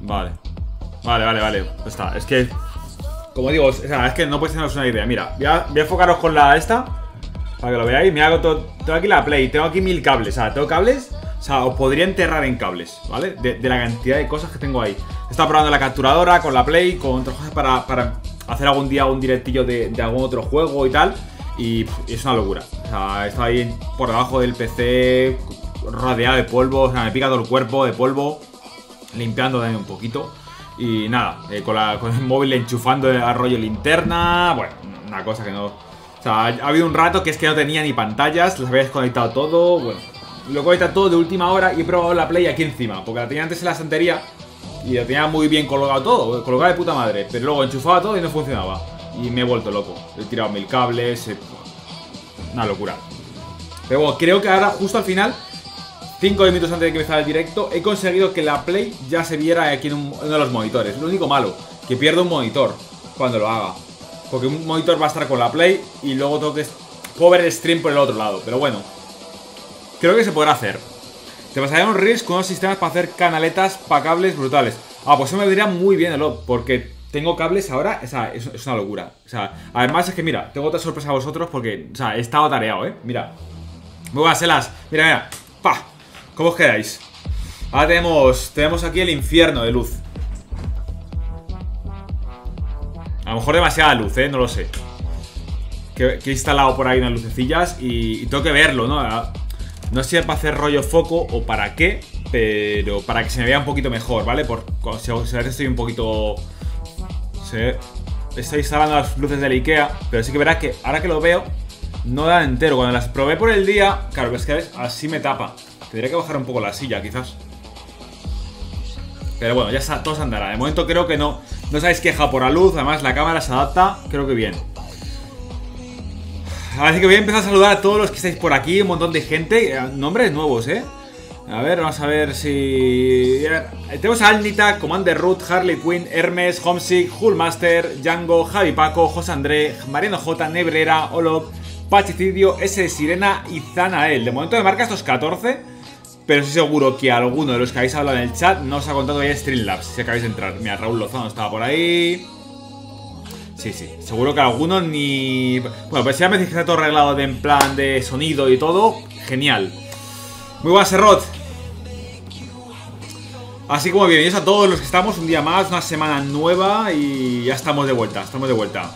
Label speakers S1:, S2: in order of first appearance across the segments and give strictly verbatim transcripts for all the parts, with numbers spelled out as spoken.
S1: Vale. Vale, vale, vale. Ya está. Es que, como digo, o sea, es que no podéis teneros una idea. Mira, voy a, voy a enfocaros con la esta para que lo veáis. Me hago todo. Tengo aquí la Play. Tengo aquí mil cables. O sea, tengo cables. O sea, os podría enterrar en cables, ¿vale? De, de la cantidad de cosas que tengo ahí. He estado probando la capturadora con la Play, con otras cosas para, para hacer algún día un directillo de, de algún otro juego y tal. Y pff, es una locura. O sea, he estado ahí por debajo del P C, rodeado de polvo. O sea, me pica todo el cuerpo de polvo, limpiando también un poquito. Y nada, eh, con, la, con el móvil enchufando el rollo linterna. Bueno, una cosa que no... O sea, ha habido un rato que es que no tenía ni pantallas, las había desconectado todo. Bueno, lo conecta todo de última hora y he probado la Play aquí encima, porque la tenía antes en la estantería y lo tenía muy bien colocado todo, colocado de puta madre. Pero luego enchufaba todo y no funcionaba. Y me he vuelto loco. He tirado mil cables. He... Una locura. Pero bueno, creo que ahora, justo al final, cinco minutos antes de que empezara el directo, he conseguido que la Play ya se viera aquí en, un, en uno de los monitores. Lo único malo, que pierdo un monitor cuando lo haga. Porque un monitor va a estar con la Play y luego tengo que... Puedo ver el stream por el otro lado. Pero bueno, creo que se podrá hacer. Te pasaría un Reels con unos sistemas para hacer canaletas para cables brutales. Ah, pues eso me vendría muy bien, ¿no? Porque tengo cables ahora, o sea, es, es una locura. O sea, además es que mira, tengo otra sorpresa a vosotros porque, o sea, he estado tareado, ¿eh? Mira, muy buenas las. Mira, mira, pa. ¿Cómo os quedáis? Ahora tenemos, tenemos aquí el infierno de luz. A lo mejor demasiada luz, ¿eh? No lo sé. Que, que he instalado por ahí unas lucecillas y, y tengo que verlo, ¿no? No sé si es para hacer rollo foco o para qué, pero para que se me vea un poquito mejor, ¿vale? Porque si a veces estoy un poquito... Se, estoy instalando las luces del Ikea, pero sí que verás que ahora que lo veo, no dan entero. Cuando las probé por el día, claro, es que ¿ves? Así me tapa. Tendría que bajar un poco la silla, quizás. Pero bueno, ya está, todo se andará. De momento creo que no, no os habéis quejado por la luz. Además la cámara se adapta, creo que bien. Así que voy a empezar a saludar a todos los que estáis por aquí. Un montón de gente, nombres nuevos, eh. A ver, vamos a ver si... Tenemos a Alnita, Commander Root, Harley Quinn, Hermes, Homesick, Hullmaster, Django, Javi Paco, José André, Mariano J, Nebrera, Olop, Pachicidio, S de Sirena y Zanael. De momento me marca estos catorce, pero estoy seguro que alguno de los que habéis hablado en el chat no os ha contado ya Streamlabs, si acabáis de entrar. Mira, Raúl Lozano estaba por ahí. Sí, sí, seguro que alguno ni... Bueno, pues ya me decís que está todo arreglado de, en plan de sonido y todo. Genial. Muy buenas, Serrot. Así como bienvenidos a todos los que estamos. Un día más, una semana nueva. Y ya estamos de vuelta, estamos de vuelta.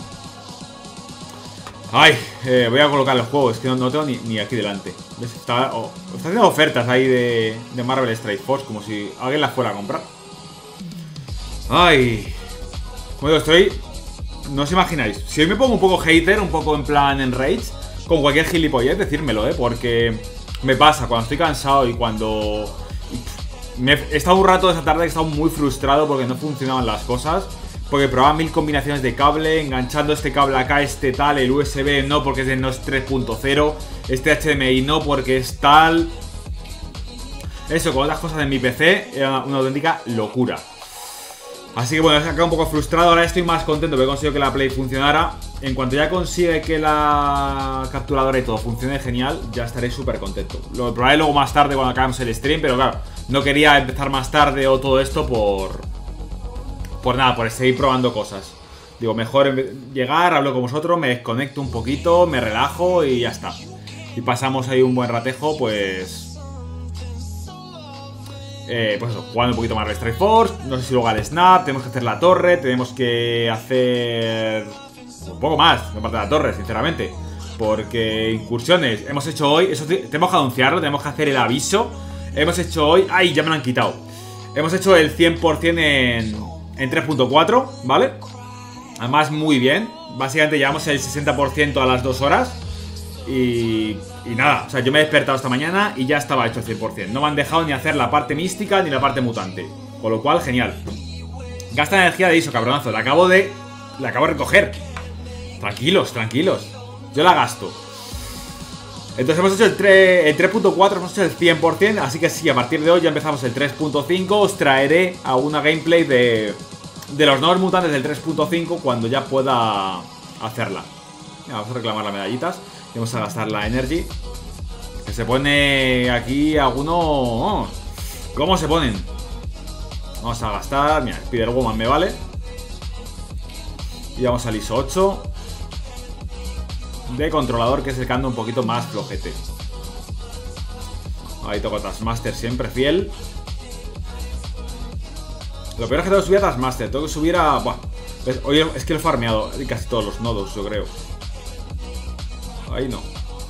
S1: Ay, eh, voy a colocar el juego. Es que no, no tengo ni, ni aquí delante. ¿Ves? Está, oh, está haciendo ofertas ahí de, de Marvel Strike Force, como si alguien las fuera a comprar. Ay. Como digo, estoy... No os imagináis. Si hoy me pongo un poco hater, un poco en plan en rage, con cualquier gilipollez, decírmelo, ¿eh? Porque me pasa cuando estoy cansado y cuando... Me he estado un rato esta tarde, he estado muy frustrado porque no funcionaban las cosas. Porque probaba mil combinaciones de cable, enganchando este cable acá, este tal, el U S B no porque es de no es tres punto cero, este H D M I no porque es tal. Eso, con otras cosas en mi P C, era una auténtica locura. Así que bueno, he quedado un poco frustrado. Ahora estoy más contento porque he conseguido que la Play funcionara. En cuanto ya consigue que la capturadora y todo funcione genial, ya estaré súper contento. Lo probaré luego más tarde cuando acabemos el stream, pero claro, no quería empezar más tarde o todo esto por... Por nada, por seguir probando cosas. Digo, mejor llegar, hablo con vosotros, me desconecto un poquito, me relajo y ya está. Y pasamos ahí un buen ratejo, pues... Eh, pues eso, jugando un poquito más Strike Force. No sé si luego al Snap, tenemos que hacer la torre, tenemos que hacer... Un poco más, aparte de la torre, sinceramente. Porque incursiones hemos hecho hoy, eso tenemos que anunciarlo, tenemos que hacer el aviso. Hemos hecho hoy... ¡Ay! Ya me lo han quitado. Hemos hecho el cien por cien en... En tres punto cuatro, ¿vale? Además muy bien. Básicamente llevamos el sesenta por ciento a las dos horas. Y, y nada, o sea, yo me he despertado esta mañana y ya estaba hecho el cien por cien. No me han dejado ni hacer la parte mística ni la parte mutante. Con lo cual, genial. Gasta energía de I S O, cabronazo. La acabo de... La acabo de recoger. Tranquilos, tranquilos. Yo la gasto. Entonces hemos hecho el, el tres punto cuatro, hemos hecho el cien por cien. Así que sí, a partir de hoy ya empezamos el tres punto cinco. Os traeré a una gameplay de, de los nuevos mutantes del tres punto cinco cuando ya pueda hacerla. Vamos a reclamar las medallitas. Vamos a gastar la energy. Que se pone aquí alguno... Oh, ¿cómo se ponen? Vamos a gastar, mira, Spider-Woman me vale. Y vamos al I S O ocho de controlador, que es el que anda un poquito más flojete. Ahí toco Taskmaster siempre fiel. Lo peor es que tengo que subir a Taskmaster. Tengo que subir a... Buah. Hoy es que lo he farmeado casi todos los nodos, yo creo. Ahí no.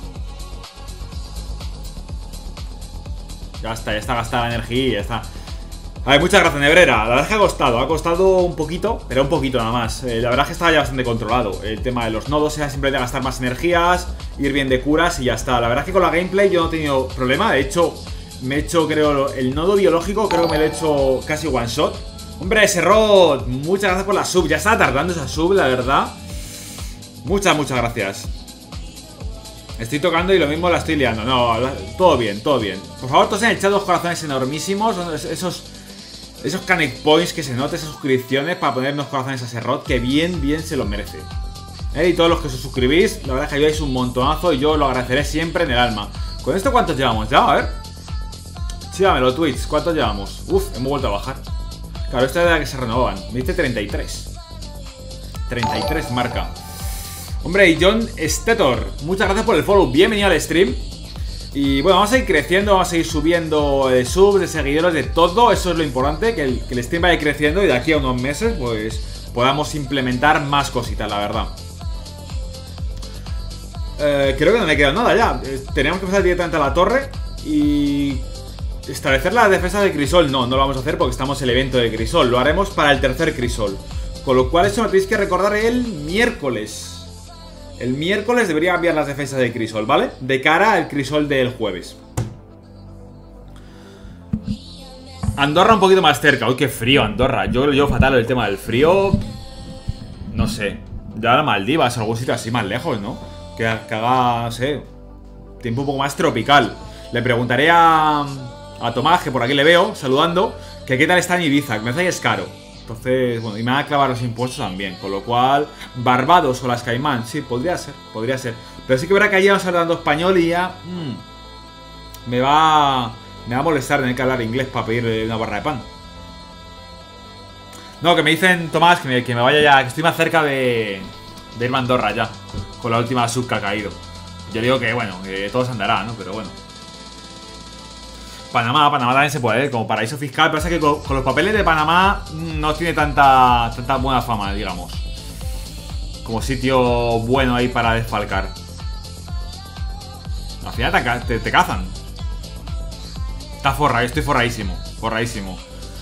S1: Ya está, ya está gastada la energía, ya está. A ver, muchas gracias, Nebrera. La verdad es que ha costado, ha costado un poquito, pero un poquito nada más. eh, La verdad es que estaba ya bastante controlado. El tema de los nodos era simplemente gastar más energías, ir bien de curas y ya está. La verdad es que con la gameplay yo no he tenido problema. De hecho, me he hecho, creo, el nodo biológico, creo que me lo he hecho casi one shot. Hombre, ese Rod, muchas gracias por la sub. Ya estaba tardando esa sub, la verdad. Muchas, muchas gracias. Estoy tocando y lo mismo la estoy liando. No, todo bien, todo bien. Por favor, todos en el chat dos corazones enormísimos. Esos... Esos Connect Points, que se note esas suscripciones para ponernos corazones a ese Rod, que bien, bien se lo merece. ¿Eh? Y todos los que os suscribís, la verdad es que ayudáis un montonazo y yo lo agradeceré siempre en el alma. ¿Con esto cuántos llevamos ya? A ver. Sí, dámelo, Twitch. ¿Cuántos llevamos? Uf, hemos vuelto a bajar. Claro, esta es la que se renovaban. Me dice treinta y tres. treinta y tres marca. Hombre, y John Stetor, muchas gracias por el follow. Bienvenido al stream. Y bueno, vamos a ir creciendo, vamos a ir subiendo de subs, de seguidores, de todo. Eso es lo importante, que el, que el stream vaya creciendo y de aquí a unos meses pues podamos implementar más cositas, la verdad. eh, Creo que no me queda nada ya. eh, Tenemos que pasar directamente a la torre y establecer la defensa de Crisol. No, no lo vamos a hacer porque estamos en el evento de Crisol. Lo haremos para el tercer Crisol. Con lo cual eso me tenéis que recordar el miércoles. El miércoles debería cambiar las defensas de Crisol, ¿vale? De cara al Crisol del jueves. Andorra un poquito más cerca. Uy, qué frío Andorra. Yo lo llevo fatal el tema del frío. No sé. Ya la Maldivas, algún sitio así más lejos, ¿no? Que, que haga, no sé, tiempo un poco más tropical. Le preguntaré a, a Tomás, que por aquí le veo, saludando, que qué tal está en Ibiza, que me hace que es caro. Entonces, bueno, y me van a clavar los impuestos también. Con lo cual, Barbados o las Caimán, sí, podría ser, podría ser. Pero sí que verá que allí vamos hablando español y ya mmm, me va me va a molestar tener que hablar inglés para pedir una barra de pan. No, que me dicen, Tomás, que me, que me vaya ya, que estoy más cerca de, de irme a Andorra ya, con la última sub que ha caído. Yo digo que, bueno, que todo se andará, ¿no? Pero bueno. Panamá, Panamá también se puede, ¿eh? Como paraíso fiscal. Pasa que con, con los papeles de Panamá no tiene tanta, tanta buena fama, digamos. Como sitio bueno ahí para desfalcar. Al final te, te, te cazan. Está forra, estoy forradísimo. Forradísimo.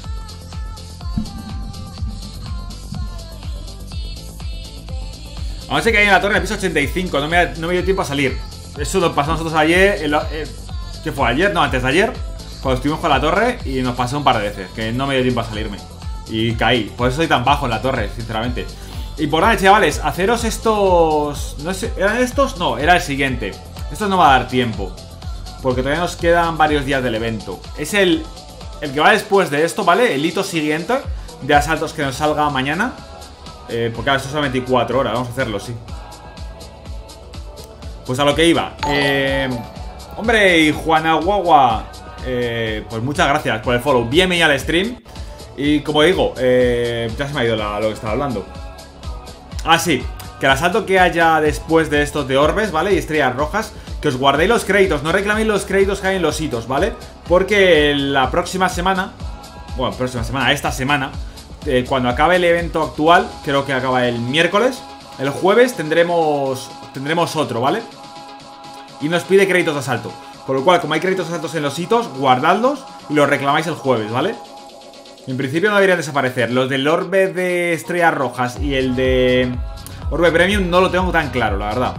S1: Vamos a ver que hay en la torre en el piso ochenta y cinco. No me, no me dio tiempo a salir. Eso lo pasamos nosotros ayer. El, el, ¿Qué fue? ¿Ayer? No, antes de ayer. Cuando estuvimos con la torre y nos pasó un par de veces. Que no me dio tiempo a salirme. Y caí. Por eso estoy tan bajo en la torre, sinceramente. Importante, chavales. Haceros estos... No sé, ¿eran estos? No, era el siguiente. Estos no va a dar tiempo. Porque todavía nos quedan varios días del evento. Es el, el que va después de esto, ¿vale? El hito siguiente de asaltos que nos salga mañana. Eh, porque ahora esto son veinticuatro horas. Vamos a hacerlo, sí. Pues a lo que iba. Eh... Hombre, y Juana Guagua, eh, pues muchas gracias por el follow. Bienvenido al stream. Y como digo, eh, ya se me ha ido la, lo que estaba hablando. Ah, sí, que el asalto que haya después de estos de orbes, ¿vale? Y estrellas rojas, que os guardéis los créditos. No reclaméis los créditos que hay en los hitos, ¿vale? Porque la próxima semana, bueno, próxima semana, esta semana, eh, cuando acabe el evento actual, creo que acaba el miércoles, el jueves tendremos, tendremos otro, ¿vale? Y nos pide créditos de asalto. Con lo cual, como hay créditos de asaltos en los hitos, guardadlos y los reclamáis el jueves, ¿vale? En principio no deberían desaparecer. Los del orbe de estrellas rojas y el de orbe premium no lo tengo tan claro, la verdad.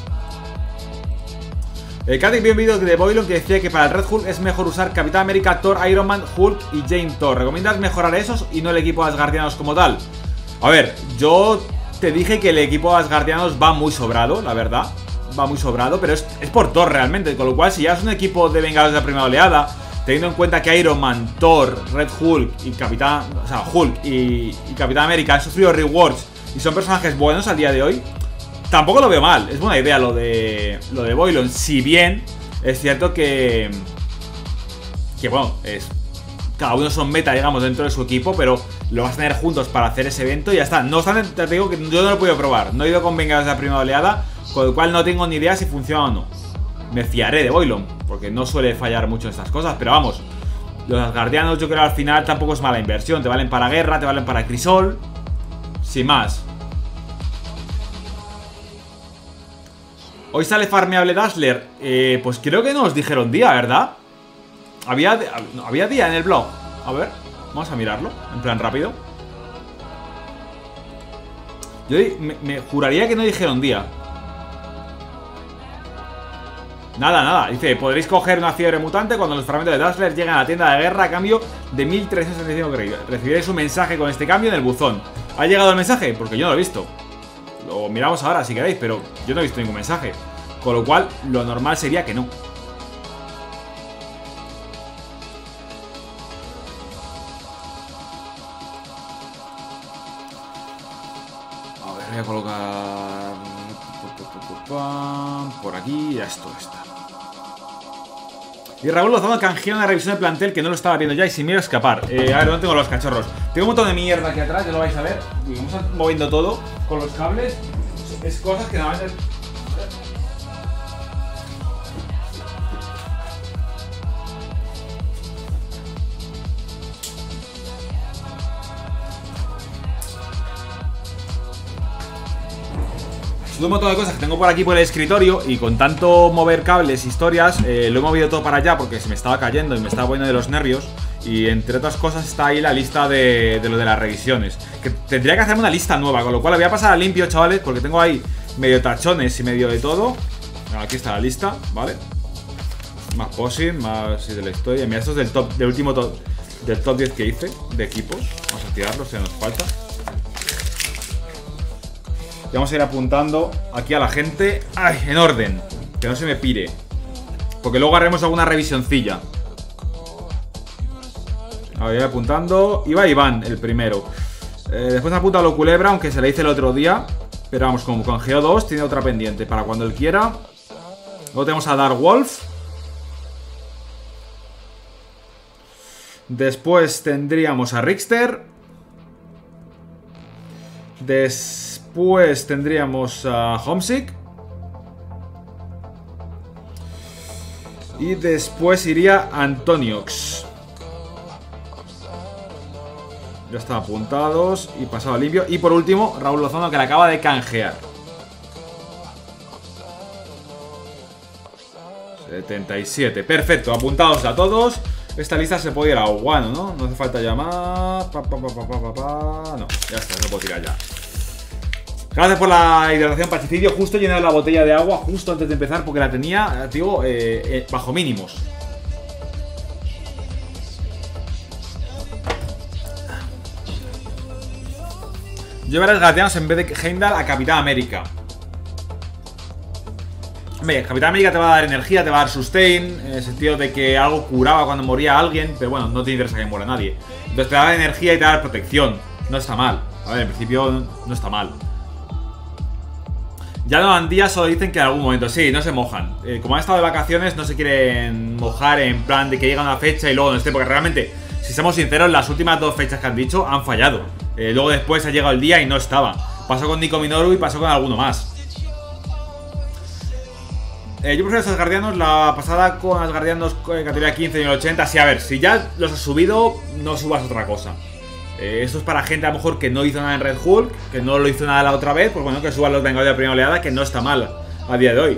S1: El Katic vio un vídeo de Boylon que decía que para el Red Hulk es mejor usar Capitán América, Thor, Iron Man, Hulk y Jane Thor. ¿Recomiendas mejorar esos y no el equipo de Asgardianos como tal? A ver, yo te dije que el equipo de Asgardianos va muy sobrado, la verdad. Va muy sobrado, pero es, es por Thor realmente. Con lo cual, si ya es un equipo de Vengadores de la primera oleada, teniendo en cuenta que Iron Man, Thor, Red Hulk y Capitán... O sea, Hulk y, y Capitán América han sufrido rewards y son personajes buenos al día de hoy, tampoco lo veo mal. Es buena idea lo de lo de Boylon. Si bien es cierto que... Que bueno, es... cada uno son meta, digamos, dentro de su equipo, pero lo vas a tener juntos para hacer ese evento y ya está. No obstante, te digo que yo no lo he podido probar. No he ido con Vengadores de la primera oleada, con lo cual no tengo ni idea si funciona o no. Me fiaré de Boilon, porque no suele fallar mucho en estas cosas, pero vamos. Los Asgardianos yo creo al final tampoco es mala inversión. Te valen para guerra, te valen para crisol. Sin más. Hoy sale farmeable Dazzler. eh, Pues creo que no os dijeron día, ¿verdad? Había, no, había día en el blog. A ver, vamos a mirarlo en plan rápido. Yo me, me juraría que no dijeron día. Nada, nada, dice, podréis coger una fiebre mutante cuando los fragmentos de Dazzler lleguen a la tienda de guerra a cambio de mil trescientos setenta y cinco créditos. Recibiréis un mensaje con este cambio en el buzón. ¿Ha llegado el mensaje? Porque yo no lo he visto. Lo miramos ahora si queréis, pero yo no he visto ningún mensaje. Con lo cual, lo normal sería que no. A ver, voy a colocar por aquí, ya esto está. Y Raúl Lozano canjea una revisión de plantel que no lo estaba viendo ya y sin miedo a escapar. Eh, a ver, ¿dónde tengo los cachorros? Tengo un montón de mierda aquí atrás, ya lo vais a ver. Y vamos a moviendo todo con los cables. Es cosas que normalmente... Un montón de cosas que tengo por aquí por el escritorio y con tanto mover cables, historias, eh, lo he movido todo para allá porque se me estaba cayendo y me estaba poniendo de los nervios. Y entre otras cosas está ahí la lista de, de lo de las revisiones. Que tendría que hacerme una lista nueva, con lo cual la voy a pasar a limpio, chavales, porque tengo ahí medio tachones y medio de todo. Aquí está la lista, ¿vale? Más posing, más de la historia. Mira, esto es del top, del último top, del top diez que hice de equipos. Vamos a tirarlo, si nos falta. Y vamos a ir apuntando aquí a la gente. ¡Ay! En orden, que no se me pire, porque luego haremos alguna revisioncilla. A ver, voy apuntando. Iba Iván, el primero. eh, Después me ha apuntado lo Culebra, aunque se le hice el otro día. Pero vamos, como con Geo dos tiene otra pendiente para cuando él quiera. Luego tenemos a Dark Wolf. Después tendríamos a Rickster. Después tendríamos a Homesick. Y después iría Antoniox. Ya están apuntados y pasado limpio. Y por último, Raúl Lozano, que le acaba de canjear. setenta y siete. Perfecto, apuntados a todos. Esta lista se puede ir a Guano, ¿no? No hace falta llamar. Pa, pa, pa, pa, pa, pa. No, ya está, se puede tirar ya. Gracias por la hidratación, Pacificio. Justo he llenado la botella de agua justo antes de empezar porque la tenía, digo, eh, eh, bajo mínimos. Llevar a los Guardianos en vez de Heimdall a Capitán América. Hombre, Capitán América te va a dar energía, te va a dar sustain, en el sentido de que algo curaba cuando moría alguien, pero bueno, no te interesa que muera nadie. Entonces te da energía y te da protección. No está mal. A ver, en principio no está mal. Ya no dan días, solo dicen que en algún momento. Sí, no se mojan. Eh, como han estado de vacaciones, no se quieren mojar en plan de que llega una fecha y luego no esté. Porque realmente, si somos sinceros, las últimas dos fechas que han dicho han fallado. Eh, luego después ha llegado el día y no estaba. Pasó con Nico Minoru y pasó con alguno más. Eh, yo prefiero a los Asgardianos. La pasada con Asgardianos en categoría quince y en el ochenta. Sí, a ver, si ya los has subido, no subas otra cosa. Eh, esto es para gente a lo mejor que no hizo nada en Red Hulk, que no lo hizo nada la otra vez. Pues bueno, que suban los Vengadores de la primera oleada, que no está mal a día de hoy.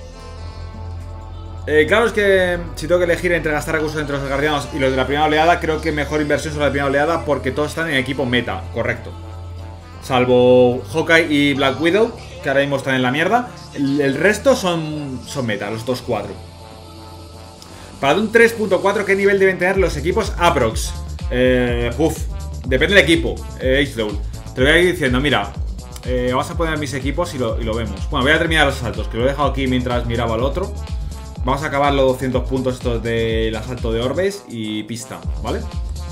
S1: Eh, claro, es que si tengo que elegir entre gastar recursos entre los Asgardianos y los de la primera oleada, creo que mejor inversión son los de la primera oleada porque todos están en equipo meta, correcto. Salvo Hawkeye y Black Widow, que ahora mismo están en la mierda. El, el resto son, son meta, los dos cuatro. Para un tres punto cuatro, ¿qué nivel deben tener los equipos aprox? Eh, uf, depende del equipo, eh, H-Low. Te lo voy a ir diciendo, mira, eh, vamos a poner mis equipos y lo, y lo vemos. Bueno, voy a terminar los asaltos, que lo he dejado aquí mientras miraba al otro. Vamos a acabar los doscientos puntos estos del asalto de orbes y pista, ¿vale?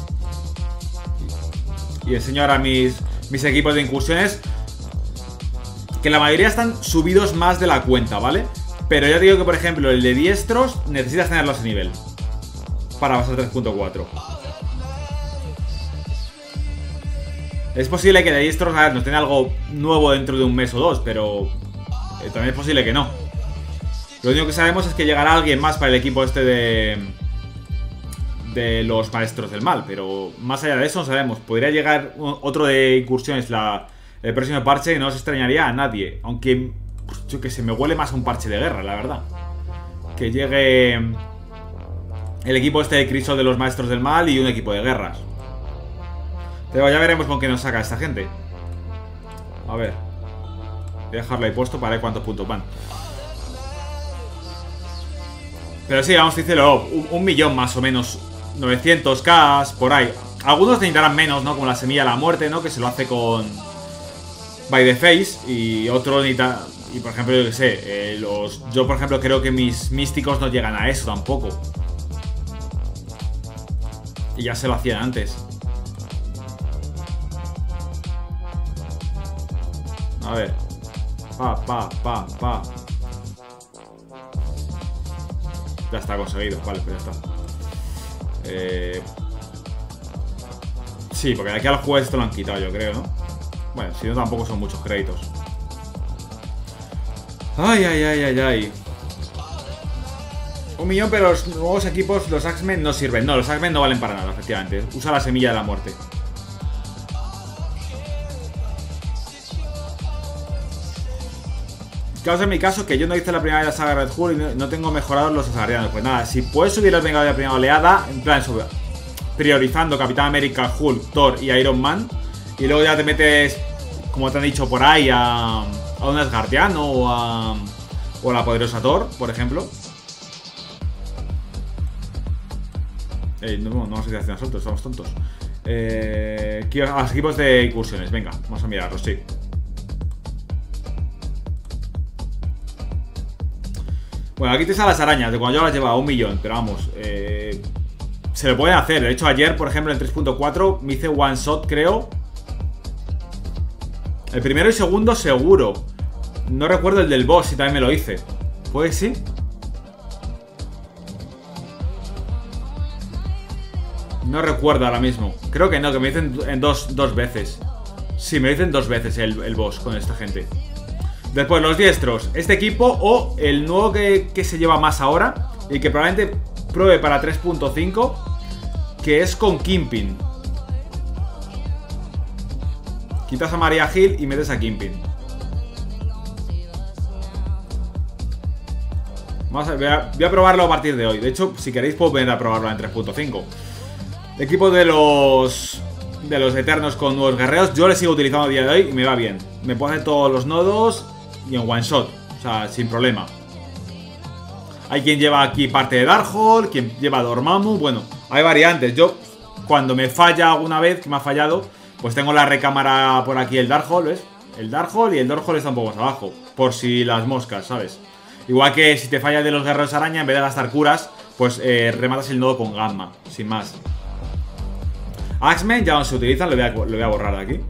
S1: Y enseño ahora mis, mis equipos de incursiones, que la mayoría están subidos más de la cuenta, ¿vale? Pero ya te digo que, por ejemplo, el de diestros necesitas tenerlo a ese nivel para pasar tres punto cuatro. Es posible que de Diestros, a ver, nos tenga algo nuevo dentro de un mes o dos, pero eh, también es posible que no. Lo único que sabemos es que llegará alguien más para el equipo este de... de los maestros del mal, pero más allá de eso no sabemos. Podría llegar otro de incursiones la, el próximo parche y no os extrañaría a nadie. Aunque, pues, yo que sé, me huele más a un parche de guerra, la verdad. Que llegue el equipo este de Crisol de los maestros del mal y un equipo de guerras. Pero ya veremos con qué nos saca esta gente. A ver. Voy a dejarlo ahí puesto para ver cuántos puntos van. Pero sí, vamos a decirlo, un, un millón más o menos. novecientos k por ahí. Algunos necesitarán menos, ¿no? Como la semilla de la muerte, ¿no? Que se lo hace con By the Face. Y otro necesita... Y por ejemplo, yo que sé, eh, los... Yo por ejemplo creo que mis místicos no llegan a eso tampoco. Y ya se lo hacían antes. A ver. Pa, pa, pa, pa. Ya está conseguido, vale, pues ya está. Eh... Sí, porque de aquí a los jueves esto lo han quitado, yo creo, ¿no? Bueno, si no tampoco son muchos créditos. Ay, ay, ay, ay, ay. Un millón, pero los nuevos equipos, los Axemen no sirven. No, los Axemen no valen para nada, efectivamente. Usa la semilla de la muerte. Claro, en mi caso, que yo no hice la primera de la saga Red Hulk y no, no tengo mejorados los asgardianos. Pues nada, si puedes subir los Vengadores de la primera oleada, en plan, sobre, priorizando Capitán América, Hulk, Thor y Iron Man, y luego ya te metes, como te han dicho por ahí, a, a un asgardiano o a, o a la poderosa Thor, por ejemplo. Eh, no, no vamos a ir hacia nosotros, estamos tontos. Eh, a los equipos de incursiones, venga, vamos a mirarlos, sí. Bueno, aquí te salen las arañas, de cuando yo las llevaba un millón, pero vamos, eh, se lo pueden hacer. De hecho, ayer, por ejemplo, en tres punto cuatro me hice one shot, creo. El primero y segundo seguro. No recuerdo el del boss, si también me lo hice. ¿Puede sí? No recuerdo ahora mismo. Creo que no, que me dicen en dos, dos veces. Sí, me dicen dos veces el, el boss con esta gente. Después los diestros, este equipo o el nuevo que, que se lleva más ahora y que probablemente pruebe para tres punto cinco, que es con Kingpin. Quitas a Maria Hill y metes a Kingpin. Vamos a, voy, a, voy a probarlo a partir de hoy. De hecho, si queréis puedo venir a probarlo en tres punto cinco. Equipo de los... de los eternos con nuevos guerreros, yo les sigo utilizando a día de hoy y me va bien. Me puedo hacer todos los nodos y en one shot, o sea, sin problema. Hay quien lleva aquí parte de Darkhold, quien lleva Dormammu, bueno, hay variantes. Yo, cuando me falla alguna vez, que me ha fallado, pues tengo la recámara por aquí, el Darkhold, ¿ves? El Darkhold y el Darkhold está un poco más abajo, por si las moscas, ¿sabes? Igual que si te falla de los guerreros araña, en vez de gastar curas, pues eh, rematas el nodo con Gamma, sin más. Axemen ya no se utilizan, lo voy, a, lo voy a borrar de aquí.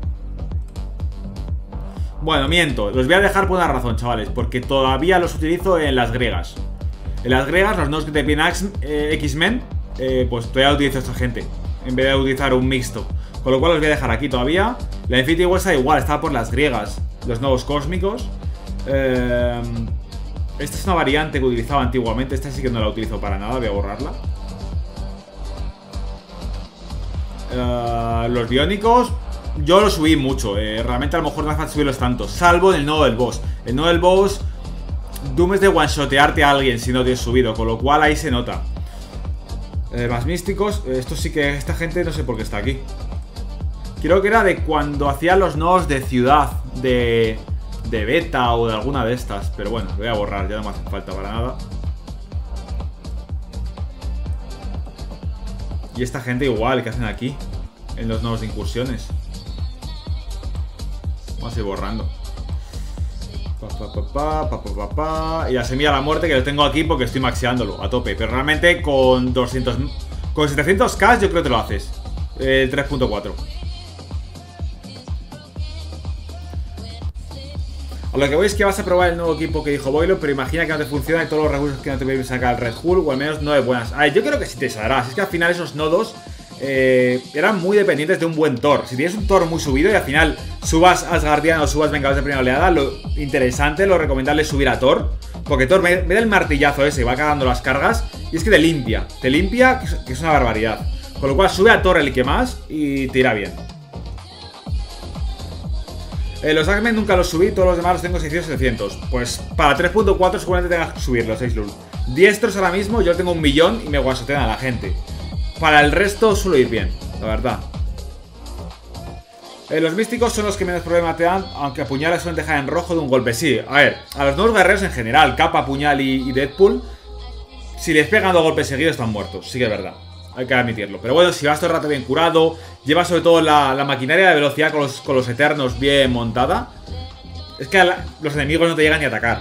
S1: Bueno, miento, los voy a dejar por una razón, chavales, porque todavía los utilizo en las griegas. En las griegas, los nodos que te piden eh, X-Men, eh, pues todavía utilizo a esta gente, en vez de utilizar un mixto. Con lo cual los voy a dejar aquí todavía. La Infinity War está igual, está por las griegas. Los nodos cósmicos. eh, Esta es una variante que utilizaba antiguamente. Esta sí que no la utilizo para nada, voy a borrarla. Uh, los biónicos yo los subí mucho, eh, realmente a lo mejor no hace falta subirlos tanto, salvo en el nodo del boss. El nodo del boss Doom es de one-shotearte a alguien si no te has subido, con lo cual ahí se nota. eh, Más místicos, esto sí que esta gente no sé por qué está aquí. Creo que era de cuando hacían los nodos de ciudad, de, de beta o de alguna de estas. Pero bueno, lo voy a borrar, ya no me hace falta para nada. Y esta gente igual, ¿qué hacen aquí? En los nodos de incursiones. Vamos a ir borrando. Pa, pa, pa, pa, pa, pa, pa. Y la semilla de la muerte que lo tengo aquí porque estoy maxeándolo a tope. Pero realmente con doscientos... Con setecientos k yo creo que te lo haces. El tres punto cuatro. A lo que voy es que vas a probar el nuevo equipo que dijo Boilo, pero imagina que no te funciona y todos los recursos que no te pueden sacar el Red Hulk, o al menos no de buenas. A ver, yo creo que sí te saldrá. Si es que al final esos nodos eh, eran muy dependientes de un buen Thor. Si tienes un Thor muy subido y al final subas Asgardiano o subas Vengadores de primera oleada, lo interesante, lo recomendable es subir a Thor. Porque Thor ve, ve el martillazo ese y va cagando las cargas y es que te limpia. Te limpia, que es, que es una barbaridad. Con lo cual sube a Thor el que más y te irá bien. Eh, los X-Men nunca los subí, todos los demás los tengo seiscientos setecientos. Pues para tres punto cuatro seguramente tengas que subirlos, seis lul. Diestros ahora mismo, yo tengo un millón y me guasotean a la gente. Para el resto suelo ir bien, la verdad. Eh, los místicos son los que menos problemas te dan, aunque a puñales suelen dejar en rojo de un golpe. Sí, a ver, a los nuevos guerreros en general, Capa, Puñal y, y Deadpool, si les pegan dos golpes seguidos están muertos, sí que es verdad. Hay que admitirlo. Pero bueno, si vas todo el rato bien curado, llevas sobre todo la, la maquinaria de velocidad con los, con los eternos bien montada, es que la, los enemigos no te llegan ni a atacar.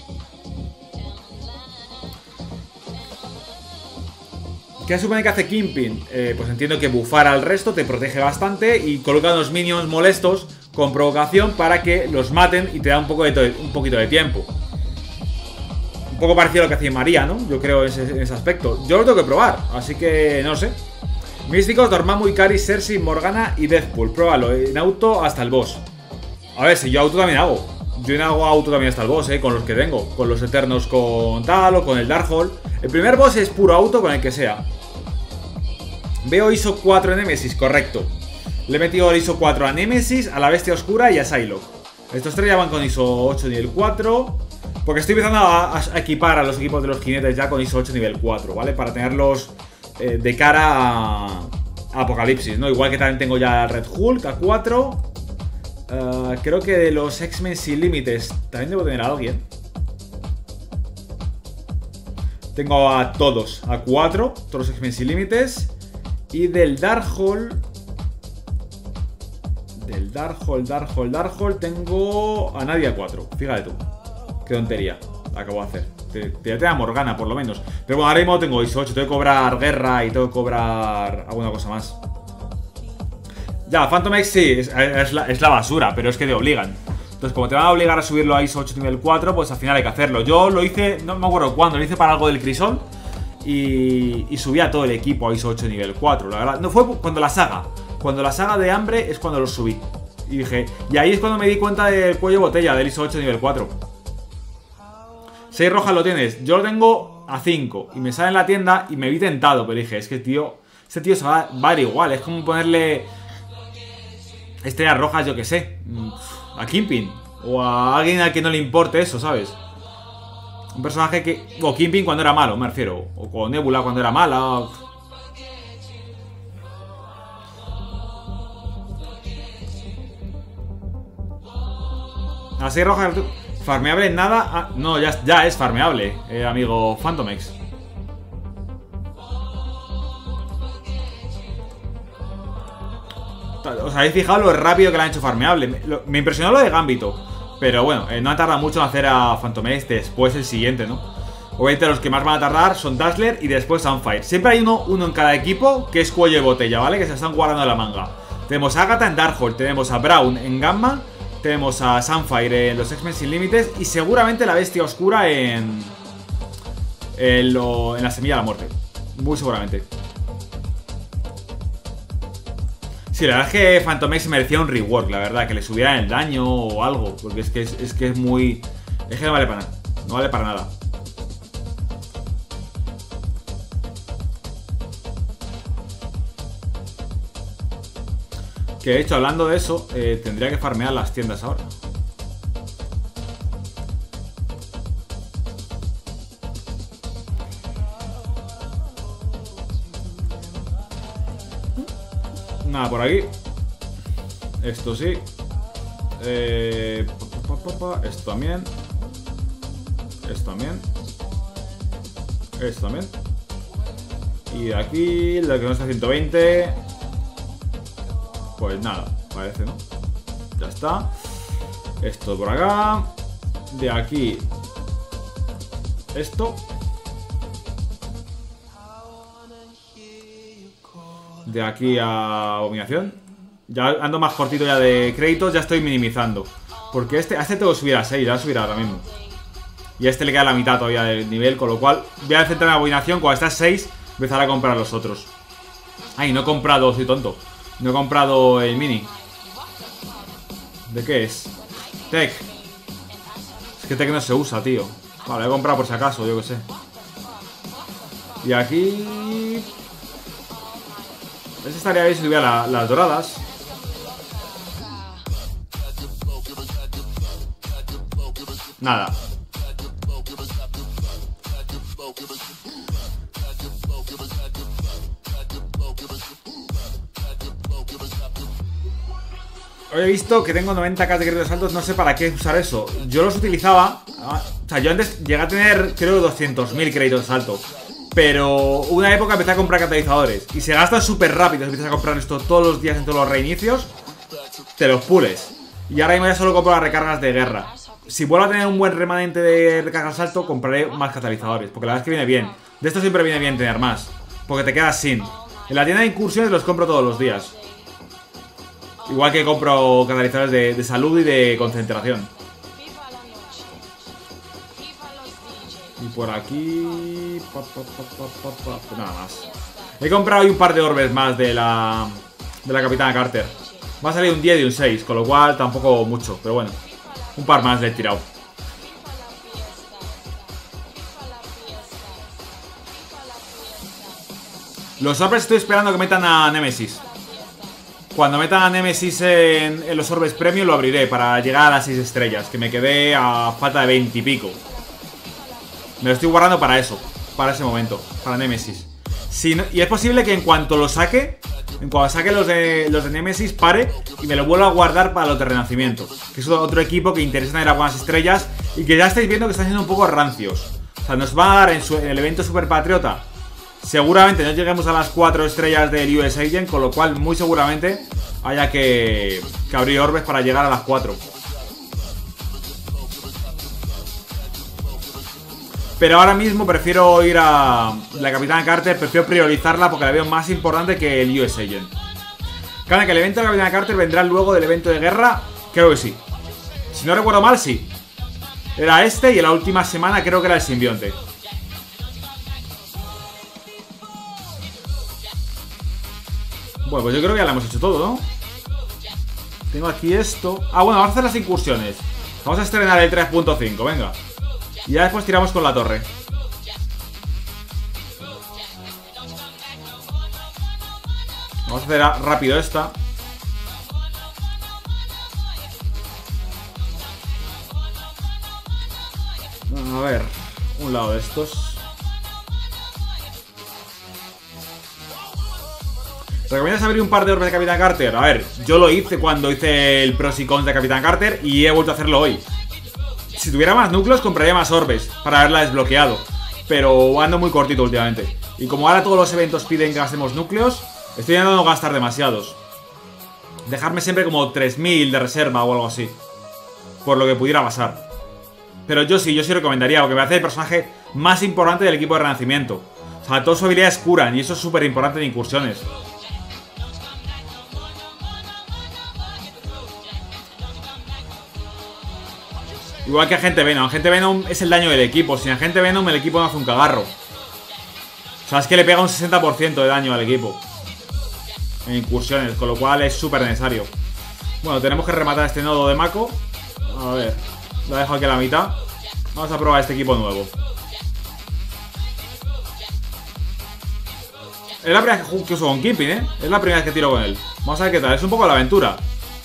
S1: ¿Qué supone que hace Kingpin? Eh, pues entiendo que bufar al resto te protege bastante y coloca unos minions molestos con provocación para que los maten y te da un, poco de un poquito de tiempo. Un poco parecido a lo que hacía María, ¿no? Yo creo en ese, en ese aspecto. Yo lo tengo que probar, así que no sé. Místicos, Dormammu, Ikari, Cersei, Morgana y Deadpool. Pruébalo en auto hasta el boss. A ver, si yo auto también hago. Yo en hago auto también hasta el boss, ¿eh? Con los que tengo. Con los eternos con tal o con el Darkhold. El primer boss es puro auto con el que sea. Veo I S O cuatro en Nemesis, correcto. Le he metido el I S O cuatro a Nemesis, a la Bestia Oscura y a Psylocke. Estos tres ya van con I S O ocho nivel cuatro. Porque estoy empezando a, a equipar a los equipos de los jinetes ya con I S O ocho nivel cuatro, ¿vale? Para tenerlos eh, de cara a, a Apocalipsis, ¿no? Igual que también tengo ya Red Hulk a cuatro. Uh, creo que de los X-Men sin límites también debo tener a alguien. Tengo a todos a cuatro, todos los X-Men sin límites. Y del Darkhold, Del Darkhold, Darkhold, Darkhold tengo a nadie a cuatro. Fíjate tú. Qué tontería acabo de hacer. Te, te, te da Morgana por lo menos. Pero bueno, ahora mismo tengo I S O ocho. Tengo que cobrar guerra y tengo que cobrar alguna cosa más. Ya, Phantom X sí, es, es, la, es la basura, pero es que te obligan. Entonces, como te van a obligar a subirlo a I S O ocho nivel cuatro, pues al final hay que hacerlo. Yo lo hice, no me acuerdo cuándo, lo hice para algo del Crisol. Y, y subí a todo el equipo a I S O ocho nivel cuatro. La verdad, no fue cuando la saga. Cuando la saga de hambre es cuando lo subí. Y dije, y ahí es cuando me di cuenta del cuello botella del I S O ocho nivel cuatro. seis rojas lo tienes, yo lo tengo a cinco. Y me sale en la tienda y me vi tentado. Pero dije, es que tío, este tío se va, va a dar igual. Es como ponerle estrellas rojas, yo que sé, a Kingpin. O a alguien al que no le importe eso, ¿sabes? Un personaje que... O Kingpin cuando era malo, me refiero. O con Nebula cuando era mala. A seis rojas... Farmeable en nada... Ah, no, ya, ya es farmeable, eh, amigo Phantom X. ¿Os habéis fijado lo rápido que le han hecho farmeable? Me, lo, me impresionó lo de Gambito. Pero bueno, eh, no ha tardado mucho en hacer a Phantom X después el siguiente, ¿no? Obviamente los que más van a tardar son Dazzler y después Sunfire. Siempre hay uno, uno en cada equipo que es cuello de botella, ¿vale? Que se están guardando en la manga. Tenemos a Agatha en Darkhold, tenemos a Braun en Gamma, tenemos a Sunfire en los X-Men sin límites y seguramente la Bestia Oscura en... En, lo, en la Semilla de la Muerte. Muy seguramente. Sí, la verdad es que Phantom X merecía un rework, la verdad, que le subieran el daño o algo, porque es que es, es que es muy... Es que no vale para nada, no vale para nada. Que de hecho, hablando de eso, eh, tendría que farmear las tiendas ahora. Nada, por aquí. Esto sí. Eh, pa, pa, pa, pa. Esto también. Esto también. Esto también. Y de aquí, lo que no está ciento veinte. Pues nada, parece, ¿no? Ya está. Esto por acá. De aquí. Esto. De aquí a Abominación. Ya ando más cortito ya de créditos. Ya estoy minimizando. Porque este, a este tengo que subir a seis. Ya lo subirá ahora mismo. Y a este le queda la mitad todavía del nivel. Con lo cual voy a centrar en Abominación. Cuando esté a seis empezar a comprar los otros. Ay, no he comprado, soy tonto. No he comprado el mini. ¿De qué es? Tech. Es que Tech no se usa, tío. Vale, he comprado por si acaso, yo que sé. Y aquí... Ese estaría bien si tuviera la, las doradas. Nada. Hoy he visto que tengo noventa k de créditos altos, no sé para qué usar eso. Yo los utilizaba, o sea, yo antes llegué a tener, creo, doscientos mil créditos altos. Pero una época empecé a comprar catalizadores. Y se gastan súper rápido, si empiezas a comprar esto todos los días en todos los reinicios, te los pules. Y ahora mismo ya solo compro las recargas de guerra. Si vuelvo a tener un buen remanente de recargas alto, compraré más catalizadores, porque la verdad es que viene bien. De esto siempre viene bien tener más, porque te quedas sin. En la tienda de incursiones los compro todos los días. Igual que compro catalizadores de, de salud y de concentración. Y por aquí... Pa, pa, pa, pa, pa, pa. Pues nada más. He comprado hoy un par de orbes más de la... De la Capitana Carter. Va a salir un diez y un seis, con lo cual tampoco mucho, pero bueno. Un par más le he tirado. Los orbes estoy esperando que metan a Nemesis. Cuando metan a Nemesis en, en los orbes premium lo abriré para llegar a las seis estrellas, que me quedé a falta de veinte y pico. Me lo estoy guardando para eso, para ese momento, para Nemesis. Si no, y es posible que en cuanto lo saque, en cuanto saque los de, los de Nemesis, pare y me lo vuelva a guardar para los de Renacimiento, que es otro equipo que interesa tener algunas estrellas y que ya estáis viendo que están siendo un poco rancios. O sea, nos van a dar en, su, en el evento Super Patriota. Seguramente no lleguemos a las cuatro estrellas del U S Agent, con lo cual muy seguramente haya que, que abrir orbes para llegar a las cuatro. Pero ahora mismo prefiero ir a la Capitana Carter, prefiero priorizarla porque la veo más importante que el U S Agent. Claro, que el evento de la Capitana Carter vendrá luego del evento de guerra, creo que sí. Si no recuerdo mal, sí. Era este y en la última semana creo que era el simbionte. Bueno, pues yo creo que ya lo hemos hecho todo, ¿no? Tengo aquí esto. Ah, bueno, vamos a hacer las incursiones. Vamos a estrenar el tres punto cinco, venga. Y ya después tiramos con la torre. Vamos a hacer rápido esta. A ver, un lado de estos. ¿Recomiendas abrir un par de orbes de Capitán Carter? A ver, yo lo hice cuando hice el pros y cons de Capitán Carter y he vuelto a hacerlo hoy. Si tuviera más núcleos compraría más orbes para haberla desbloqueado, pero ando muy cortito últimamente. Y como ahora todos los eventos piden que gastemos núcleos, estoy intentando no gastar demasiados. Dejarme siempre como tres mil de reserva o algo así, por lo que pudiera pasar. Pero yo sí, yo sí recomendaría, porque me hace el personaje más importante del equipo de Renacimiento. O sea, todas sus habilidades curan y eso es súper importante en incursiones. Igual que Agente Venom. Agente Venom es el daño del equipo. Sin Agente Venom el equipo no hace un cagarro. O sea, es que le pega un sesenta por ciento de daño al equipo en incursiones, con lo cual es súper necesario. Bueno, tenemos que rematar este nodo de Mako. A ver, lo dejo aquí a la mitad. Vamos a probar este equipo nuevo. Es la primera vez que uso con Kingpin, ¿eh? Es la primera vez que tiro con él. Vamos a ver qué tal. Es un poco la aventura.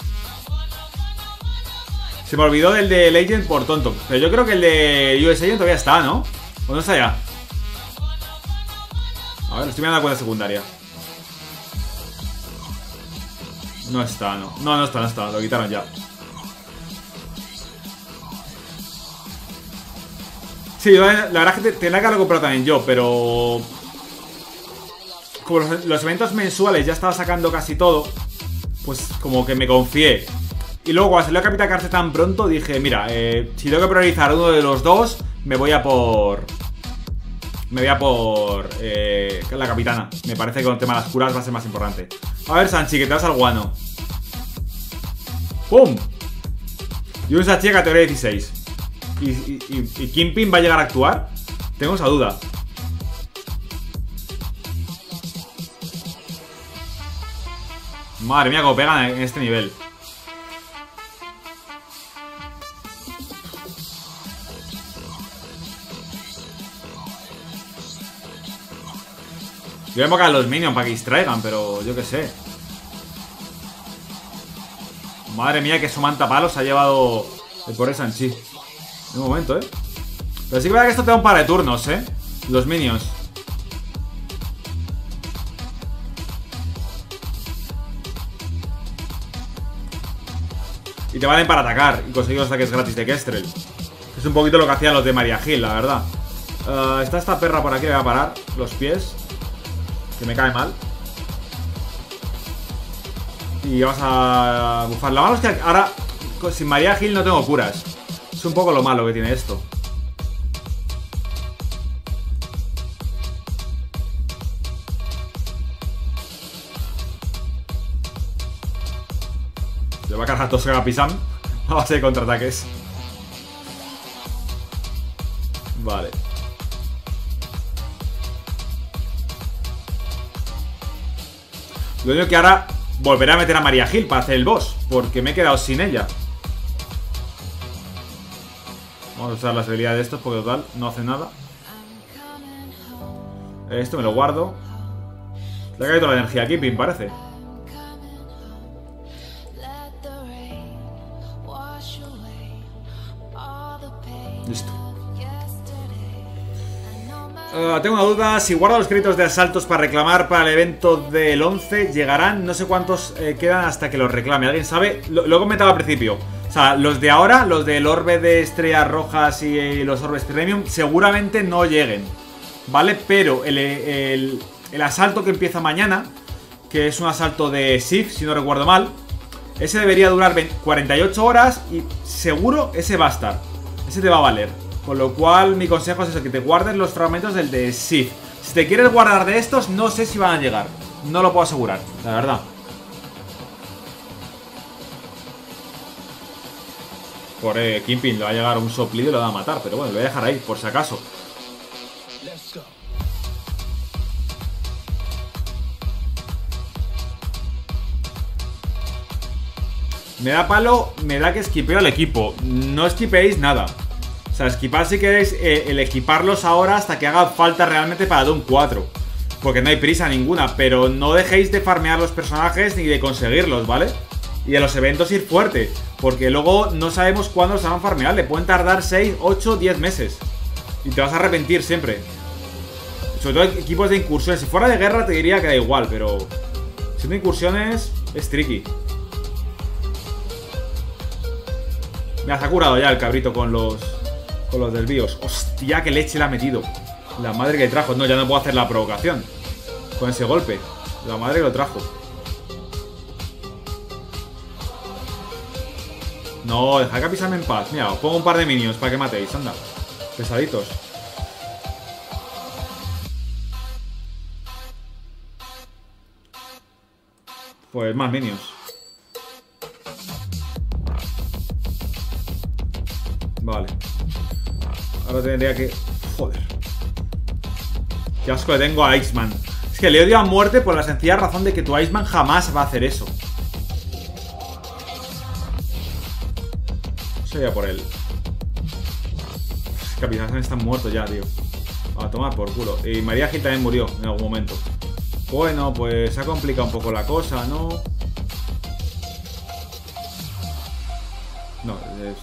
S1: Se me olvidó del de Legend por tonto. Pero yo creo que el de U S Agent todavía está, ¿no? ¿O no está ya? A ver, estoy mirando la cuenta secundaria. No está, no. No, no está, no está. Lo quitaron ya. Sí, la verdad es que tendría que haberlo comprado también yo, pero... Como los, los eventos mensuales ya estaba sacando casi todo, pues como que me confié. Y luego cuando salió Capitán Carter tan pronto dije, mira, eh, si tengo que priorizar uno de los dos, me voy a por... Me voy a por... Eh, la Capitana. Me parece que con el tema de las curas va a ser más importante. A ver, Sanchi, que te vas al guano. ¡Pum! Y un Sanchi de categoría dieciséis. ¿Y, y, y, y Kingpin va a llegar a actuar? Tengo esa duda. Madre mía, cómo pegan en este nivel. Yo voy a invocar a los minions para que distraigan, pero yo qué sé. Madre mía, que su mantapalos ha llevado el pobre Sanchi. Un momento, eh. Pero sí que verdad que esto te da un par de turnos, eh. Los minions. Y te valen para atacar y conseguir los ataques gratis de Kestrel. Es un poquito lo que hacían los de Maria Hill, la verdad. uh, Está esta perra por aquí, le voy a parar los pies, que me cae mal. Y vamos a bufar. Lo malo es que ahora sin Maria Hill no tengo curas. Es un poco lo malo que tiene esto. Le va a cargar todos a Pisam a base de contraataques. Vale. Lo único que ahora volveré a meter a Maria Hill para hacer el boss, porque me he quedado sin ella. Vamos a usar las habilidades de estos, porque total no hace nada. Esto me lo guardo. Le ha caído la energía aquí, me parece. Listo. Uh, tengo una duda, si guardo los créditos de asaltos para reclamar para el evento del once, llegarán, no sé cuántos eh, quedan hasta que los reclame. ¿Alguien sabe? Lo, lo he comentado al principio. O sea, los de ahora, los del orbe de estrellas rojas y eh, los orbes premium, seguramente no lleguen, ¿vale? Pero el, el, el asalto que empieza mañana, que es un asalto de Sif, si no recuerdo mal, ese debería durar cuarenta y ocho horas y seguro ese va a estar. Ese te va a valer. Con lo cual mi consejo es eso, que te guardes los fragmentos del de Sif. Si te quieres guardar de estos, no sé si van a llegar. No lo puedo asegurar, la verdad. Por eh, Kingpin le va a llegar un soplido y lo va a matar. Pero bueno, lo voy a dejar ahí, por si acaso. Me da palo, me da que esquipeo al equipo. No esquipeéis nada. O sea, esquipar si queréis eh, el equiparlos ahora hasta que haga falta realmente para Doom cuatro. Porque no hay prisa ninguna. Pero no dejéis de farmear los personajes ni de conseguirlos, ¿vale? Y en los eventos ir fuerte. Porque luego no sabemos cuándo los van a farmear. Le pueden tardar seis, ocho, diez meses. Y te vas a arrepentir siempre. Sobre todo equipos de incursiones. Si fuera de guerra te diría que da igual, pero siendo incursiones es tricky. Mira, se ha curado ya el cabrito con los Con los desvíos. Hostia, qué leche le ha metido. La madre que trajo. No, ya no puedo hacer la provocación con ese golpe. La madre que lo trajo. No, dejad que pisarme en paz. Mira, os pongo un par de minions para que matéis. Anda, pesaditos. Pues más minions. Vale. Ahora tendría que... Joder. Qué asco le tengo a Iceman. Es que le odio a muerte por la sencilla razón de que tu Iceman jamás va a hacer eso. Sería por él. Capitán está muerto ya, tío. A tomar por culo. Y Maria Hill también murió en algún momento. Bueno, pues se ha complicado un poco la cosa, ¿no? No, es...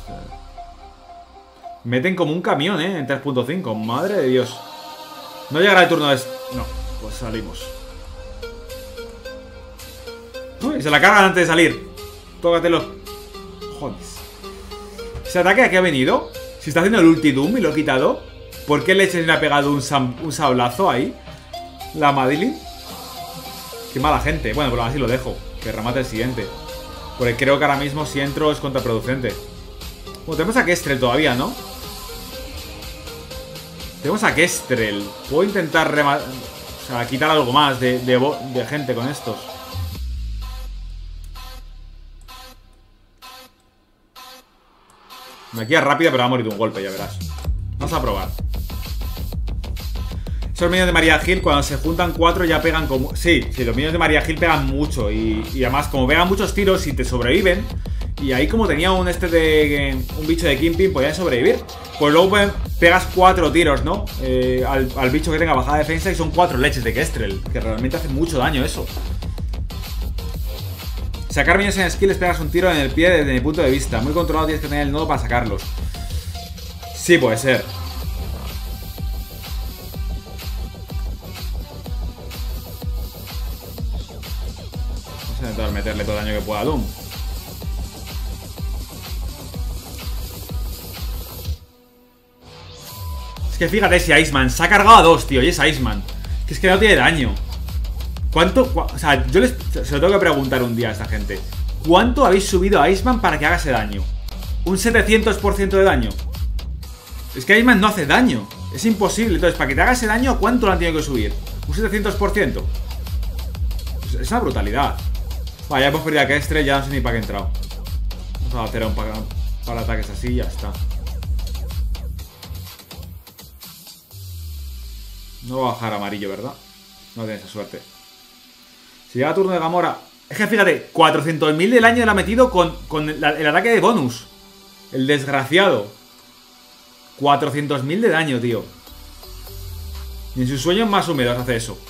S1: Meten como un camión, ¿eh? En tres punto cinco. Madre de Dios. No llegará el turno de... No, pues salimos. Uy, se la cargan antes de salir. Tócatelo. Joder. ¿Ese ataque a qué ha venido? Si está haciendo el ulti Doom y lo he quitado. ¿Por qué leche le ha pegado un, un sablazo ahí? La Madeline. Qué mala gente. Bueno, pero así lo dejo. Que remate el siguiente. Porque creo que ahora mismo si entro es contraproducente. Bueno, tenemos a Kestrel todavía, ¿no? Tenemos a Kestrel. Puedo intentar o sea, quitar algo más de, de, de gente con estos. Me queda rápida, pero va a morir de un golpe, ya verás. Vamos a probar. Esos minions de Maria Hill, cuando se juntan cuatro ya pegan como... Sí, sí, los minions de Maria Hill pegan mucho. Y, y además, como pegan muchos tiros y te sobreviven. Y ahí como tenía un este de... Un bicho de Kingpin, podía sobrevivir. Pues luego pues, pegas cuatro tiros, ¿no? Eh, al, al bicho que tenga bajada defensa y son cuatro leches de Kestrel. Que realmente hace mucho daño eso. Sacar minions en skill les pegas un tiro en el pie desde mi punto de vista. Muy controlado, tienes que tener el nodo para sacarlos. Sí, puede ser. Vamos a intentar meterle todo el daño que pueda a Doom. Es que fíjate si Iceman se ha cargado a dos, tío. Y es Iceman. Que es que no tiene daño. ¿Cuánto? Cu o sea, yo les, se lo tengo que preguntar un día a esta gente. ¿Cuánto habéis subido a Iceman para que haga ese daño? ¿Un setecientos por ciento de daño? Es que Iceman no hace daño. Es imposible. Entonces, para que te haga ese daño, ¿cuánto lo han tenido que subir? ¿Un setecientos por ciento? Es una brutalidad. Vale, ya hemos perdido a Kestrel. Ya no sé ni para qué he entrado. Vamos a hacer un par de ataques así y ya está. No va a bajar amarillo, ¿verdad? No tiene esa suerte. Si llega turno de Gamora... Es que fíjate, cuatrocientos mil del año le ha metido con, con el, el ataque de bonus. El desgraciado. cuatrocientos mil de daño, tío. Ni en sus sueños más húmedos hace eso.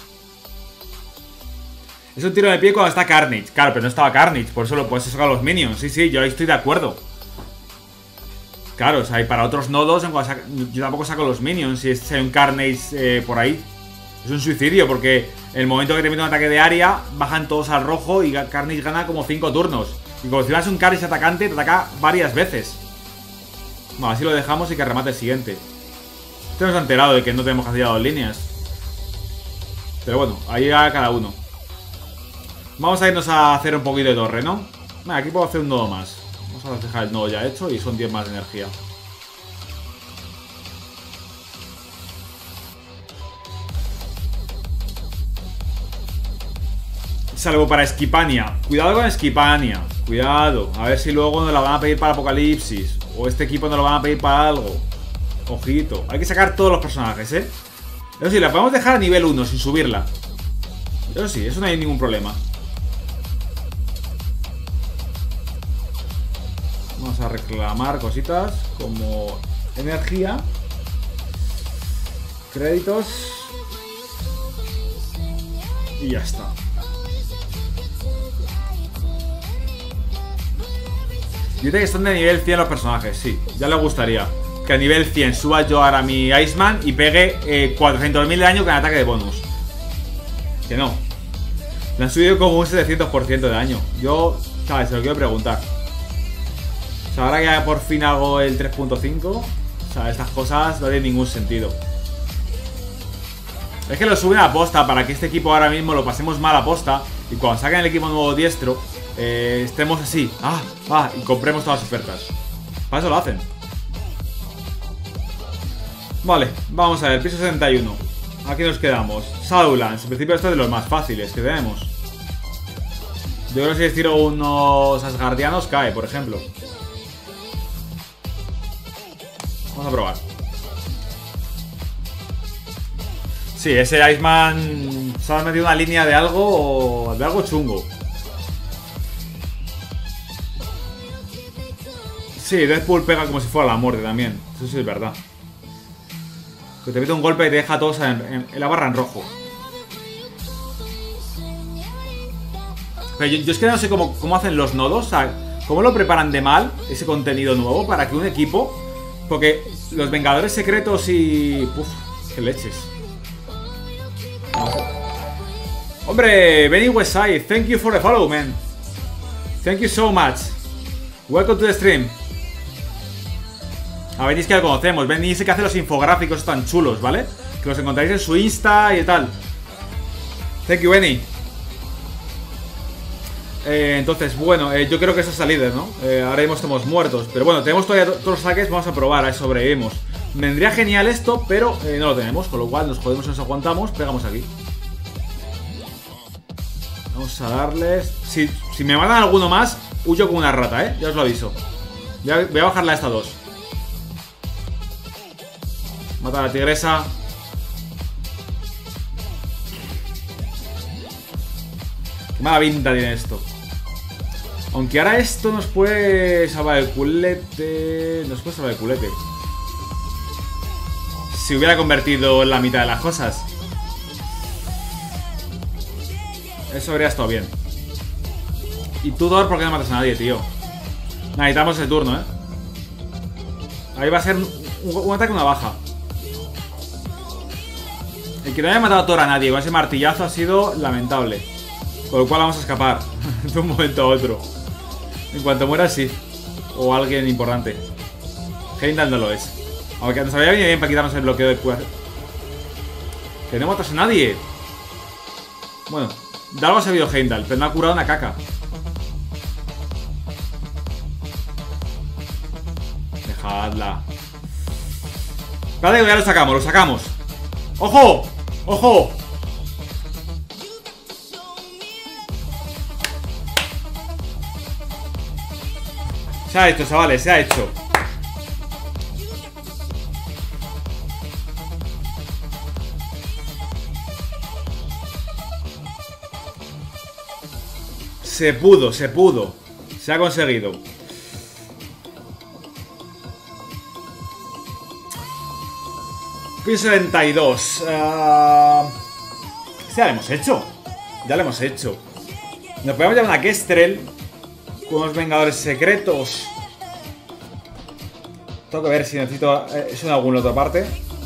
S1: Es un tiro de pie cuando está Carnage. Claro, pero no estaba Carnage, por eso lo puedes sacar a los minions. Sí, sí, yo ahí estoy de acuerdo. Claro, o sea, y para otros nodos yo tampoco saco los minions si hay un Carnage eh, por ahí. Es un suicidio porque en el momento que te mete un ataque de área bajan todos al rojo y Carnage gana como cinco turnos. Y como si fueras un Carnage atacante te ataca varias veces. Bueno, así lo dejamos y que remate el siguiente. Este nos ha enterado de que no tenemos que hacer dos líneas. Pero bueno, ahí a cada uno. Vamos a irnos a hacer un poquito de torre, ¿no? Bueno, aquí puedo hacer un nodo más. Vamos a dejar el nodo ya hecho y son diez más de energía. Salvo para Esquipania. Cuidado con Esquipania. Cuidado. A ver si luego nos la van a pedir para Apocalipsis. O este equipo nos lo van a pedir para algo. Ojito. Hay que sacar todos los personajes, ¿eh? Eso sí, la podemos dejar a nivel uno sin subirla. Eso sí, eso no hay ningún problema. Vamos a reclamar cositas como energía, créditos y ya está. Dice que están de nivel cien los personajes, sí, ya le gustaría que a nivel cien suba yo ahora mi Iceman y pegue eh, cuatrocientos mil de daño con ataque de bonus. Que no. Le han subido como un setecientos por ciento de daño. Yo, ¿sabes? Se lo quiero preguntar. O sea, ahora que ya por fin hago el tres punto cinco, o sea, estas cosas no tienen ningún sentido. Es que lo suben a posta para que este equipo ahora mismo lo pasemos mal a posta. Y cuando saquen el equipo nuevo diestro, eh, estemos así. Ah, ah, y compremos todas las ofertas. Para eso lo hacen. Vale, vamos a ver, piso setenta y uno. Aquí nos quedamos. Shadowlands, en principio esto es de los más fáciles que tenemos. Yo creo que si les tiro unos asgardianos cae, por ejemplo. Vamos a probar. Sí, ese Iceman se ha metido una línea de algo de algo chungo. Sí, Deadpool pega como si fuera la muerte también. Eso sí es verdad. Que te mete un golpe y te deja a todos en, en, en la barra en rojo. Pero yo, yo es que no sé cómo, cómo hacen los nodos. O sea, cómo lo preparan de mal ese contenido nuevo para que un equipo... Porque los Vengadores Secretos y... Uf, qué leches. Hombre, Benny Westside, thank you for the follow, man. Thank you so much. Welcome to the stream. A Benny es que lo conocemos. Benny es el que hace los infográficos tan chulos, ¿vale? Que los encontráis en su Insta y tal. Thank you, Benny. Eh, entonces, bueno, eh, yo creo que eso es líder, ¿no? Eh, ahora mismo estamos muertos. Pero bueno, tenemos todavía todos los ataques. Vamos a probar, a ver si sobrevivimos. Vendría genial esto, pero eh, no lo tenemos. Con lo cual nos jodemos y nos aguantamos. Pegamos aquí. Vamos a darles... Si, si me matan alguno más, huyo como una rata, ¿eh? Ya os lo aviso. Voy a, voy a bajarla a estas dos. Mata a la tigresa. Qué mala pinta tiene esto. Aunque ahora esto nos puede salvar el culete. Nos puede salvar el culete. Si hubiera convertido en la mitad de las cosas. Eso habría estado bien. Y tú, Thor, ¿por qué no matas a nadie, tío? Necesitamos el turno, ¿eh? Ahí va a ser un, un ataque, una baja. El que no haya matado a Thor a nadie con ese martillazo ha sido lamentable. Con lo cual vamos a escapar de un momento a otro. En cuanto muera, sí. O alguien importante. Heimdall no lo es. Aunque nos había venido bien para quitarnos el bloqueo de cuerpo. Que no matas a nadie. Bueno, de algo ha servido Heimdall, pero no ha curado una caca. Dejadla. Espérate que ya lo sacamos, lo sacamos. ¡Ojo! ¡Ojo! Se ha hecho, chavales, se ha hecho. Se pudo, se pudo. Se ha conseguido. Piso setenta y dos. Uh... Ya lo hemos hecho. Ya lo hemos hecho. Nos podemos llevar una Kestrel con unos Vengadores secretos. Tengo que ver si necesito eso en alguna otra parte.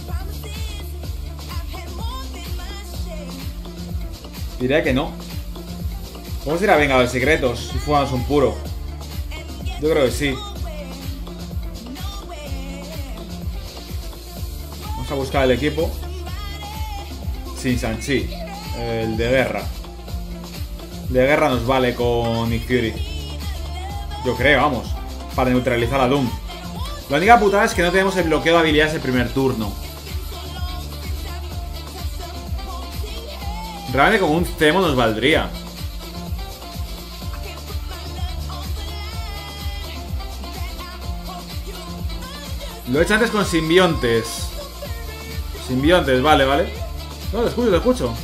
S1: Diré que no. Vamos a ir a Vengadores secretos si jugamos un puro. Yo creo que sí. Vamos a buscar el equipo. Sin Shang-Chi. El de guerra. De guerra nos vale con Nick Fury. Yo creo, vamos. Para neutralizar a Doom. La única putada es que no tenemos el bloqueo de habilidades el primer turno. Realmente como un Zemo nos valdría. Lo he hecho antes con simbiontes. Simbiontes, vale, vale. No, lo escucho, lo escucho.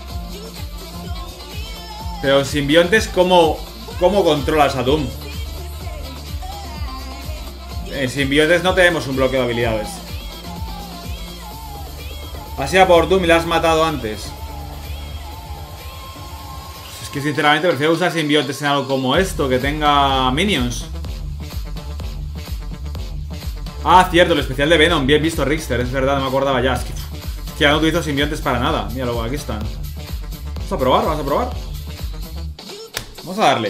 S1: Pero simbiontes, ¿cómo, cómo controlas a Doom? En simbiontes no tenemos un bloqueo de habilidades. Así a por Doom y la has matado antes. Es que sinceramente prefiero usar simbiontes en algo como esto, que tenga minions. Ah, cierto, el especial de Venom. Bien visto, Richter, es verdad, no me acordaba ya. Es que, es que ya no utilizo simbiontes para nada. Míralo, aquí están. Vamos a probar, vamos a probar. Vamos a darle.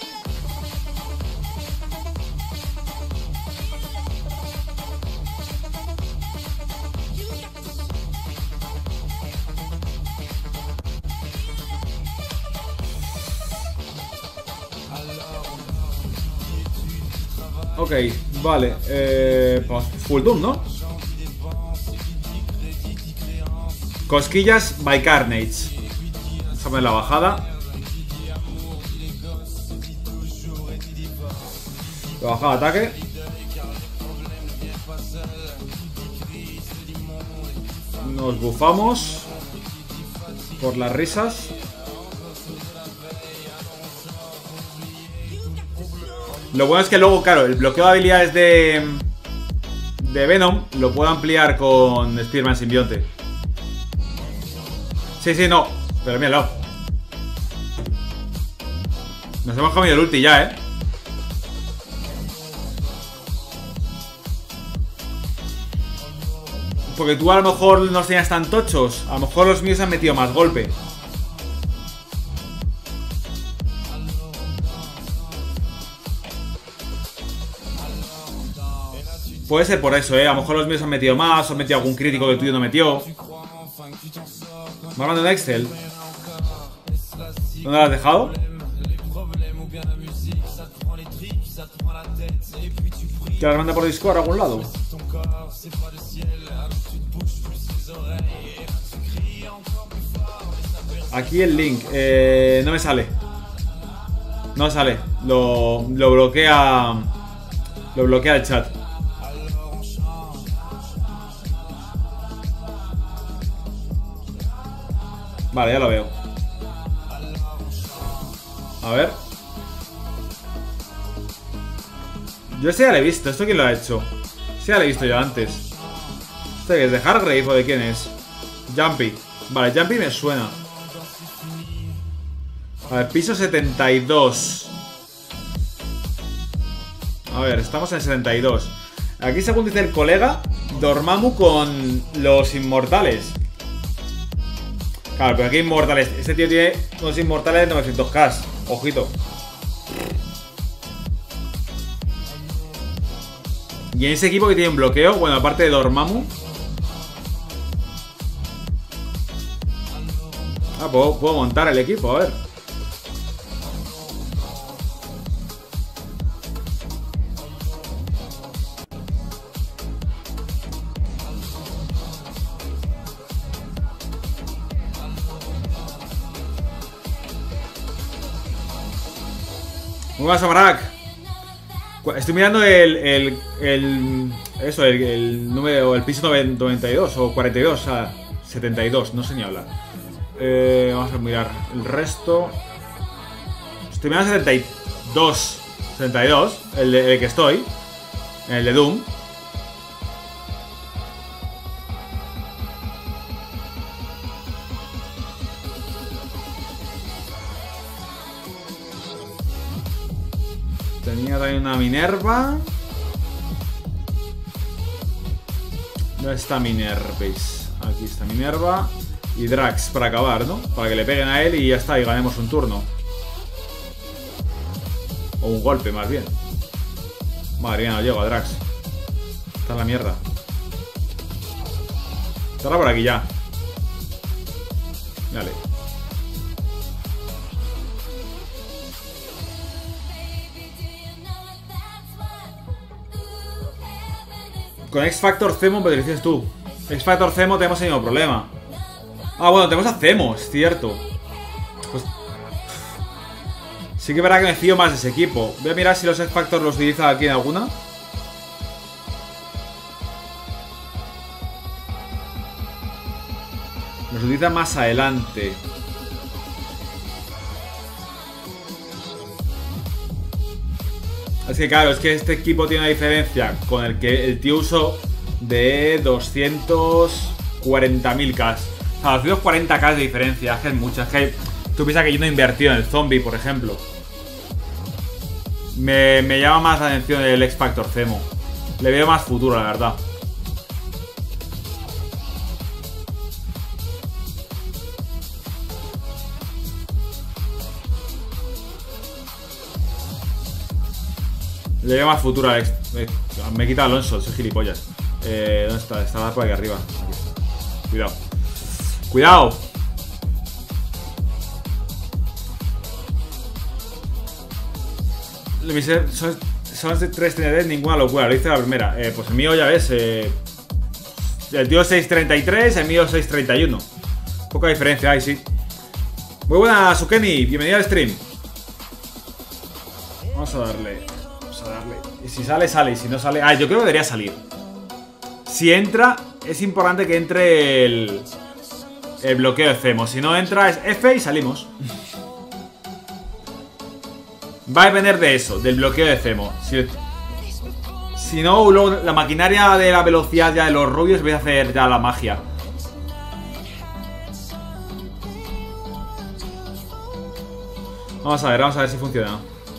S1: Ok, vale. Eh, full Doom, ¿no? Cosquillas by Carnage. Vamos a poner la bajada. La bajada de ataque. Nos bufamos por las risas. Lo bueno es que luego, claro, el bloqueo de habilidades de, de Venom lo puedo ampliar con Spearman simbionte. Sí, sí, no. Pero míralo. Nos hemos comido el ulti ya, ¿eh? Porque tú a lo mejor no los tenías tan tochos. A lo mejor los míos han metido más golpe. Puede ser por eso, eh. A lo mejor los míos han metido más. O han metido algún crítico que el tuyo no metió. ¿Me mando en Excel? ¿Dónde lo has dejado? ¿Te las manda por Discord a algún lado? Aquí el link. Eh, no me sale. No sale. Lo, lo bloquea. Lo bloquea el chat. Vale, ya lo veo. A ver. Yo este ya lo he visto. ¿Esto quién lo ha hecho? Este ya lo he visto yo antes. ¿Este que es de Hargrave o de quién es? Jumpy. Vale, Jumpy me suena. A ver, piso setenta y dos. A ver, estamos en setenta y dos. Aquí, según dice el colega, Dormammu con los inmortales. Claro, pero aquí inmortales. Este tío tiene unos inmortales de novecientos K. Ojito. Y en ese equipo que tiene un bloqueo, bueno, aparte de Dormammu. Ah, puedo, puedo montar el equipo, a ver. Muy buenas, Amarak. Estoy mirando el, el, el eso, el, el número, el piso noventa y dos o cuarenta y dos, o sea, setenta y dos, no sé ni hablar. Eh, vamos a mirar el resto. Estoy mirando setenta y dos, setenta y dos, el, de, el que estoy, el de Doom. Tenía también una Minerva. ¿Dónde está Minervis? Aquí está Minerva. Y Drax para acabar, ¿no? Para que le peguen a él y ya está, y ganemos un turno. O un golpe, más bien. Madre mía, no llego a Drax. Está en la mierda. Estará por aquí ya. Dale. Con X-Factor Zemo, pero dices tú. X-Factor Zemo tenemos el mismo problema. Ah, bueno, tenemos a Zemo, es cierto. Pues... sí que verá que me fío más de ese equipo. Voy a mirar si los X-Factor los utiliza aquí en alguna. Los utiliza más adelante. Es que claro, es que este equipo tiene una diferencia con el que el tío usó de doscientos cuarenta mil K. O sea, doscientos cuarenta K de diferencia, es que es mucho. Es que tú piensas que yo no he invertido en el zombie, por ejemplo. Me, me llama más la atención el X-Factor Zemo. Le veo más futuro, la verdad. Le veo más futuro a Alex. Eh, me quita Alonso, soy gilipollas. Eh, ¿Dónde está? Está por aquí arriba. Aquí está. Cuidado. ¡Cuidado! Son, son tres T N Ds, ninguna locura. Lo hice la primera. Eh, pues el mío ya ves. Eh, el tío seis treinta y tres, el mío seis treinta y uno. Poca diferencia hay, sí. Muy buena, Sukeni. Bienvenido al stream. Vamos a darle. Darle. Y si sale, sale. Y si no sale... ah, yo creo que debería salir. Si entra, es importante que entre el... el bloqueo de Zemo. Si no entra, es F y salimos. Va a depender de eso, del bloqueo de Zemo. Si, si no, luego la maquinaria de la velocidad ya de los rubios voy a hacer ya la magia. Vamos a ver, vamos a ver si funciona.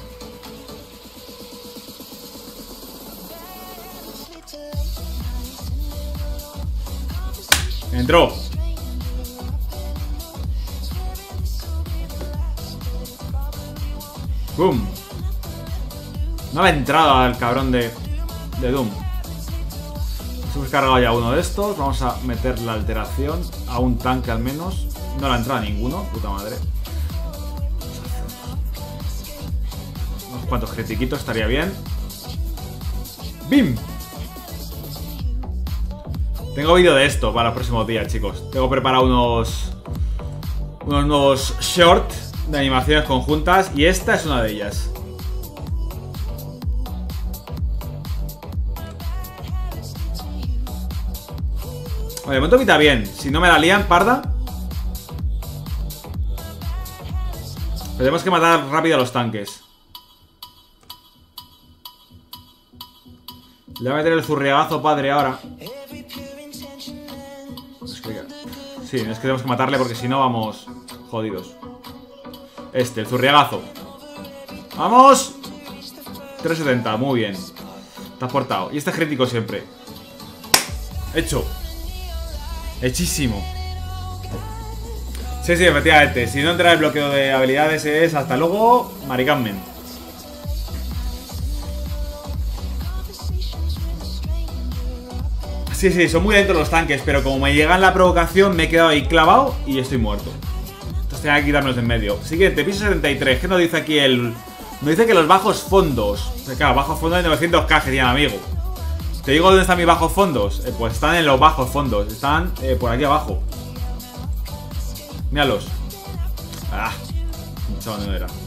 S1: Entró. Boom. No le ha entrado al cabrón de, de Doom. Hemos cargado ya uno de estos. Vamos a meter la alteración a un tanque al menos. No le ha entrado a ninguno. Puta madre. Unos cuantos critiquitos estaría bien. ¡Bim! Tengo vídeo de esto para los próximos días, chicos. Tengo preparado unos unos nuevos shorts de animaciones conjuntas y esta es una de ellas. Vale, de momento quita bien. Si no me la lían, parda. Tenemos que matar rápido a los tanques. Le voy a meter el zurriagazo padre ahora. Es que... Sí, es que tenemos que matarle porque si no vamos jodidos. Este, el zurriagazo. ¡Vamos! trescientos setenta, muy bien. Te has portado. Y este es crítico siempre. Hecho. Hechísimo. Sí, sí, efectivamente. Si no entra el bloqueo de habilidades es hasta luego, maricanmen. Sí, sí, son muy lentos los tanques, pero como me llegan la provocación me he quedado ahí clavado y estoy muerto. Entonces tengo que quitarnos de en medio. Siguiente, piso setenta y tres. ¿Qué nos dice aquí el...? Nos dice que los bajos fondos... O sea, claro, bajos fondos de novecientos K que tiene, amigo. ¿Te digo dónde están mis bajos fondos? Eh, pues están en los bajos fondos. Están eh, por aquí abajo. Míralos. Ah, no sé dónde era.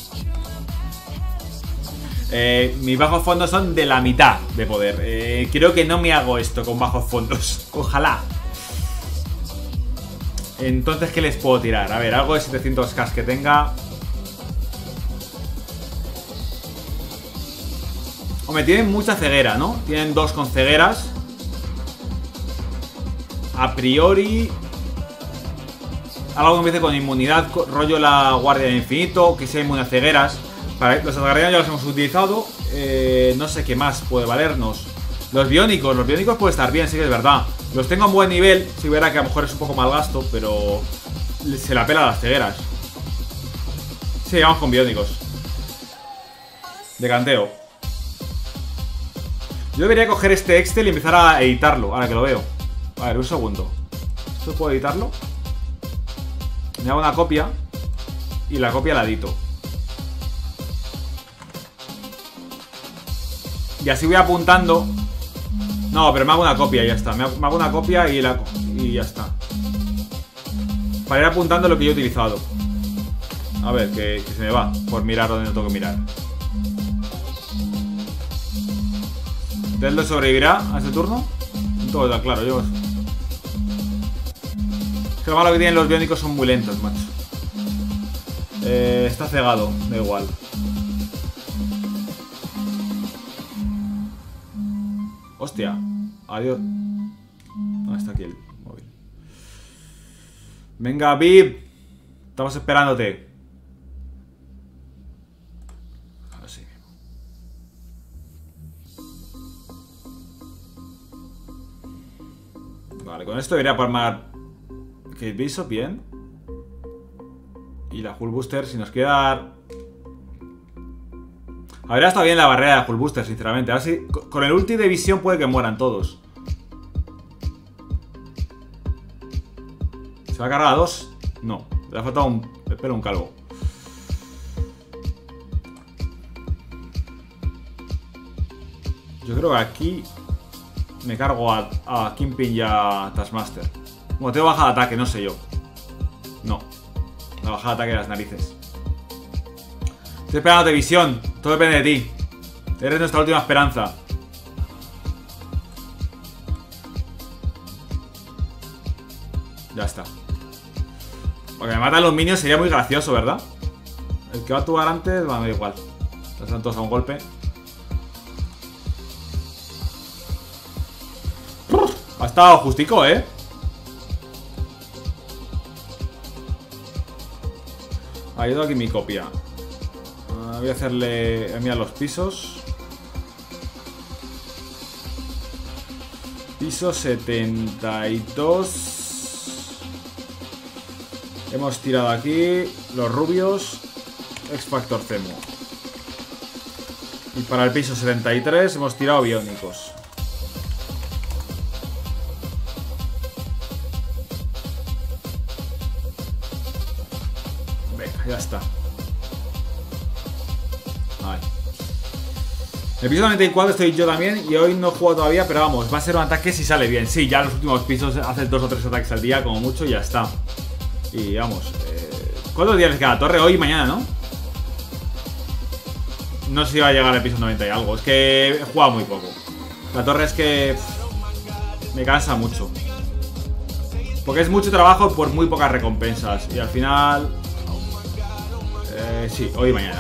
S1: Eh, mis bajos fondos son de la mitad de poder. eh, Creo que no me hago esto con bajos fondos. Ojalá. Entonces, ¿qué les puedo tirar? A ver, algo de setecientos K que tenga. Hombre, tienen mucha ceguera, ¿no? Tienen dos con cegueras. A priori algo que empiece con inmunidad, rollo la guardia del infinito, que sea inmune a cegueras. Para los guardianes ya los hemos utilizado. eh, No sé qué más puede valernos. Los biónicos, los biónicos puede estar bien, sí que es verdad. Los tengo a buen nivel, si verá que a lo mejor es un poco mal gasto, pero se la pela las cegueras. Sí, vamos con biónicos. De canteo. Yo debería coger este Excel y empezar a editarlo, ahora que lo veo. A ver, un segundo. ¿Esto puedo editarlo? Me hago una copia y la copia la edito. Y así voy apuntando. No, pero me hago una copia y ya está. Me hago, me hago una copia y, la, y ya está. Para ir apuntando lo que yo he utilizado. A ver, que, que se me va por mirar donde no tengo que mirar. ¿Deldo sobrevivirá a este turno? Todo está claro, yo. Lo malo que tienen los biónicos son muy lentos, macho. Eh, está cegado, da igual. Hostia, adiós. ¿Dónde está aquí el móvil? Venga, Vip. Estamos esperándote. Así mismo. Vale, con esto debería palmar Kate Bishop, bien. Y la Hull Booster, si nos quiere dar... Habría estado bien la barrera de Hull Booster, sinceramente. Ahora sí, con el ulti de visión puede que mueran todos. ¿Se va a cargar a dos? No, le ha faltado un... Espera, un calvo. Yo creo que aquí me cargo a, a Kingpin y a Taskmaster. Bueno, tengo bajada de ataque, no sé yo. No, la bajada de ataque de las narices. Estoy esperando de visión. Todo depende de ti. Eres nuestra última esperanza. Ya está. Porque me matan los minions sería muy gracioso, ¿verdad? El que va a actuar antes, bueno, me da igual. Están todos a un golpe. Ha estado justico, ¿eh? Ha ido aquí mi copia. Uh, voy a hacerle... Mira los pisos. Piso setenta y dos. Hemos tirado aquí los rubios. X-Factor Cemo. Y para el piso setenta y tres hemos tirado biónicos. Ya está. Vale. El piso noventa y cuatro estoy yo también. Y hoy no he jugado todavía, pero vamos, va a ser un ataque si sale bien. Sí, ya en los últimos pisos haces dos o tres ataques al día, como mucho, y ya está. Y vamos, eh, ¿cuántos días les queda? Torre hoy y mañana, ¿no? No sé si va a llegar al piso noventa y algo. Es que he jugado muy poco. La torre es que pff, me cansa mucho. Porque es mucho trabajo por muy pocas recompensas. Y al final... Eh, sí, hoy y mañana.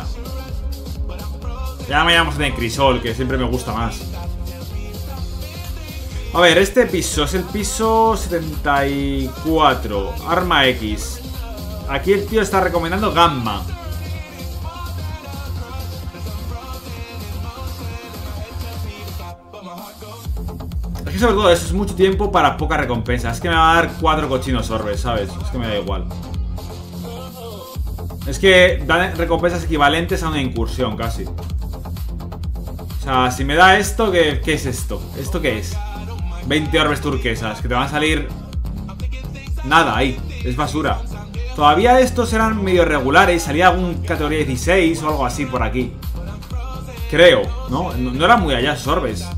S1: Ya mañana vamos a tener Crisol, que siempre me gusta más. A ver, este piso es el piso setenta y cuatro. Arma X. Aquí el tío está recomendando Gamma. Es que sobre todo eso es mucho tiempo para poca recompensa. Es que me va a dar cuatro cochinos orbes, ¿sabes? Es que me da igual. Es que dan recompensas equivalentes a una incursión casi. O sea, si me da esto, ¿qué, qué es esto? ¿Esto qué es? veinte orbes turquesas, que te van a salir nada ahí, es basura. Todavía estos eran medio regulares, salía algún categoría dieciséis o algo así por aquí. Creo, ¿no? No, no eran muy allá esos orbes.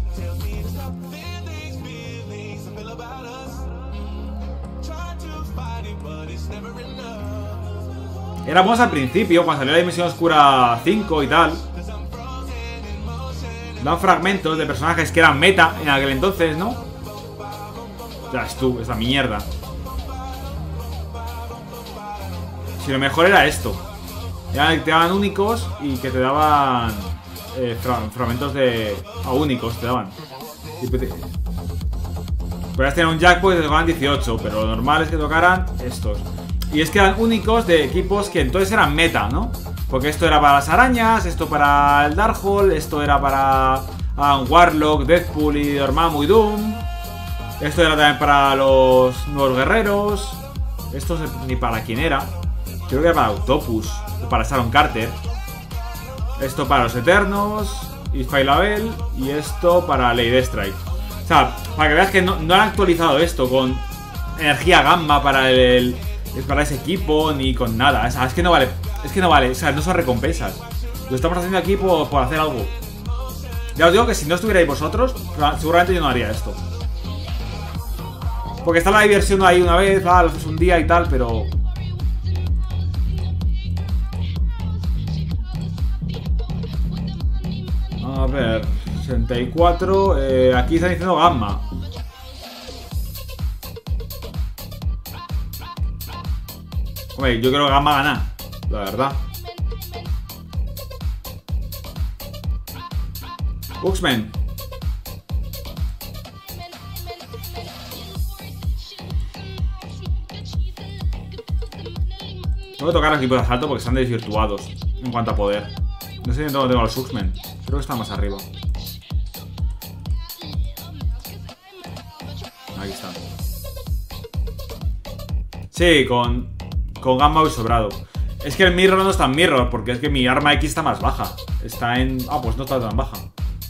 S1: Éramos al principio, cuando salió la Dimensión Oscura cinco y tal. Dan fragmentos de personajes que eran meta en aquel entonces, ¿no? Ya es tú, esa mierda. Si lo mejor era esto. Era que te daban únicos y que te daban eh, fra fragmentos de... a únicos te daban. Podías tener un jackpot y te tocaban dieciocho, pero lo normal es que tocaran estos. Y es que eran únicos de equipos que entonces eran meta, ¿no? Porque esto era para las arañas, esto para el Darkhold, esto era para um, Warlock, Deathpool y Dormammu y Doom. Esto era también para los nuevos guerreros. Esto ni para quién era. Creo que era para Octopus o para Sharon Carter. Esto para los Eternos y Failabel. Y esto para Lady Strike. O sea, para que veas que no, no han actualizado esto con energía gamma para el, el para ese equipo ni con nada. O sea, es que no vale. Es que no vale, o sea, no son recompensas. Lo estamos haciendo aquí por, por hacer algo. Ya os digo que si no estuvierais vosotros, seguramente yo no haría esto. Porque está la diversión ahí una vez, ah, lo haces un día y tal, pero... A ver, sesenta y cuatro, eh, aquí están diciendo Gamma. Hombre, yo creo que Gamma gana, la verdad. Buxman. Tengo que tocar los equipos de asalto porque están desvirtuados en cuanto a poder. No sé dónde tengo los Buxman. Creo que están más arriba. Aquí están. Sí, con, con Gamma voy sobrado. Es que el Mirror no está en Mirror, porque es que mi arma X está más baja. Está en... Ah, pues no está tan baja.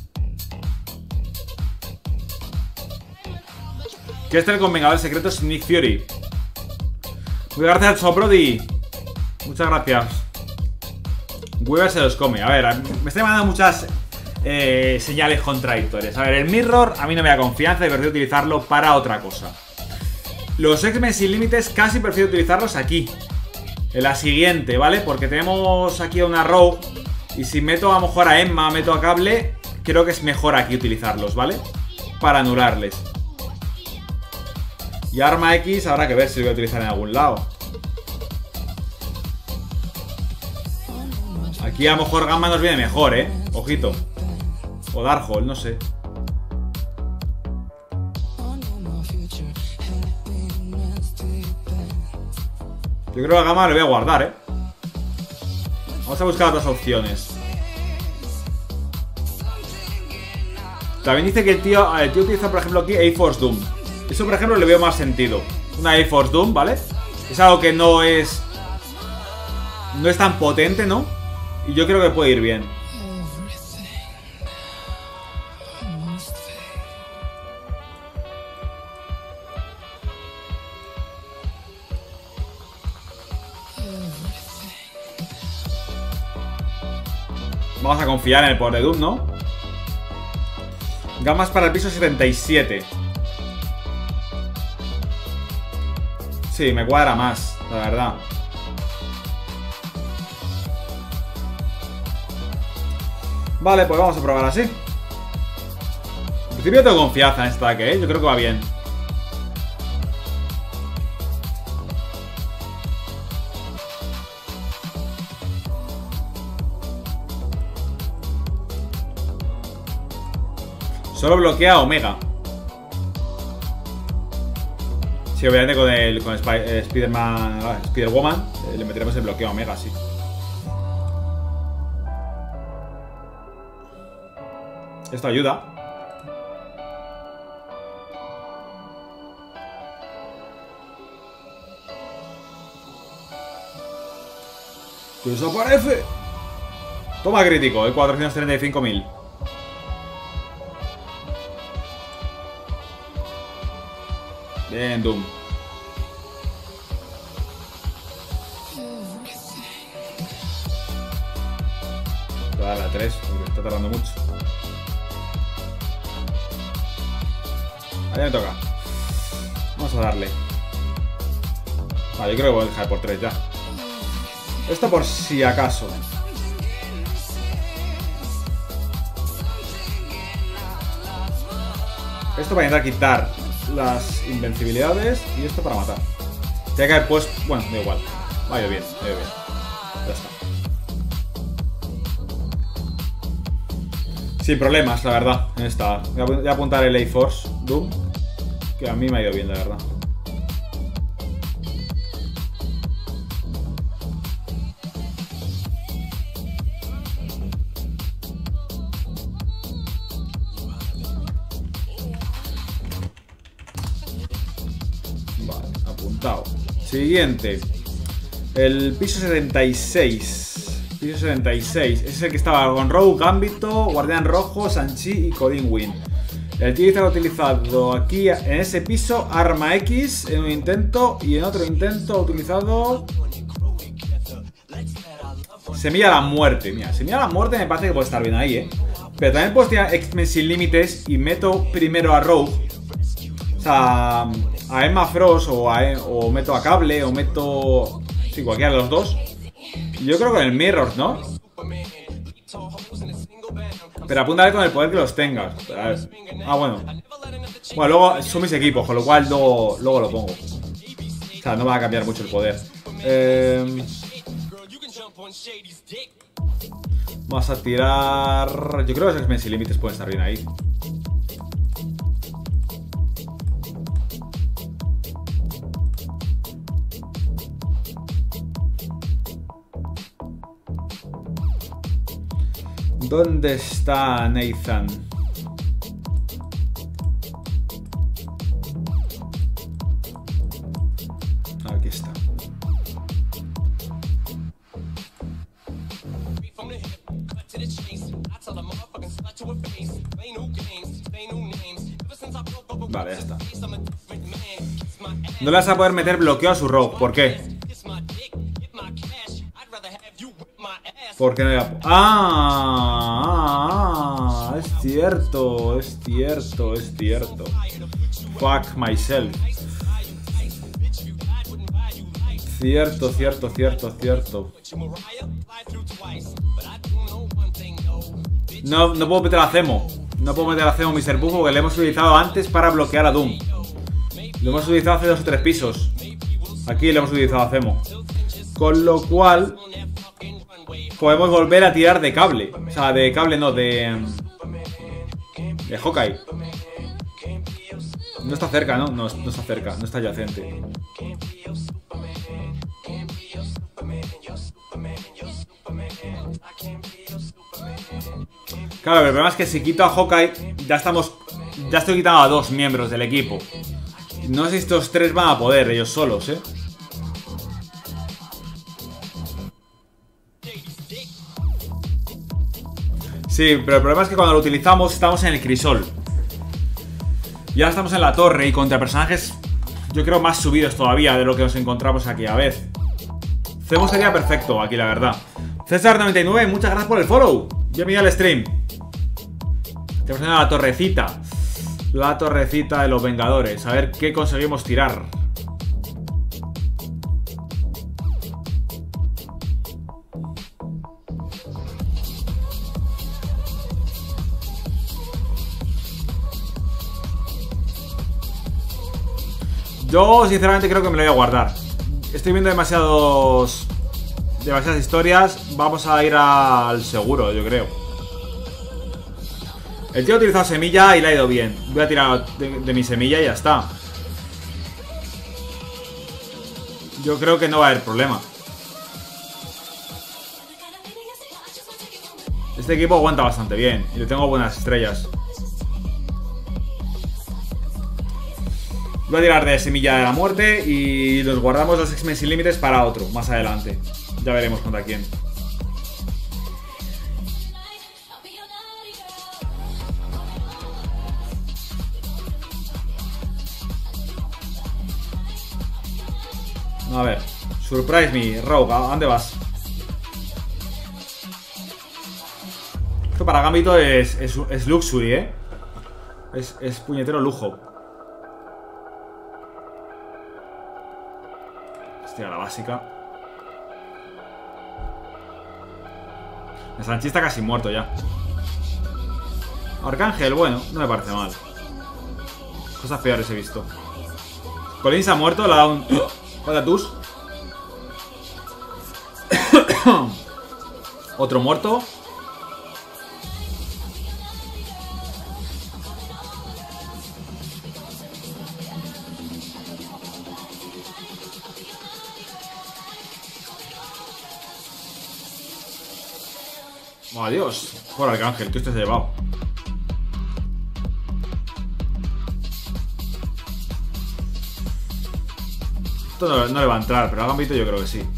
S1: ¿Qué es el con Vengadores Secretos Nick Fury? Muchas gracias, Sobrodi. Muchas gracias. Weaver se los come. A ver, me estoy mandando muchas eh, señales contradictorias. A ver, el Mirror a mí no me da confianza y prefiero utilizarlo para otra cosa. Los X-Men sin límites casi prefiero utilizarlos aquí. En la siguiente, ¿vale? Porque tenemos aquí a una Rogue. Y si meto a lo mejor a Emma, meto a Cable, creo que es mejor aquí utilizarlos, ¿vale? Para anularles. Y Arma X habrá que ver si lo voy a utilizar en algún lado. Aquí a lo mejor Gamma nos viene mejor, ¿eh? Ojito. O Darkhold, no sé. Yo creo que a Gamma lo voy a guardar, ¿eh? Vamos a buscar otras opciones. También dice que el tío, el tío utiliza, por ejemplo, aquí A-Force Doom. Eso, por ejemplo, le veo más sentido. Una A-Force Doom, ¿vale? Es algo que no es... No es tan potente, ¿no? Y yo creo que puede ir bien. Vamos a confiar en el poder de Doom, ¿no? Gamas para el piso setenta y siete. Sí, me cuadra más, la verdad. Vale, pues vamos a probar así. En principio tengo confianza en este ataque, ¿eh? Yo creo que va bien. Solo bloquea a Omega. Sí, obviamente con el con Sp eh, Spider-Man, ah, Spider-Woman eh, le meteremos el bloqueo a Omega, sí. Esto ayuda. ¡Desaparece! Toma crítico, el cuatrocientos treinta y cinco mil. Bien, Doom. Voy a darle a tres, porque está tardando mucho. Ahí me toca. Vamos a darle. Vale, yo creo que voy a dejar por tres ya. Esto por si acaso. Esto para intentar quitar las invencibilidades y esto para matar. Tiene que haber puesto... Bueno, da igual. Vaya bien, vaya bien. Ya está. Sin problemas, la verdad. En esta. Voy a apuntar el A-Force Doom, que a mí me ha ido bien, la verdad. Siguiente. El piso setenta y seis. Piso setenta y seis. Ese es el que estaba con Rogue, Gambito, Guardián Rojo, Shang-Chi y Colin Wynn. El tío ha utilizado aquí en ese piso Arma X en un intento y en otro intento ha utilizado Semilla de la Muerte. Mira, Semilla de la Muerte me parece que puede estar bien ahí, ¿eh? Pero también puedo tirar X-Men sin límites y meto primero a Rogue. O sea, a Emma Frost o, a, o meto a Cable o meto... Sí, cualquiera de los dos. Yo creo que con el Mirror, ¿no? Pero apúntale con el poder que los tengas. Ah, bueno. Bueno, luego son mis equipos, con lo cual luego, luego lo pongo. O sea, no va a cambiar mucho el poder. Eh... Vamos a tirar... Yo creo que los X-Men sin límites pueden estar bien ahí. ¿Dónde está Nathan? Aquí está. Vale, ya está. No le vas a poder meter bloqueo a su Rogue. ¿Por qué? Porque no era... ¡Ah! ¡Ah! Es cierto, es cierto, es cierto. Fuck myself. Cierto, cierto, cierto, cierto. No, no puedo meter a Zemo. No puedo meter a Zemo mister Buu porque le hemos utilizado antes para bloquear a Doom. Lo hemos utilizado hace dos o tres pisos. Aquí le hemos utilizado a Zemo. Con lo cual... podemos volver a tirar de Cable. O sea, de Cable no, de... De Hawkeye. No está cerca, ¿no? No, no está cerca, no está adyacente. Claro, pero el problema es que si quito a Hawkeye, ya estamos... Ya estoy quitando a dos miembros del equipo. No sé si estos tres van a poder ellos solos, ¿eh? Sí, pero el problema es que cuando lo utilizamos estamos en el crisol. Y ahora estamos en la torre y contra personajes, yo creo, más subidos todavía de lo que nos encontramos aquí a vez. Zemo sería perfecto aquí, la verdad. César noventa y nueve, muchas gracias por el follow. Bienvenido al stream. Tenemos en la torrecita. La torrecita de los Vengadores. A ver qué conseguimos tirar. Yo sinceramente creo que me lo voy a guardar. Estoy viendo demasiados demasiadas historias. Vamos a ir al seguro, yo creo. El tío ha utilizado semilla y le ha ido bien. Voy a tirar de, de mi semilla y ya está. Yo creo que no va a haber problema. Este equipo aguanta bastante bien y le tengo buenas estrellas. Voy a tirar de semilla de la muerte y nos guardamos los X-Men sin límites para otro, más adelante. Ya veremos contra quién. A ver, surprise me, Rogue, ¿a dónde vas? Esto para Gambito es, es, es luxury, ¿eh? Es, es puñetero lujo. Hostia, la básica. El Sanchi está casi muerto ya. Arcángel, bueno, no me parece mal. Cosas peores he visto. Colin se ha muerto, le ha dado un... Patatus. Otro muerto. Oh, adiós. Por Arcángel, que usted se ha llevado. Esto no, no le va a entrar, pero a Gambito yo creo que sí.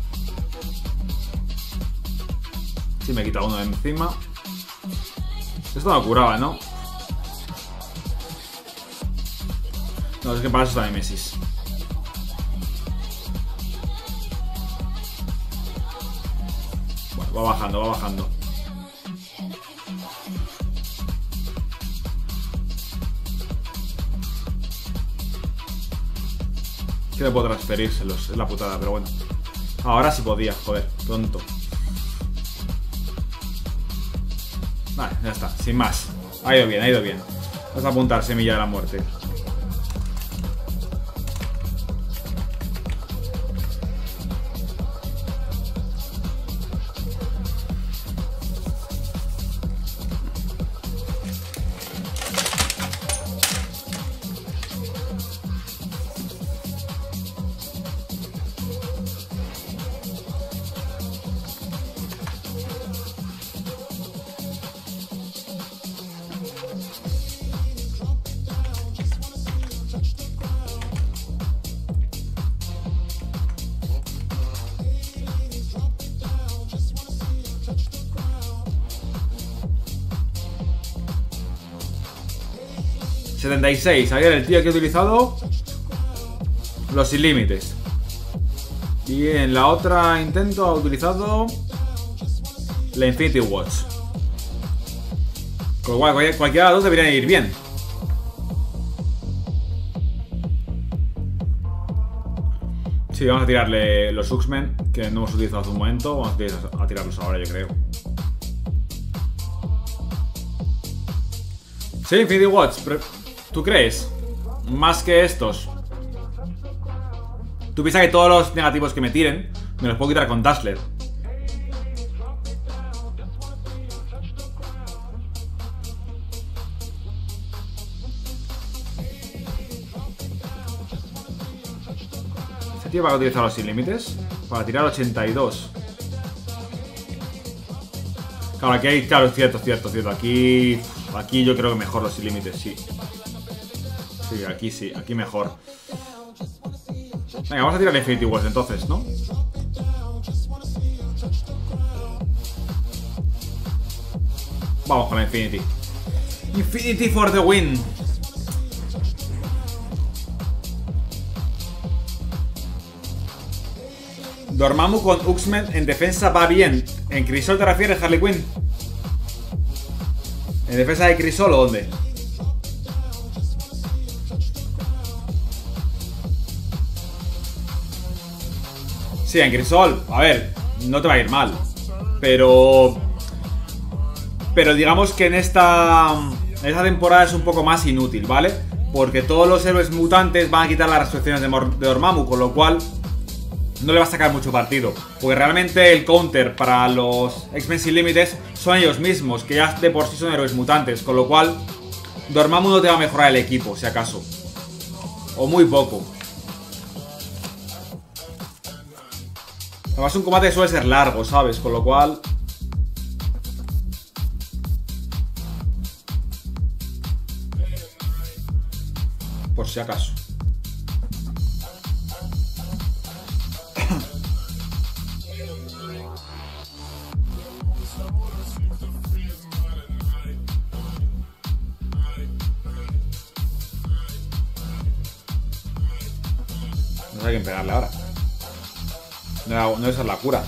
S1: Sí, me he quitado uno de encima. Esto no curaba, ¿no? No, es que para eso está Nemesis. Bueno, va bajando, va bajando. Que no puedo transferírselos, es la putada, pero bueno. Ahora sí podía, joder, tonto. Vale, ya está, sin más. Ha ido bien, ha ido bien. Vamos a apuntar semilla de la muerte. setenta y seis, ayer el tío que ha utilizado los sin límites. Y en la otra intento ha utilizado la Infinity Watch. Con lo cual cualquiera de las dos deberían ir bien. Sí, vamos a tirarle los X-Men que no hemos utilizado hace un momento. Vamos a tirarlos ahora, yo creo. Sí, Infinity Watch, pero ¿tú crees? Más que estos. Tú piensas que todos los negativos que me tiren me los puedo quitar con Dazzler. Este tío va a utilizar los sin límites para tirar ochenta y dos. Claro, aquí hay... Claro, es cierto, cierto, cierto. Aquí... Aquí yo creo que mejor los sin límites, sí. Sí, aquí sí, aquí mejor. Venga, vamos a tirar el Infinity Wars entonces, ¿no? Vamos con la Infinity. Infinity for the win. Dormammu con X-Men en defensa va bien. ¿En Crisol te refieres, Harley Quinn? ¿En defensa de Crisol o dónde? Sí, en Crisol, a ver, no te va a ir mal. Pero... Pero digamos que en esta... En esta temporada es un poco más inútil, ¿vale? Porque todos los héroes mutantes van a quitar las restricciones de, de Dormammu, con lo cual... no le va a sacar mucho partido. Porque realmente el counter para los X-Men sin límites son ellos mismos, que ya de por sí son héroes mutantes. Con lo cual, Dormammu no te va a mejorar el equipo, si acaso. O muy poco. Además, un combate suele ser largo, ¿sabes? Con lo cual... por si acaso. No sé a quién pegarle ahora. No, no esa es la cura.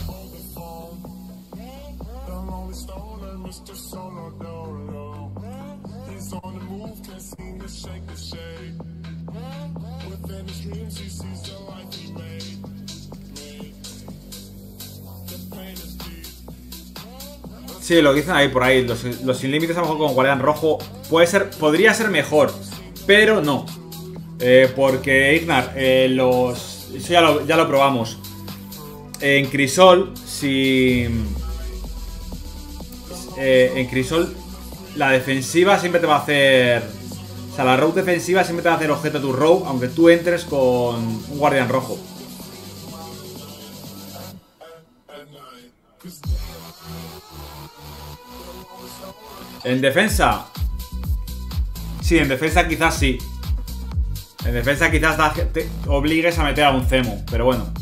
S1: Sí, lo dicen ahí por ahí. Los, los sin límites a lo mejor con Guardián Rojo puede ser, podría ser mejor, pero no. Eh, porque Ignar, eh, los. Eso ya lo, ya lo probamos. En Crisol, si. Eh, en Crisol, la defensiva siempre te va a hacer. O sea, la rogue defensiva siempre te va a hacer objeto a tu rogue, aunque tú entres con un Guardián Rojo. En defensa. Sí, en defensa quizás sí. En defensa quizás te obligues a meter a un Zemo, pero bueno.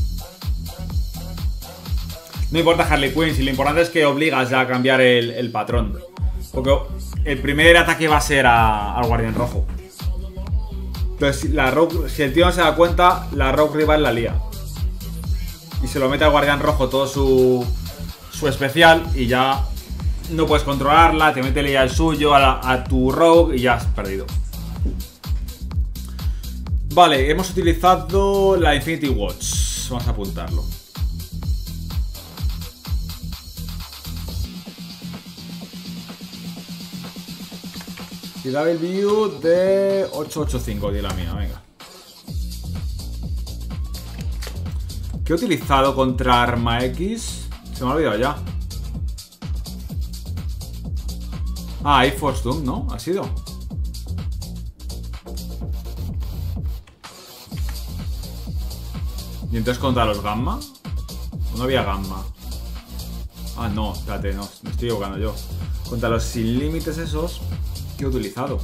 S1: No importa Harley Quinn, si lo importante es que obligas ya a cambiar el, el patrón. Porque el primer ataque va a ser a, al Guardián Rojo. Entonces, la Rogue, si el tío no se da cuenta, la Rogue rival la lía. Y se lo mete al Guardián Rojo todo su, su especial y ya no puedes controlarla, te mete ya el suyo a, la, a tu Rogue y ya has perdido. Vale, hemos utilizado la Infinity Watch. Vamos a apuntarlo. Y Double View de ocho ocho cinco, di la mía, venga. ¿Qué he utilizado contra Arma X? Se me ha olvidado ya. Ah, Air Force Doom, ¿no? ¿Ha sido? ¿Y entonces contra los Gamma? No había Gamma. Ah, no, espérate, no, me estoy equivocando yo. Contra los sin límites esos, ¿qué he utilizado?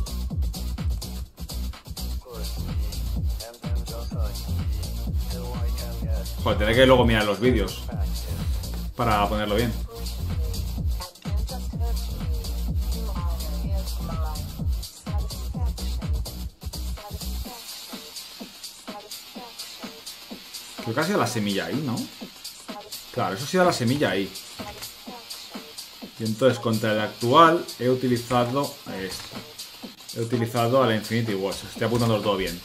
S1: Joder, tendré que luego mirar los vídeos para ponerlo bien. Creo que ha sido la semilla ahí, ¿no? Claro, eso ha sido la semilla ahí. Y entonces contra el actual he utilizado esto. He utilizado a la Infinity Watch. Estoy apuntando todo bien.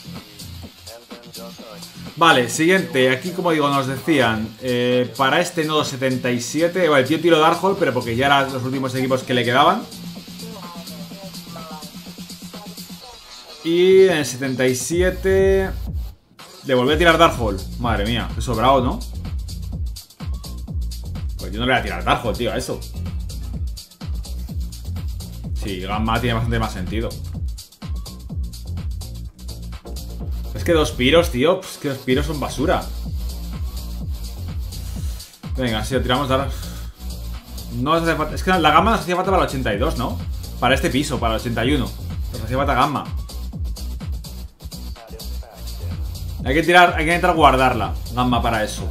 S1: Vale, siguiente. Aquí, como digo, nos decían eh, para este nodo setenta y siete. Vale, el tío tiró Darkhold, pero porque ya eran los últimos equipos que le quedaban. Y en el setenta y siete le volví a tirar Darkhold. Madre mía, qué sobrado, ¿no? Pues yo no le voy a tirar Darkhold, tío, a eso. Sí, Gamma tiene bastante más sentido. Es que dos piros, tío. Es que dos piros son basura. Venga, si lo tiramos ahora. No nos hace falta. Es que la Gamma nos hacía falta para el ochenta y dos, ¿no? Para este piso, para el ochenta y uno. Nos hacía falta Gamma. Hay que tirar, hay que intentar guardarla, Gamma, para eso.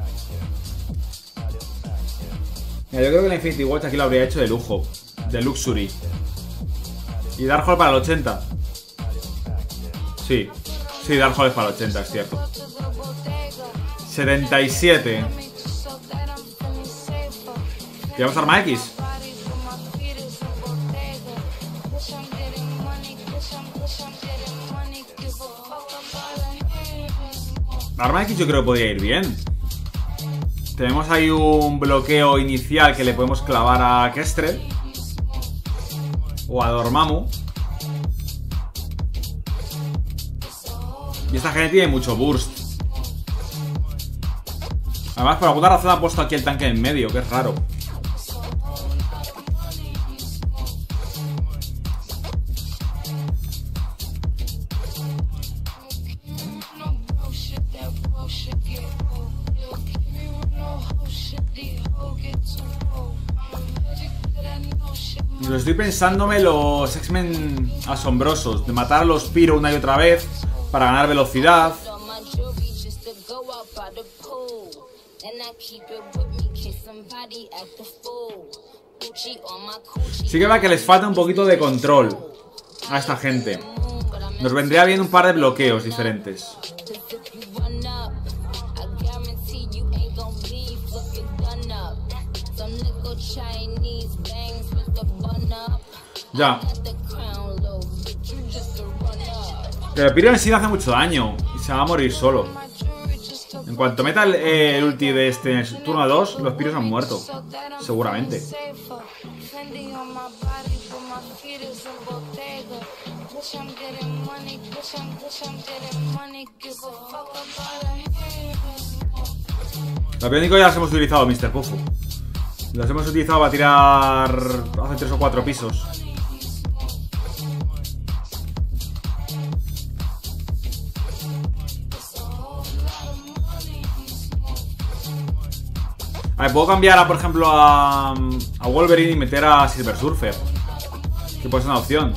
S1: Mira, yo creo que la Infinity Watch aquí lo habría hecho de lujo. De Luxury. Y Darkhold para el ochenta. Sí. Sí, Darkhold es para el ochenta, es cierto. setenta y siete. ¿Tiramos Arma X? Arma X yo creo que podría ir bien. Tenemos ahí un bloqueo inicial que le podemos clavar a Kestrel. O a Dormammu. Y esta gente tiene mucho burst. Además, por alguna razón ha puesto aquí el tanque en medio, que es raro. Lo estoy pensándome los X-Men asombrosos, de matar a los Pyro una y otra vez para ganar velocidad. Sí que va que les falta un poquito de control a esta gente. Nos vendría bien un par de bloqueos diferentes. Ya. Pero el Pyro en sí no hace mucho daño y se va a morir solo. En cuanto meta el, el ulti de este en el turno dos, los Pyros han muerto. Seguramente. Lo biónico ya los hemos utilizado, mister Puffo. Los hemos utilizado para tirar hace tres o cuatro pisos. A ver, puedo cambiar, a, por ejemplo, a, a Wolverine y meter a Silver Surfer. Que puede ser una opción.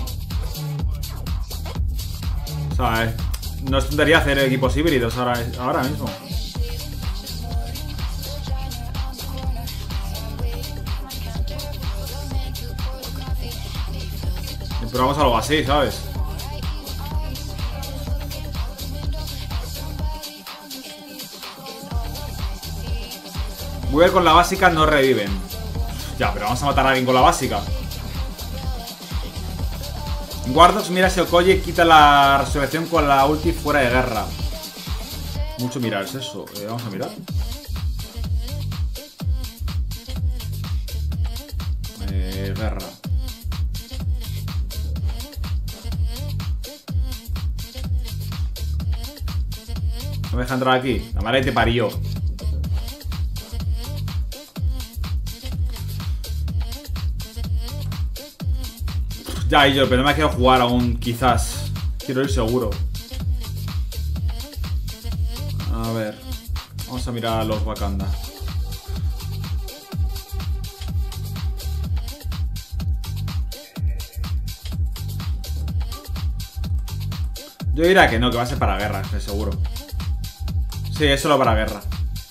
S1: O sea, eh, no es tontería hacer equipos híbridos ahora, ahora mismo. Pero vamos a algo así, ¿sabes? Voy a ver con la básica, no reviven. Ya, pero vamos a matar a alguien con la básica. Guardox, mira si Okoye quita la resurrección con la ulti fuera de guerra. Mucho mirar, es eso. Eh, vamos a mirar. Eh, guerra. No me deja entrar aquí. La madre te parió. Ya, y yo, pero no me quiero jugar aún, quizás. Quiero ir seguro. A ver. Vamos a mirar a los Wakanda. Yo diría que no, que va a ser para guerra, estoy seguro. Sí, es solo para guerra.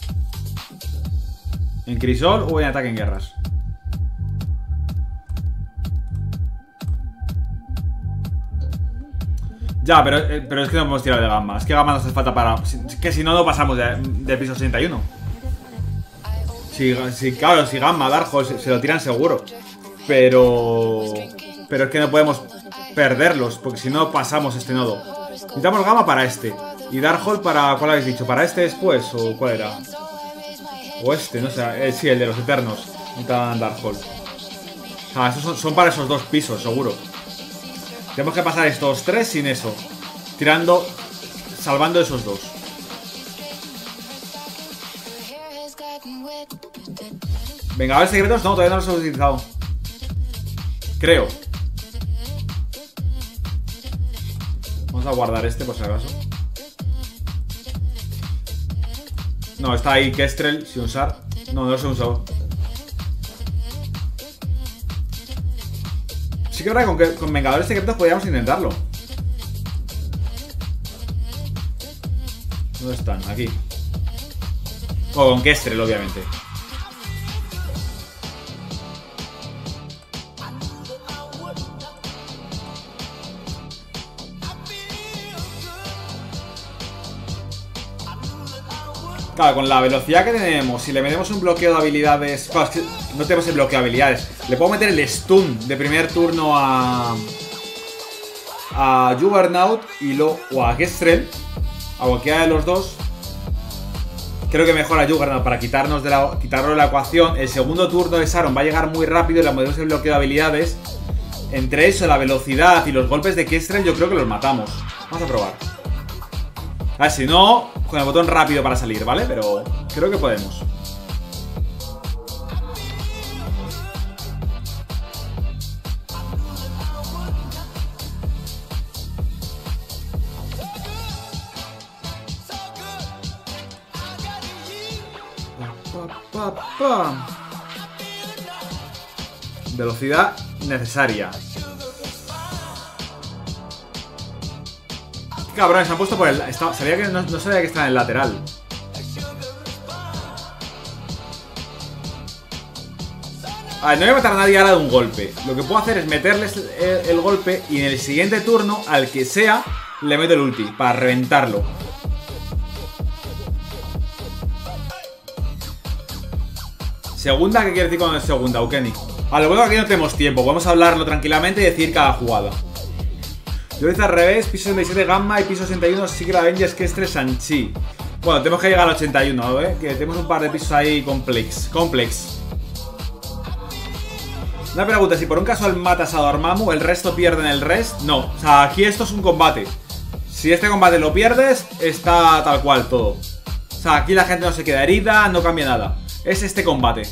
S1: ¿En Crisol o en ataque en guerras? Ya, pero, pero es que no podemos tirar de Gamma. Es que Gamma nos hace falta para... Es que si no, no pasamos de, de piso sesenta y uno. Si, si, claro, si Gamma, Darkhold se, se lo tiran seguro. Pero... Pero es que no podemos perderlos, porque si no pasamos este nodo. Necesitamos Gamma para este. Y Darkhold para... ¿Cuál habéis dicho? ¿Para este después? ¿O cuál era? O este, no sé. Eh, sí, el de los Eternos. Necesitan Darkhold. O sea, esos son, son para esos dos pisos, seguro. Tenemos que pasar estos tres sin eso. Tirando, salvando esos dos. Vengadores secretos, no, todavía no los hemos utilizado. Creo. Vamos a guardar este por si acaso. No, está ahí Kestrel sin usar. No, no los he usado. Sí que es verdad, con, que, con Vengadores Secretos podríamos intentarlo. ¿Dónde están? Aquí. O con Kestrel, obviamente. Claro, con la velocidad que tenemos, si le metemos un bloqueo de habilidades... Claro, es que no tenemos el bloqueo de habilidades. Le puedo meter el stun de primer turno a... A Juggernaut y lo, o a Kestrel. A cualquiera de los dos. Creo que mejor a Juggernaut para quitarnos de la, quitarlo de la ecuación. El segundo turno de Sharon va a llegar muy rápido y le metemos el bloqueo de habilidades. Entre eso, la velocidad y los golpes de Kestrel, yo creo que los matamos. Vamos a probar. A ver, si no, con el botón rápido para salir, ¿vale? Pero creo que podemos. Pa, pa, pa. Velocidad necesaria. Qué cabrones, se han puesto por el... Está, sabía que no, no sabía que estaba en el lateral. A ver, no voy a matar a nadie ahora de un golpe. Lo que puedo hacer es meterles el, el golpe y en el siguiente turno, al que sea, le meto el ulti para reventarlo. Segunda, ¿qué quiere decir con segunda, Ukeni? A lo bueno que aquí no tenemos tiempo, podemos hablarlo tranquilamente y decir cada jugada. Yo hice al revés, piso sesenta y siete Gamma y piso sesenta y uno Secret Avengers Kestre Sanchi. Bueno, tenemos que llegar al ochenta y uno, ¿eh? Que tenemos un par de pisos ahí complex. Complex. Una pregunta, si por un casual matas a Dormammu, ¿el resto pierden el rest? No, o sea, aquí esto es un combate. Si este combate lo pierdes, está tal cual todo. O sea, aquí la gente no se queda herida, no cambia nada. Es este combate.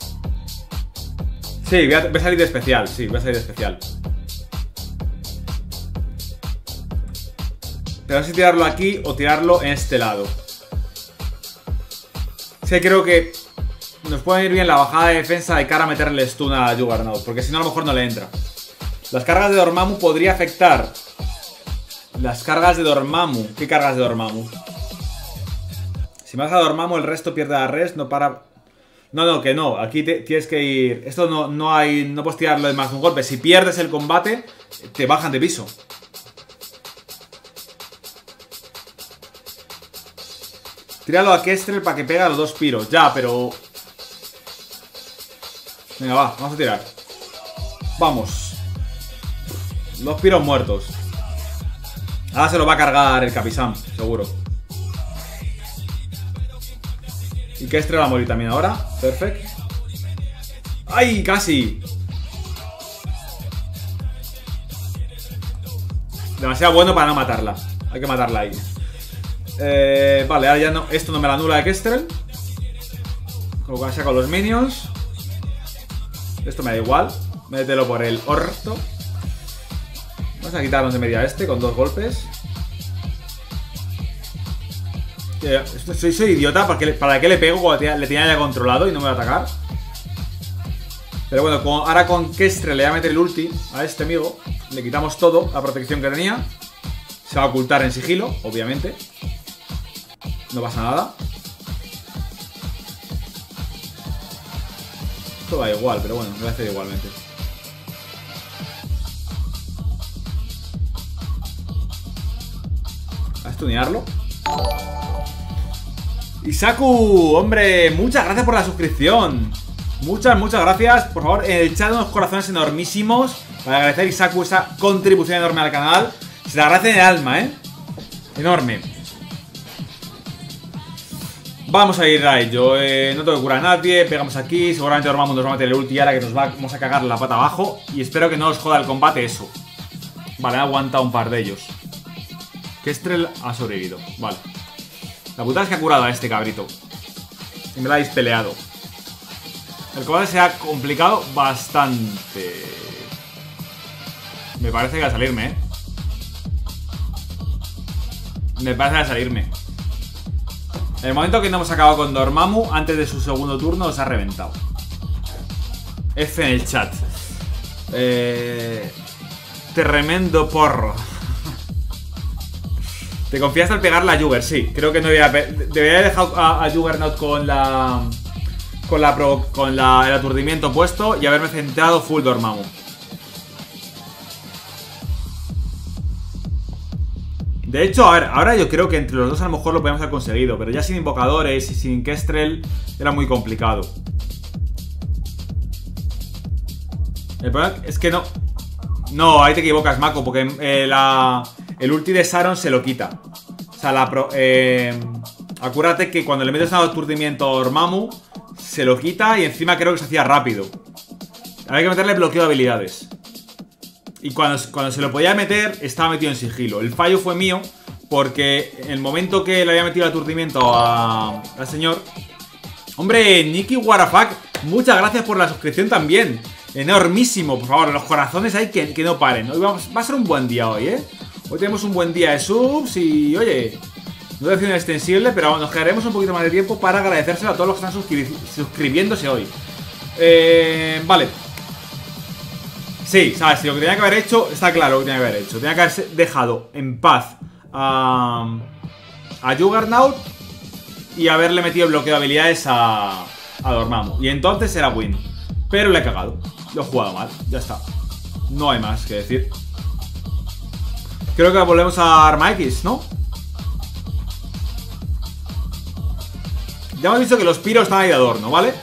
S1: Sí, voy a, voy a salir de especial. Sí, voy a salir de especial. Pero no sé si tirarlo aquí o tirarlo en este lado. Sí, creo que nos puede ir bien la bajada de defensa de cara a meterle stun a Juggernaut, porque si no a lo mejor no le entra. Las cargas de Dormammu podría afectar. Las cargas de Dormammu. ¿Qué cargas de Dormammu? Si matas a Dormammu, el resto pierde la res, no para... No, no, que no, aquí te, tienes que ir... Esto no, no hay... No puedes tirarlo de más de un golpe. Si pierdes el combate, te bajan de piso. Tíralo a Kestrel para que pegue a los dos piros. Ya, pero... Venga, va, vamos a tirar. Vamos. Dos piros muertos. Ahora se lo va a cargar el Capisam, seguro. Y Kestrel va a morir también ahora. Perfecto. ¡Ay! Casi. Demasiado bueno para no matarla. Hay que matarla ahí. Eh, vale, ahora ya no. Esto no me la anula de Kestrel. Con lo cual saco los minions. Esto me da igual. Mételo por el orto. Vamos a quitarnos de media este con dos golpes. Eh, soy, soy idiota. ¿Para qué, ¿Para qué le pego cuando le tenía ya controlado y no me va a atacar? Pero bueno, con, ahora con Kestrel le voy a meter el ulti a este amigo. Le quitamos todo, la protección que tenía. Se va a ocultar en sigilo, obviamente. No pasa nada. Esto va igual, pero bueno, me voy a hacer igualmente. A estunearlo. Isaku, hombre, muchas gracias por la suscripción. Muchas, muchas gracias. Por favor, en el chat unos corazones enormísimos para agradecer a Isaku esa contribución enorme al canal. Se le agradece en el alma, ¿eh? Enorme. Vamos a ir a ello. eh, No tengo que curar a nadie. Pegamos aquí. Seguramente Dormammu nos va a meter el ulti ahora, que nos va, vamos a cagar la pata abajo. Y espero que no os joda el combate eso. Vale, ha aguantado un par de ellos. Kestrel ha sobrevivido. Vale. La putada es que ha curado a este cabrito. Y me la habéis peleado. El combate se ha complicado bastante. Me parece que va a salirme, ¿eh? Me parece que va a salirme. En el momento que no hemos acabado con Dormammu, antes de su segundo turno, nos ha reventado. F en el chat. Eh... Tremendo porro. Te confiaste al pegarle a Jugger, sí. Creo que no debería, debería haber dejado a, a Juggernaut con la... Con la pro, con la, el aturdimiento puesto y haberme centrado full Dormammu. De hecho, a ver, ahora yo creo que entre los dos a lo mejor lo podemos haber conseguido, pero ya sin invocadores y sin Kestrel era muy complicado. El problema es que no... No, ahí te equivocas, Mako, porque eh, la, el ulti de Saron se lo quita. O sea, la pro, eh, acuérdate que cuando le metes un aturdimiento a Dormammu, se lo quita y encima creo que se hacía rápido. Había que meterle bloqueo de habilidades. Y cuando, cuando se lo podía meter, estaba metido en sigilo. El fallo fue mío, porque en el momento que le había metido el aturdimiento a, al señor... Hombre, Nicky Warafak, muchas gracias por la suscripción también. Enormísimo, por favor, los corazones hay que, que no paren. Hoy vamos, va a ser un buen día hoy, ¿eh? Hoy tenemos un buen día de subs y, oye, no voy a decir un extensible, pero nos quedaremos un poquito más de tiempo para agradecérselo a todos los que están suscri suscribiéndose hoy. Eh, vale. Sí, sabes, si lo que tenía que haber hecho, está claro lo que tenía que haber hecho. Tenía que haber dejado en paz a, a Juggernaut y haberle metido bloqueo de habilidades a, a Dormammu. Y entonces era win. Pero le he cagado. Lo he jugado mal, ya está. No hay más que decir. Creo que volvemos a Arma X, ¿no? Ya hemos visto que los piros están ahí de adorno, ¿vale?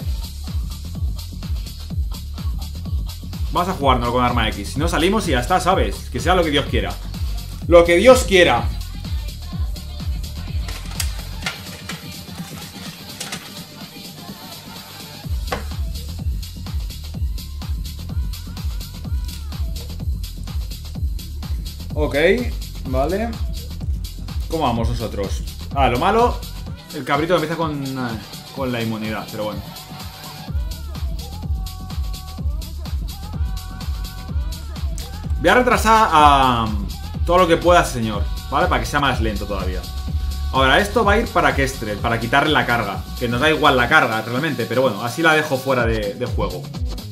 S1: Vamos a jugárnoslo con Arma X. Si no salimos y ya está, ¿sabes? Que sea lo que Dios quiera. Lo que Dios quiera. Ok, vale. ¿Cómo vamos nosotros? Ah, lo malo, el cabrito empieza con, eh, con la inmunidad, pero bueno. Voy a retrasar a todo lo que pueda, señor, ¿vale? Para que sea más lento todavía. Ahora, esto va a ir para Kestrel, para quitarle la carga. Que nos da igual la carga, realmente, pero bueno, así la dejo fuera de, de juego.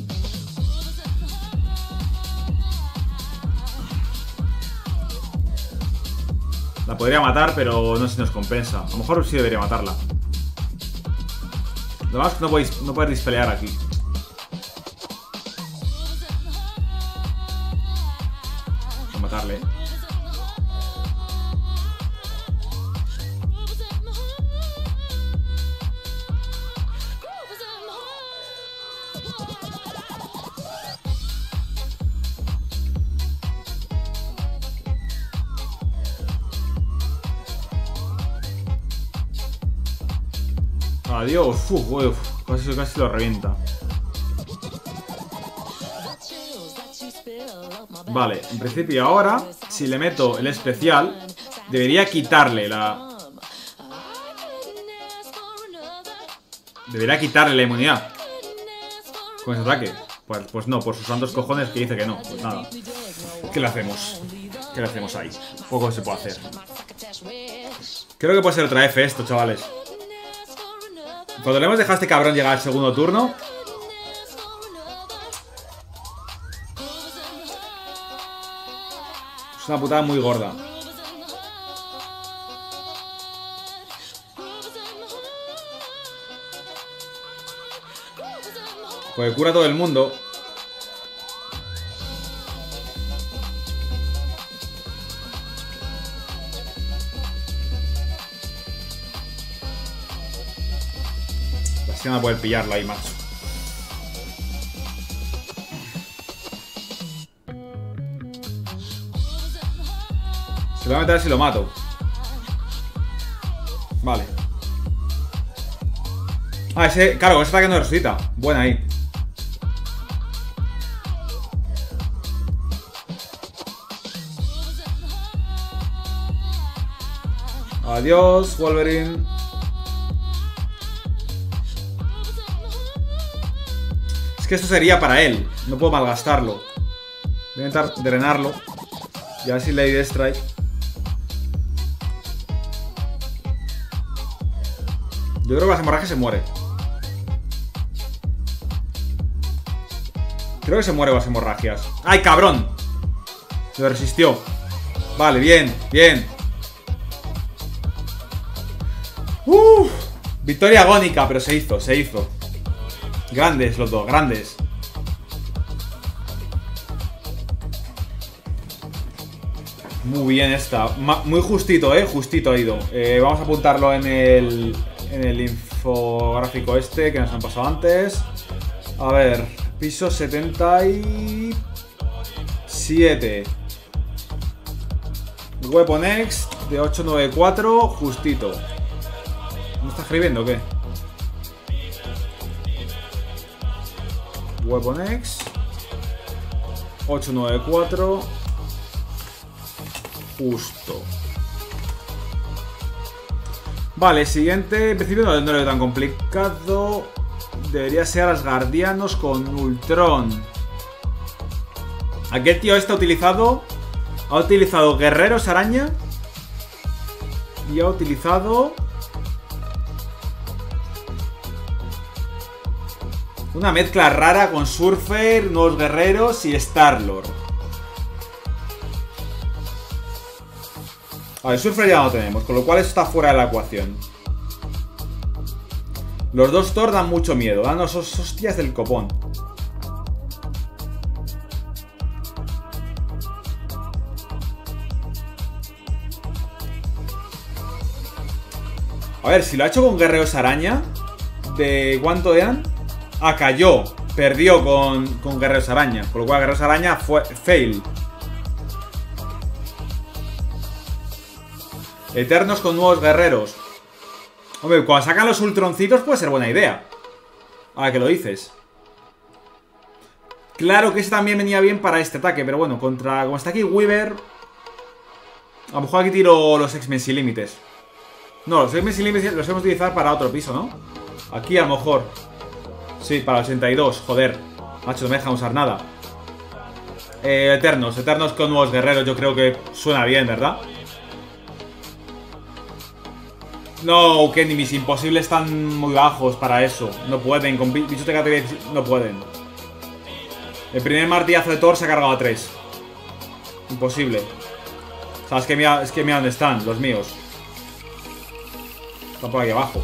S1: La podría matar, pero no sé si nos compensa. A lo mejor sí debería matarla. Lo más que no podéis, no podéis dispelear aquí. Vamos a matarle. Adiós, uf, uf, casi, casi lo revienta. Vale, en principio ahora, si le meto el especial, debería quitarle la... Debería quitarle la inmunidad con ese ataque. Pues, pues no, por sus santos cojones que dice que no. Pues nada. ¿Qué le hacemos? ¿Qué le hacemos ahí? Poco se puede hacer. Creo que puede ser otra F esto, chavales. Cuando le hemos dejado a este cabrón llegar al segundo turno, es una putada muy gorda. Porque cura a todo el mundo. Así no va a poder pillarlo ahí, macho. Se lo voy a meter si lo mato. Vale. Ah, ese... Claro, ese ataque no resucita. Buena ahí. Adiós, Wolverine. Es que esto sería para él. No puedo malgastarlo. Voy a intentar drenarlo. Y a ver si Lady Strike. Yo creo que las hemorragias se muere. Creo que se muere con las hemorragias. ¡Ay, cabrón! Se resistió. Vale, bien, bien. Uff. Victoria agónica, pero se hizo, se hizo. Grandes los dos, grandes. Muy bien esta. Ma muy justito, eh, justito ha ido. eh, Vamos a apuntarlo en el En el infográfico este que nos han pasado antes. A ver, piso setenta y siete. Weapon X de ocho nueve cuatro, justito. ¿No está escribiendo o qué? Weapon X ocho nueve cuatro, justo. Vale, siguiente. En principio no, no lo veo tan complicado. Debería ser Asgardianos con Ultron. Aquel tío este ha utilizado... Ha utilizado Guerreros Araña. Y ha utilizado... una mezcla rara con Surfer, Nuevos Guerreros y Star-Lord. A ver, Surfer ya no tenemos, con lo cual eso está fuera de la ecuación. Los dos Thor dan mucho miedo, dan los hostias del copón. A ver, si lo ha hecho con Guerreros Araña, ¿de cuánto eran? Ah, cayó, perdió con, con Guerreros Araña, por lo cual Guerreros Araña fue fail. Eternos con nuevos guerreros. Hombre, cuando sacan los ultroncitos puede ser buena idea. Ahora que lo dices. Claro que ese también venía bien para este ataque, pero bueno, contra... como está aquí Weaver... A lo mejor aquí tiro los X-Men sin límites. No, los X-Men sin límites los hemos de utilizar para otro piso, ¿no? Aquí a lo mejor. Sí, para el ochenta y dos, joder. Macho, no me dejan usar nada. eh, Eternos, Eternos con nuevos guerreros. Yo creo que suena bien, ¿verdad? No, Kenny, mis imposibles están muy bajos para eso. No pueden, con bichos de categoría no pueden. El primer martillazo de Thor se ha cargado a tres. Imposible. O sea, es que mira, es que mira dónde están, los míos. Están por aquí abajo.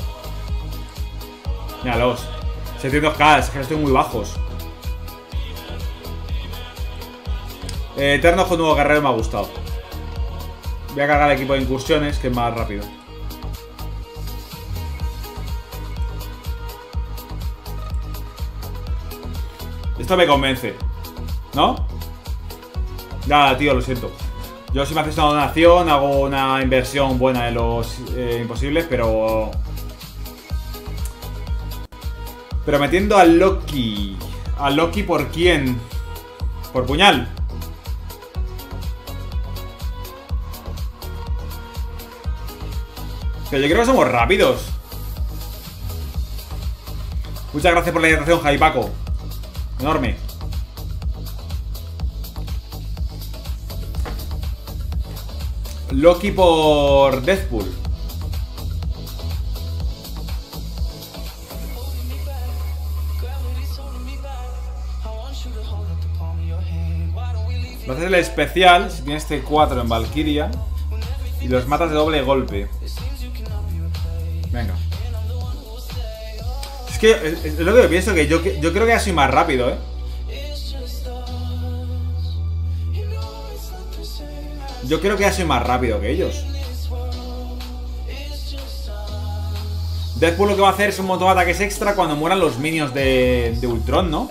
S1: Míralos. setecientos K, es que estoy muy bajos. eh, Eternos con nuevo guerrero me ha gustado. Voy a cargar el equipo de incursiones, que es más rápido. Esto me convence, ¿no? Ya, tío, lo siento. Yo si me haces una donación hago una inversión buena en los eh, imposibles, pero... Pero metiendo a Loki. ¿A Loki por quién? ¿Por puñal? Pero yo creo que somos rápidos. Muchas gracias por la hidratación, Javi Paco. Enorme. Loki por Deathpool. Lo haces el especial si tienes este cuatro en Valkyria y los matas de doble golpe. Venga. Es que es, es lo que yo pienso, que yo, yo creo que ya soy más rápido, ¿eh? Yo creo que ya soy más rápido que ellos. Deathpool lo que va a hacer es un montón de ataques extra cuando mueran los minions de, de Ultron, ¿no?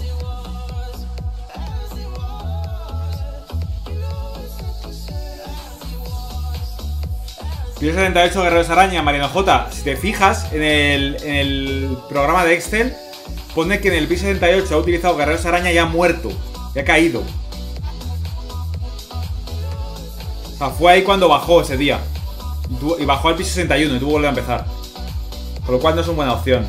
S1: Piso setenta y ocho, Guerreros Araña, Mariano J. Si te fijas en el, en el programa de Excel, pone que en el piso setenta y ocho ha utilizado Guerreros Araña y ha muerto. Y ha caído. O sea, fue ahí cuando bajó ese día. Y, tuvo, y bajó al piso sesenta y uno y tuvo que volver a empezar. Con lo cual no es una buena opción.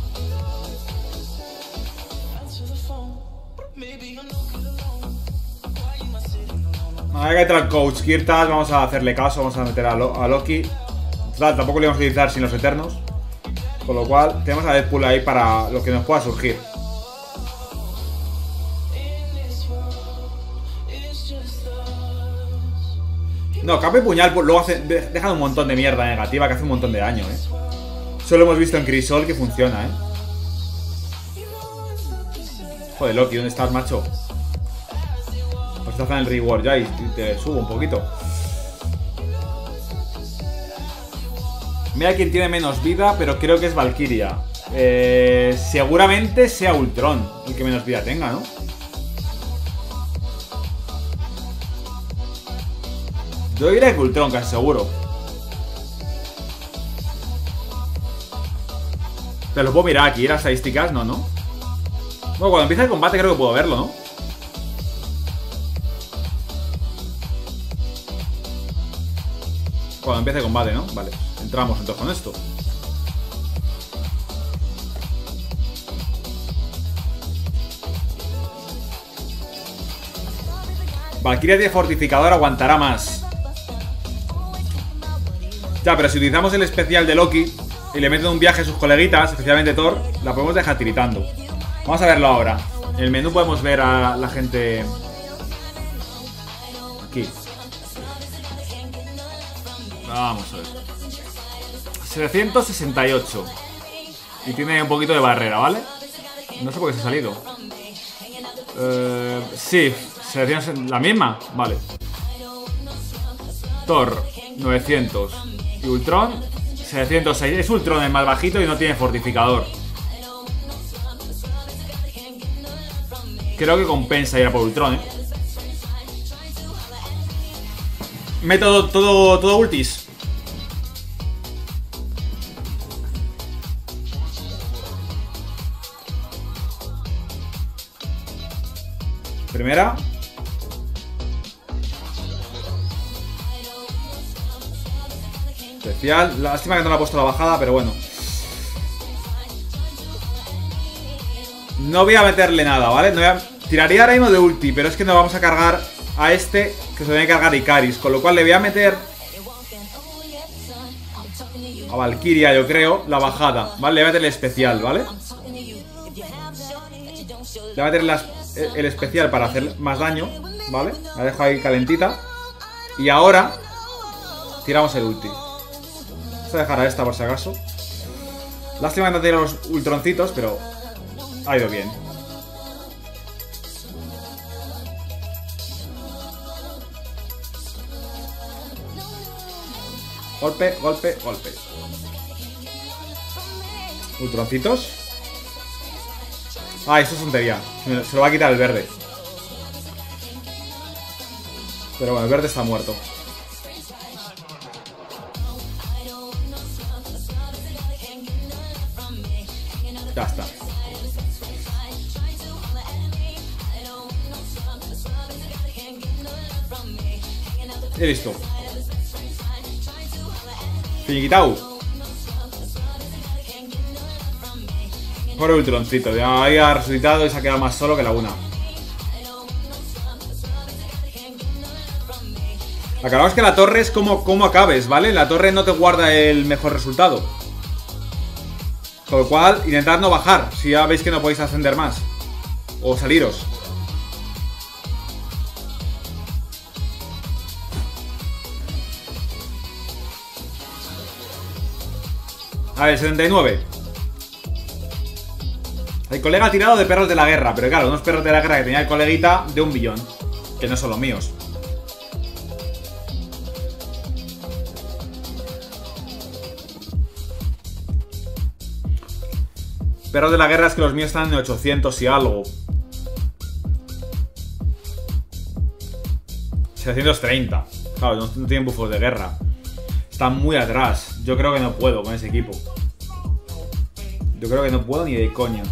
S1: Ahora que entra el coach Kirtas, vamos a hacerle caso, vamos a meter a, Lo a Loki. Total, tampoco le vamos a utilizar sin los Eternos. Con lo cual, tenemos a Deathpool ahí para lo que nos pueda surgir. No, capa y puñal luego hace, dejan un montón de mierda negativa que hace un montón de daño, eh. Solo hemos visto en Crisol que funciona, eh. Joder, Loki, ¿dónde estás, macho? Pues estás en el reward ya y te subo un poquito. Mira quién tiene menos vida, pero creo que es Valkyria. Eh, seguramente sea Ultron el que menos vida tenga, ¿no? Yo diría que Ultron, casi seguro. Pero lo puedo mirar aquí, las estadísticas, no, ¿no? Bueno, cuando empieza el combate creo que puedo verlo, ¿no? Cuando cuando empiece el combate, ¿no? Vale, entramos entonces con esto. Valkyria de fortificador aguantará más. Ya, pero si utilizamos el especial de Loki y le meten un viaje a sus coleguitas, especialmente Thor, la podemos dejar tiritando. Vamos a verlo ahora. En el menú podemos ver a la gente. Aquí. Vamos a ver. setecientos sesenta y ocho. Y tiene un poquito de barrera, ¿vale? No sé por qué se ha salido. Eh, sí, la misma. Vale. Thor, novecientos. Y Ultron, setecientos seis. Es Ultron el más bajito y no tiene fortificador. Creo que compensa ir a por Ultron, ¿eh? Método todo, todo ultis. Primera. Especial. Lástima que no le ha puesto la bajada, pero bueno. No voy a meterle nada, ¿vale? No voy a... Tiraría ahora mismo de ulti, pero es que no vamos a cargar a este, que se viene a cargar Icaris. Con lo cual le voy a meter a Valkyria, yo creo, la bajada, ¿vale? Le voy a meter el especial, ¿vale? Le voy a meter las, el especial para hacer más daño, ¿vale? La dejo ahí calentita. Y ahora tiramos el ulti. Vamos a dejar a esta por si acaso. Lástima que no tiene los ultroncitos, pero ha ido bien. Golpe, golpe, golpe. Ultroncitos. Ah, eso es tontería. Se lo va a quitar el verde. Pero bueno, el verde está muerto. Ya está. Y listo. Finiquitao. Por Ultroncito. Ya había resucitado y se ha quedado más solo que la una. Acabamos que la torre es como, como acabes, ¿vale? La torre no te guarda el mejor resultado. Con lo cual, intentad no bajar. Si ya veis que no podéis ascender más. O saliros. A ver, setenta y nueve. El colega ha tirado de perros de la guerra. Pero claro, unos perros de la guerra que tenía el coleguita de un billón. Que no son los míos. Perros de la guerra es que los míos están en ochocientos y algo. setecientos treinta. Claro, no, no tienen bufos de guerra. Están muy atrás. Yo creo que no puedo con ese equipo. Yo creo que no puedo ni de coña.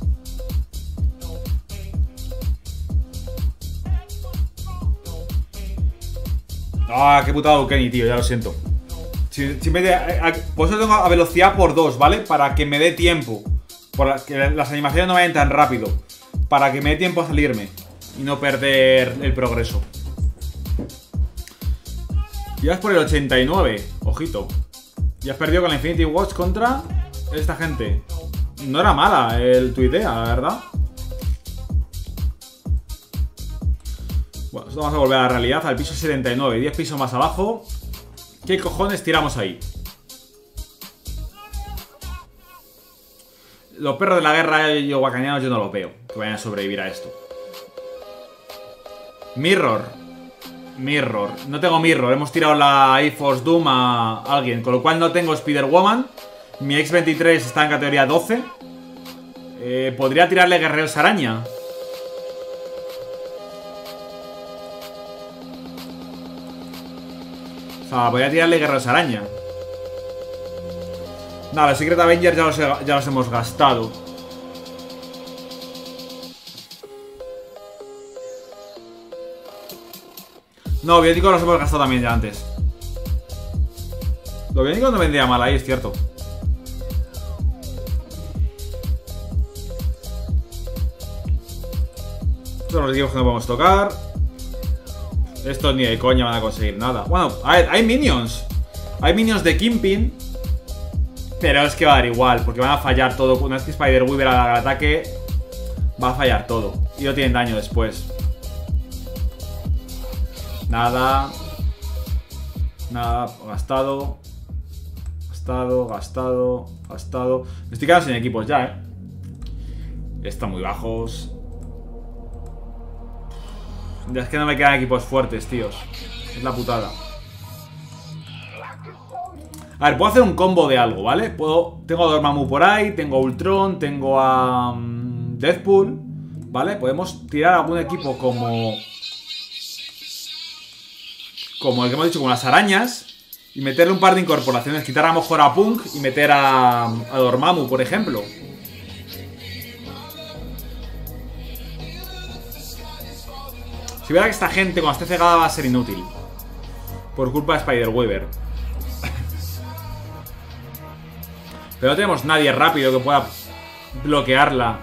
S1: Ah, qué putada Kenny, tío, ya lo siento. Si, si me de, a, a, por eso tengo a velocidad por dos, ¿vale? Para que me dé tiempo. Por la, que las animaciones no vayan tan rápido. Para que me dé tiempo a salirme. Y no perder el progreso. Ya es por el ochenta y nueve. Ojito. Ya has perdido con la Infinity Watch contra esta gente. No era mala el tu idea, la verdad. Bueno, esto vamos a volver a la realidad. Al piso setenta y nueve, diez pisos más abajo. ¿Qué cojones tiramos ahí? Los perros de la guerra y los guacanianos yo no los veo que vayan a sobrevivir a esto. Mirror. Mirror. No tengo Mirror. Hemos tirado la A-Force Doom a alguien. Con lo cual no tengo Spider-Woman. Mi X veintitrés está en categoría doce. Eh, Podría tirarle Guerreros Araña. O sea, podría tirarle Guerreros Araña. Nada, los Secret Avengers ya los, he, ya los hemos gastado. No, bióticos los hemos gastado también ya antes. Lo único no vendría mal ahí, es cierto. Estos son los equipos que no podemos tocar. Estos ni de coña van a conseguir nada. Bueno, a ver, hay minions. Hay minions de Kingpin. Pero es que va a dar igual, porque van a fallar todo. Una vez que Spider-Weaver haga el ataque, va a fallar todo. Y no tienen daño después. Nada. Nada, gastado. Gastado, gastado, gastado. Me estoy quedando sin equipos ya, eh. Están muy bajos. Es que no me quedan equipos fuertes, tíos. Es la putada. A ver, puedo hacer un combo de algo, ¿vale? Puedo, tengo a Dormammu por ahí, tengo a Ultron, tengo a um, Deadpool, ¿vale? Podemos tirar algún equipo como... Como el que hemos dicho, como las arañas. Y meterle un par de incorporaciones. Quitar a lo mejor a Punk y meter a, a Dormammu, por ejemplo. Si viera que esta gente cuando esté cegada va a ser inútil. Por culpa de Spider-Weaver. Pero no tenemos nadie rápido que pueda bloquearla.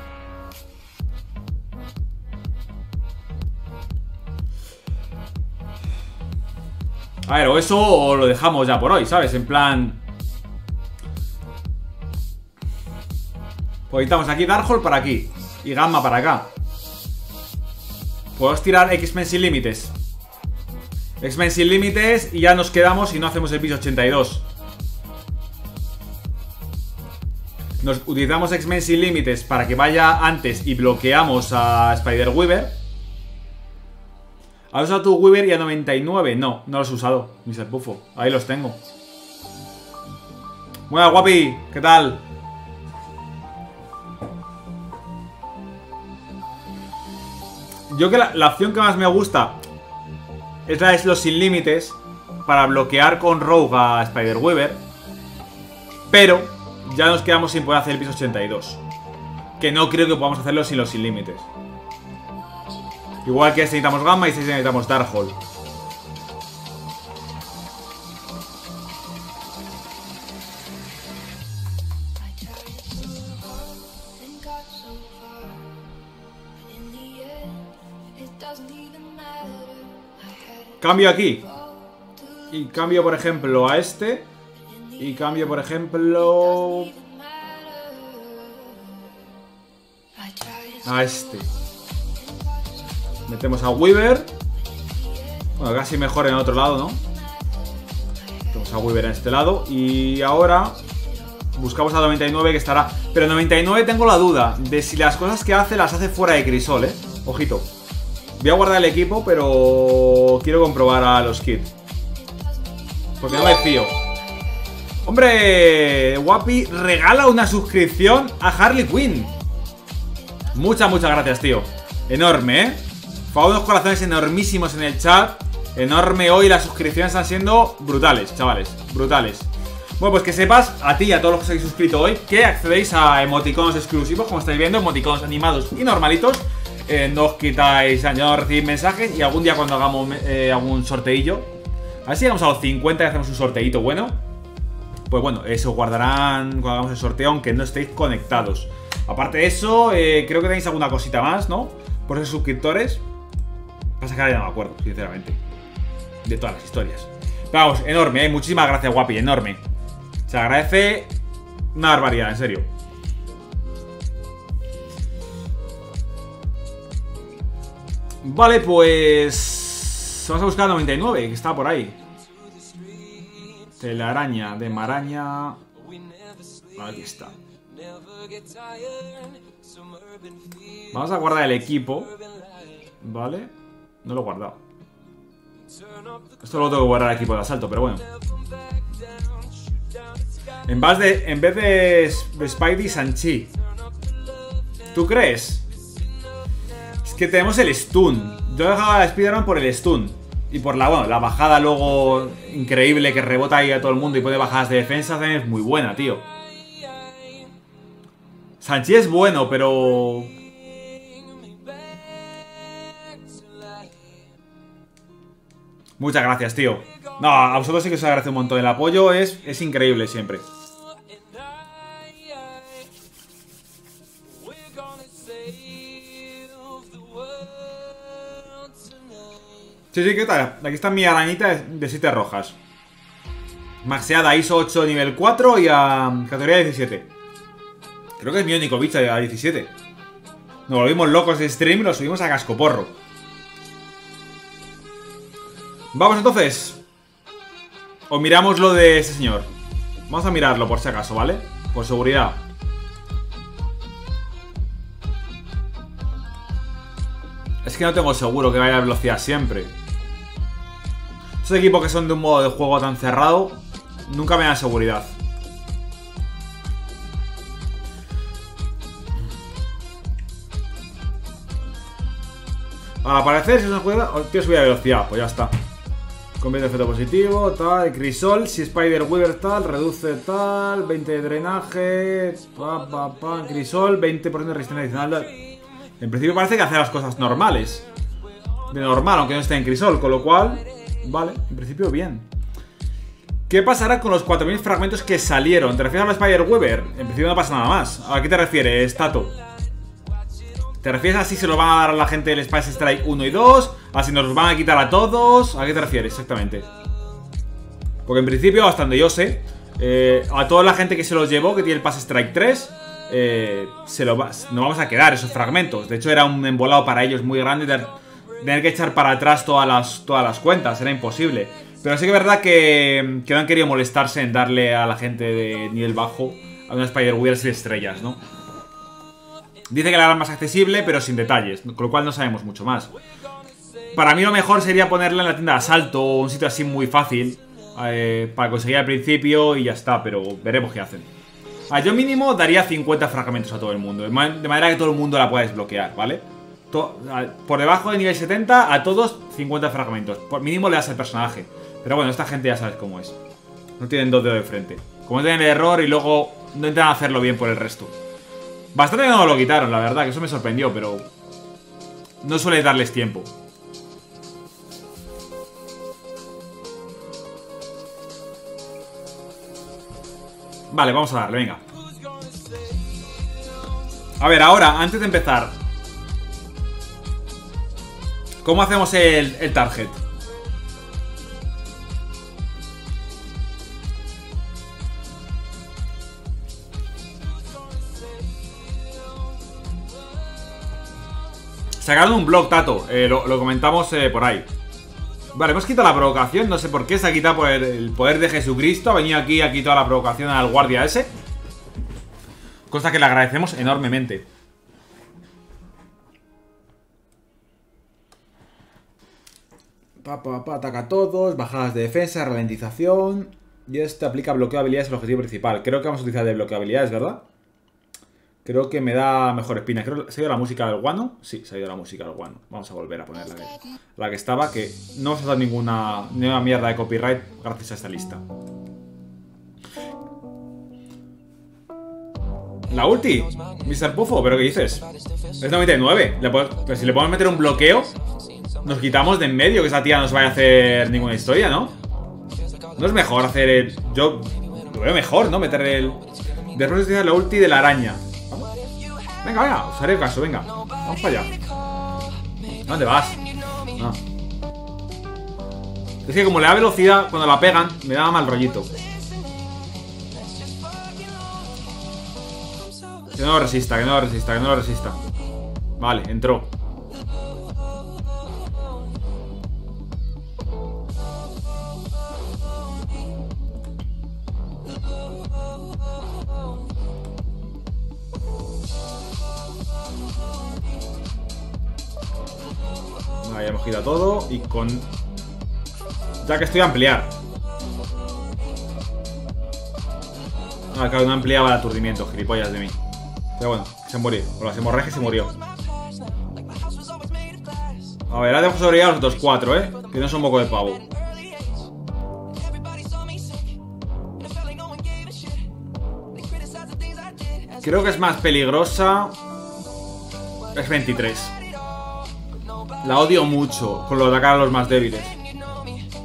S1: A ver, o eso o lo dejamos ya por hoy, ¿sabes? En plan... Pues quitamos aquí Darkhold para aquí. Y Gamma para acá. Podemos tirar X-Men sin límites. X-Men sin límites y ya nos quedamos y no hacemos el piso ochenta y dos. Nos utilizamos X-Men sin límites para que vaya antes y bloqueamos a Spider-Weaver. ¿Has usado tu Weaver y a noventa y nueve? No, no los he usado, mister Pufo. Ahí los tengo. Buena, guapi, ¿qué tal? Yo que la, la opción que más me gusta es la de los sin límites para bloquear con Rogue a Spider-Weaver. Pero ya nos quedamos sin poder hacer el piso ochenta y dos. Que no creo que podamos hacerlo sin los sin límites. Igual que este necesitamos Gamma y este necesitamos Darkhold. Cambio aquí. Y cambio, por ejemplo, a este. Y cambio, por ejemplo... a este. Metemos a Weaver. Bueno, casi mejor en el otro lado, ¿no? Metemos a Weaver en este lado. Y ahora buscamos a noventa y nueve que estará... Pero noventa y nueve tengo la duda de si las cosas que hace las hace fuera de Crisol, ¿eh? Ojito. Voy a guardar el equipo, pero quiero comprobar a los kits. Porque no me fío. ¡Hombre! Guapi regala una suscripción a Harley Quinn. Muchas, muchas gracias, tío. Enorme, ¿eh? Fue unos corazones enormísimos en el chat. Enorme hoy, las suscripciones están siendo brutales, chavales. Brutales. Bueno, pues que sepas, a ti y a todos los que os habéis suscrito hoy, que accedéis a emoticonos exclusivos, como estáis viendo, emoticonos animados y normalitos. eh, No os quitáis, ya no recibir mensajes. Y algún día cuando hagamos eh, algún sorteillo, a ver si llegamos a los cincuenta y hacemos un sorteito bueno. Pues bueno, eso guardarán cuando hagamos el sorteo, aunque no estéis conectados. Aparte de eso, eh, creo que tenéis alguna cosita más, ¿no? Por esos suscriptores. Pasa que ahora ya no me acuerdo, sinceramente, de todas las historias. Pero vamos, enorme, ¿eh? Muchísimas gracias, guapi, enorme. Se agradece una barbaridad, en serio. Vale, pues... vamos a buscar noventa y nueve, que está por ahí. Telaraña de maraña. Aquí está. Vamos a guardar el equipo. Vale. No lo he guardado. Esto lo tengo que guardar el equipo de asalto, pero bueno. En vez de, en vez de, de Spidey, Sanchi. ¿Tú crees? Es que tenemos el stun. Yo he dejado a Spider-Man por el stun. Y por la, bueno, la bajada luego increíble que rebota ahí a todo el mundo y pone bajadas de defensa también es muy buena, tío. Sanchi es bueno, pero... Muchas gracias, tío. No, a vosotros sí que os agradece un montón. El apoyo es, es increíble siempre. Sí, sí, ¿qué tal? Aquí está mi arañita de siete rojas. Maxeada I S O ocho nivel cuatro y a categoría diecisiete. Creo que es mi único bicho a diecisiete. Nos volvimos locos de stream y lo subimos a cascoporro. Vamos entonces. O miramos lo de ese señor. Vamos a mirarlo por si acaso, ¿vale? Por seguridad. Es que no tengo seguro que vaya a velocidad siempre. Estos equipos que son de un modo de juego tan cerrado nunca me dan seguridad. Al parecer, si es una jugada, tío, subida de velocidad, pues ya está. Convierte efecto positivo, tal, crisol, si Spider Weaver tal, reduce tal, veinte de drenaje, pa, pa, pa, crisol, veinte por ciento de resistencia adicional. En principio parece que hace las cosas normales. De normal, aunque no esté en crisol, con lo cual, vale, en principio bien. ¿Qué pasará con los cuatro mil fragmentos que salieron? ¿Te refieres a la Spider Weaver? En principio no pasa nada más. ¿A qué te refieres, Tato? ¿Te refieres a si se los van a dar a la gente del Spice Strike uno y dos? ¿A si nos los van a quitar a todos? ¿A qué te refieres exactamente? Porque en principio, hasta donde yo sé, eh, a toda la gente que se los llevó, que tiene el Pass Strike tres, eh, se lo va, no vamos a quedar esos fragmentos. De hecho, era un embolado para ellos muy grande de tener que echar para atrás todas las, todas las cuentas. Era imposible. Pero sí que es verdad que, que no han querido molestarse en darle a la gente de nivel bajo a una Spider Weaver sin estrellas, ¿no? Dice que la hará más accesible, pero sin detalles, con lo cual no sabemos mucho más. Para mí lo mejor sería ponerla en la tienda de asalto o un sitio así muy fácil, eh, para conseguir al principio y ya está, pero veremos qué hacen. Ah, yo mínimo daría cincuenta fragmentos a todo el mundo, de manera que todo el mundo la pueda desbloquear, ¿vale? To por debajo de nivel setenta, a todos cincuenta fragmentos. Por mínimo le das al personaje. Pero bueno, esta gente ya sabes cómo es. No tienen dos dedos de frente. Como tienen el error y luego no intentan hacerlo bien por el resto. Bastante que no lo quitaron, la verdad, que eso me sorprendió, pero no suele darles tiempo. Vale, vamos a darle, venga. A ver, ahora, antes de empezar, ¿cómo hacemos el, el target? Sacaron un blog, Tato, eh, lo, lo comentamos eh, por ahí. Vale, hemos quitado la provocación, no sé por qué se ha quitado por el, el poder de Jesucristo. Ha venido aquí y ha quitado la provocación al guardia ese. Cosa que le agradecemos enormemente. Pa, pa, pa, ataca a todos, bajadas de defensa, ralentización. Y este aplica bloqueo de habilidades al objetivo principal. Creo que vamos a utilizar de bloqueo de habilidades, ¿verdad? Creo que me da mejor espina. Creo que ¿se ha ido la música del guano? Sí, se ha ido la música del guano. Vamos a volver a poner la que, la que estaba, que no vamos a dar ninguna, ninguna mierda de copyright gracias a esta lista. ¿La ulti? mister Pufo, ¿pero qué dices? Es noventa y nueve. Le puedo, pero si le podemos meter un bloqueo, nos quitamos de en medio que esa tía no se vaya a hacer ninguna historia, ¿no? No es mejor hacer el... Yo lo veo mejor, ¿no? Meter el... Después utilizar la ulti de la araña. Venga, venga, os haré caso, venga. Vamos para allá. ¿Dónde vas? Ah. Es que como le da velocidad, cuando la pegan, me da mal rollito. Que no lo resista, que no lo resista, que no lo resista. Vale, entró. Ahí hemos quitado todo y con... Ya que estoy a ampliar. Ah, claro, no ampliaba el aturdimiento, gilipollas de mí. Pero bueno, se murió. Con las hemorragias se murió. A ver, ahora dejo sobrevivir a los otros cuatro, ¿eh? Que no son un poco de pavo. Creo que es más peligrosa. Es veintitrés. La odio mucho con lo de atacar a los más débiles.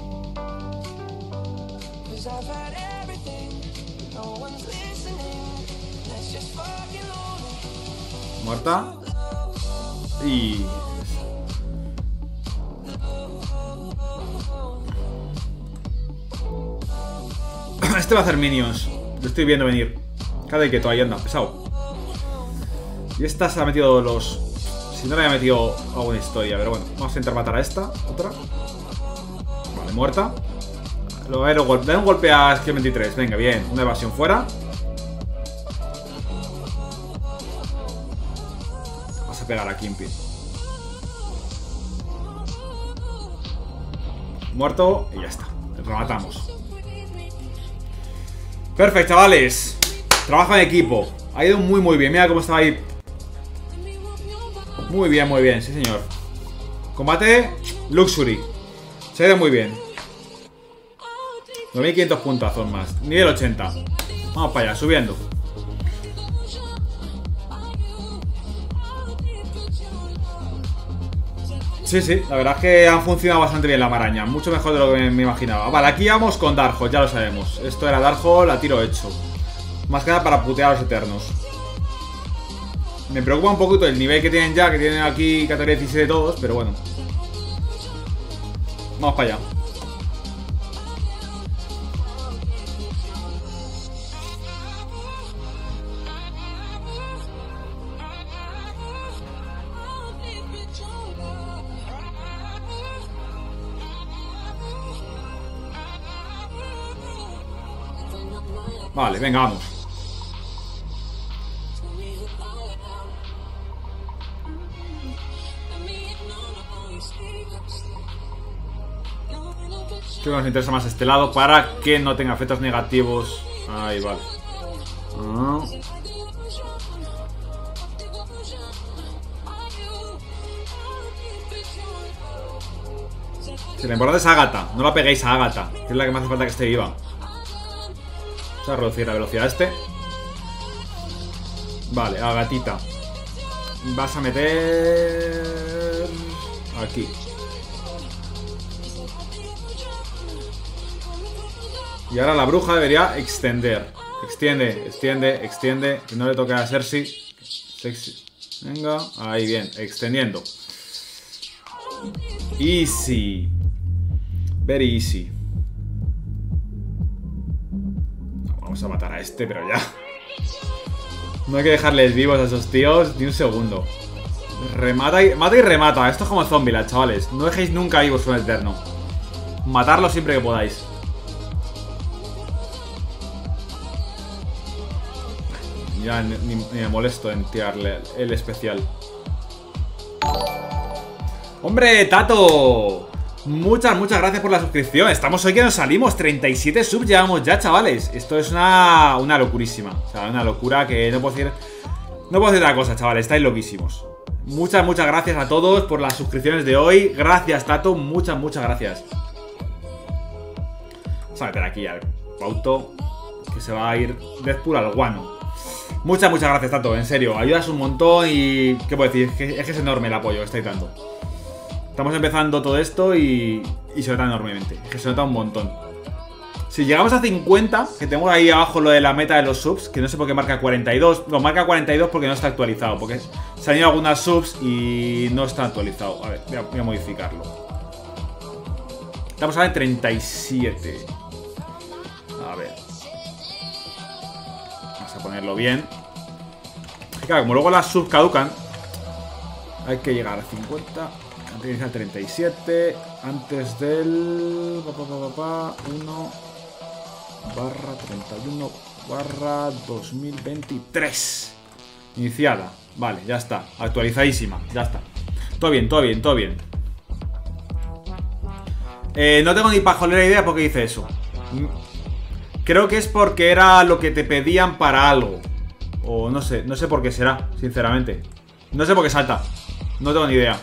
S1: Muerta. Y... este va a hacer minions. Lo estoy viendo venir. Cada quieto, ahí anda, pesado. Y esta se ha metido los... si no le había metido alguna historia, pero bueno. Vamos a intentar matar a esta. Otra. Vale, muerta. Lo voy a dar un golpe a Skill veintitrés. Venga, bien. Una evasión fuera. Vamos a pegar a Kingpin. Muerto y ya está. Rematamos. Perfecto, chavales. Trabajo en equipo. Ha ido muy muy bien. Mira cómo estaba ahí. Muy bien, muy bien, sí señor. Combate Luxury. Se ha ido muy bien. nueve mil quinientos puntazos más. Nivel ochenta. Vamos para allá, subiendo. Sí, sí, la verdad es que han funcionado bastante bien la maraña. Mucho mejor de lo que me imaginaba. Vale, aquí vamos con Darkhold, ya lo sabemos. Esto era Darkhold a tiro hecho. Más que nada para putear a los eternos. Me preocupa un poquito el nivel que tienen ya, que tienen aquí categoría diecisiete todos, pero bueno. Vamos para allá. Vale, venga, vamos. Creo que nos interesa más este lado para que no tenga efectos negativos. Ahí, vale. Ah. Si la importante es Agatha, no la peguéis a Agatha, que es la que me hace falta que esté viva. Vamos a reducir la velocidad a este. Vale, Agatita. Vas a meter... aquí. Y ahora la bruja debería extender. Extiende, extiende, extiende. Que no le toque a Cersei. Sexy. Venga, ahí bien, extendiendo. Easy. Very easy. Vamos a matar a este, pero ya. No hay que dejarles vivos a esos tíos ni un segundo. Remata y, mata y remata. Esto es como Zombieland, chavales. No dejéis nunca vivos un eterno. Matarlo siempre que podáis. Ya ni, ni me molesto en tirarle el especial. ¡Hombre, Tato! Muchas, muchas gracias por la suscripción. Estamos hoy que nos salimos. treinta y siete subs llevamos ya, chavales. Esto es una, una locurísima. O sea, una locura que no puedo decir... No puedo decir otra cosa, chavales. Estáis loquísimos. Muchas, muchas gracias a todos por las suscripciones de hoy. Gracias, Tato. Muchas, muchas gracias. Vamos a meter aquí al Pauto, que se va a ir Deadpool al guano. Muchas, muchas gracias, Tato. En serio, ayudas un montón y... ¿qué puedo decir? Es que es, que es enorme el apoyo que estáis dando. Estamos empezando todo esto y, y se nota enormemente. Es que se nota un montón. Si llegamos a cincuenta, que tengo ahí abajo lo de la meta de los subs, que no sé por qué marca cuarenta y dos. Lo marca cuarenta y dos porque no está actualizado. Porque se han ido algunas subs y no está actualizado. A ver, voy a, voy a modificarlo. Estamos ahora en treinta y siete. A ver. Vamos a ponerlo bien. Y claro, como luego las subs caducan, hay que llegar a cincuenta. Antes del treinta y siete. Antes del... uno barra treinta y uno barra dos mil veintitrés. Iniciada. Vale, ya está. Actualizadísima. Ya está. Todo bien, todo bien, todo bien. Eh, no tengo ni pajolera idea por qué dice eso. Creo que es porque era lo que te pedían para algo. O no sé, no sé por qué será, sinceramente. No sé por qué salta. No tengo ni idea.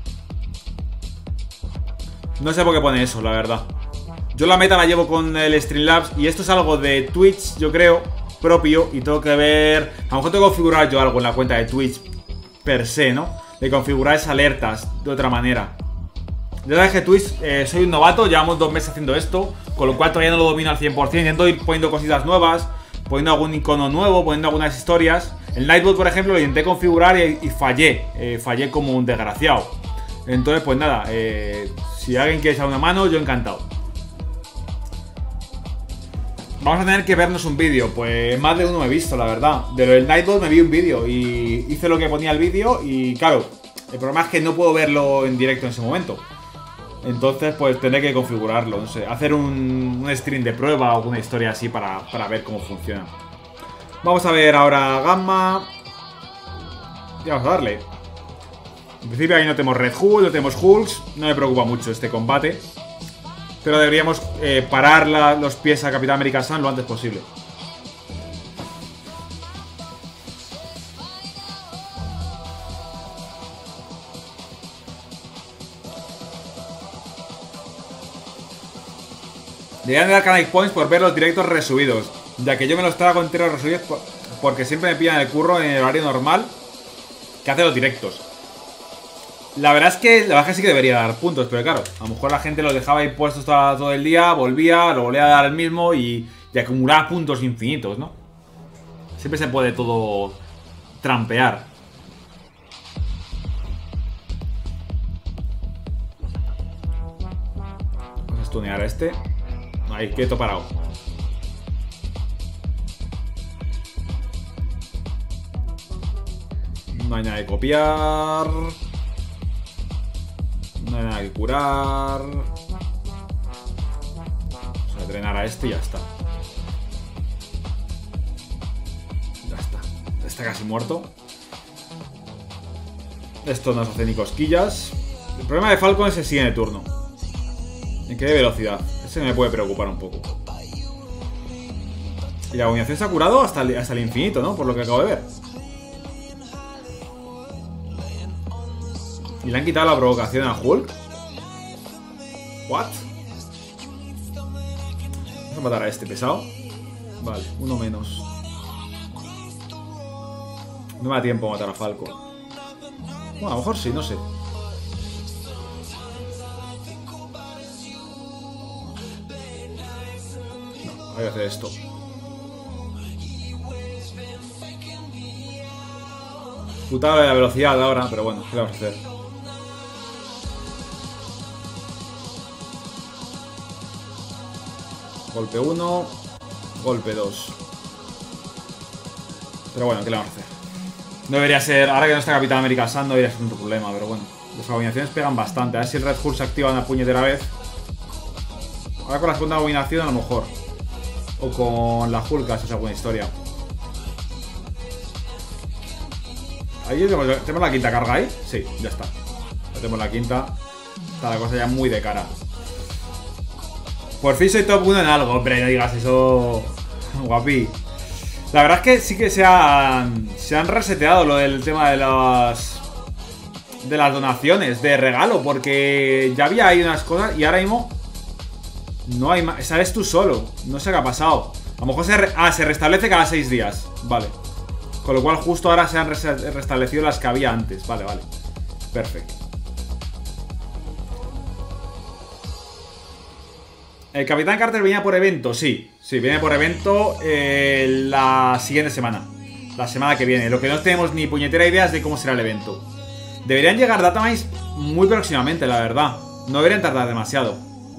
S1: No sé por qué pone eso, la verdad. Yo la meta la llevo con el Streamlabs y esto es algo de Twitch, yo creo, propio. Y tengo que ver... A lo mejor tengo que configurar yo algo en la cuenta de Twitch per se, ¿no? De configurar esas alertas de otra manera. Ya sabes que Twitch, eh, soy un novato, llevamos dos meses haciendo esto, con lo cual todavía no lo domino al cien por cien. Intento ir poniendo cositas nuevas, poniendo algún icono nuevo, poniendo algunas historias. El Nightbot, por ejemplo, lo intenté configurar y, y fallé. Eh, fallé como un desgraciado. Entonces, pues nada, eh, si alguien quiere echar una mano, yo encantado. Vamos a tener que vernos un vídeo. Pues más de uno me he visto, la verdad. De lo del Nightbot me vi un vídeo y hice lo que ponía el vídeo. Y claro, el problema es que no puedo verlo en directo en ese momento. Entonces, pues tendré que configurarlo, no sé, hacer un, un stream de prueba o alguna historia así para, para ver cómo funciona. Vamos a ver ahora Gamma. Y vamos a darle. En principio ahí no tenemos Red Hulk, no tenemos Hulks. No me preocupa mucho este combate. Pero deberíamos eh, parar la, los pies a Capitán América Sun lo antes posible. Deberían de dar Canal Points por ver los directos resubidos, ya que yo me los trago enteros resubidos por, porque siempre me pillan el curro en el horario normal que hace los directos. La verdad es que la verdad es que sí que debería dar puntos, pero claro, a lo mejor la gente los dejaba ahí puestos todo, todo el día, volvía, lo volvía a dar el mismo y, y acumulaba puntos infinitos, ¿no? Siempre se puede todo trampear. Vamos a stunear a este. Ahí, quieto, parado. No hay nada que copiar. No hay nada que curar. Vamos a drenar a este y ya está. Ya está. Está casi muerto. Esto no se hace ni cosquillas. El problema de Falcon es el siguiente turno. ¿En qué velocidad? Ese me puede preocupar un poco. Y la abominación se ha curado hasta el, hasta el infinito, ¿no? Por lo que acabo de ver. Y le han quitado la provocación a Hulk. ¿What? Vamos a matar a este pesado. Vale, uno menos. No me da tiempo a matar a Falcon. Bueno, a lo mejor sí, no sé. Voy a hacer esto. Putada de la velocidad ahora, pero bueno, ¿qué vamos a hacer? Golpe uno, golpe dos. Pero bueno, ¿qué le vamos a hacer? No debería ser, ahora que no está Capitán América Sun, no debería ser un problema, pero bueno. Las abominaciones pegan bastante. A ver si el Red Hulk se activa una puñetera vez. Ahora con la segunda abominación a lo mejor. O con la Hulk, si es alguna historia. Ahí tenemos, tenemos la quinta carga ahí. Sí, ya está. Ya tenemos la quinta. Está la cosa ya muy de cara. Por fin soy top uno en algo. Hombre, no digas eso. Guapi. La verdad es que sí que se han, se han reseteado lo del tema de las de las donaciones de regalo. Porque ya había ahí unas cosas y ahora mismo no hay más. Sales tú solo. No sé qué ha pasado. A lo mejor se, re ah, se restablece cada seis días. Vale. Con lo cual justo ahora se han restablecido las que había antes. Vale, vale. Perfecto. ¿El Capitán Carter venía por evento? Sí. Sí, viene por evento eh, la siguiente semana. La semana que viene. Lo que no tenemos ni puñetera idea es de cómo será el evento. Deberían llegar datamines muy próximamente, la verdad. No deberían tardar demasiado.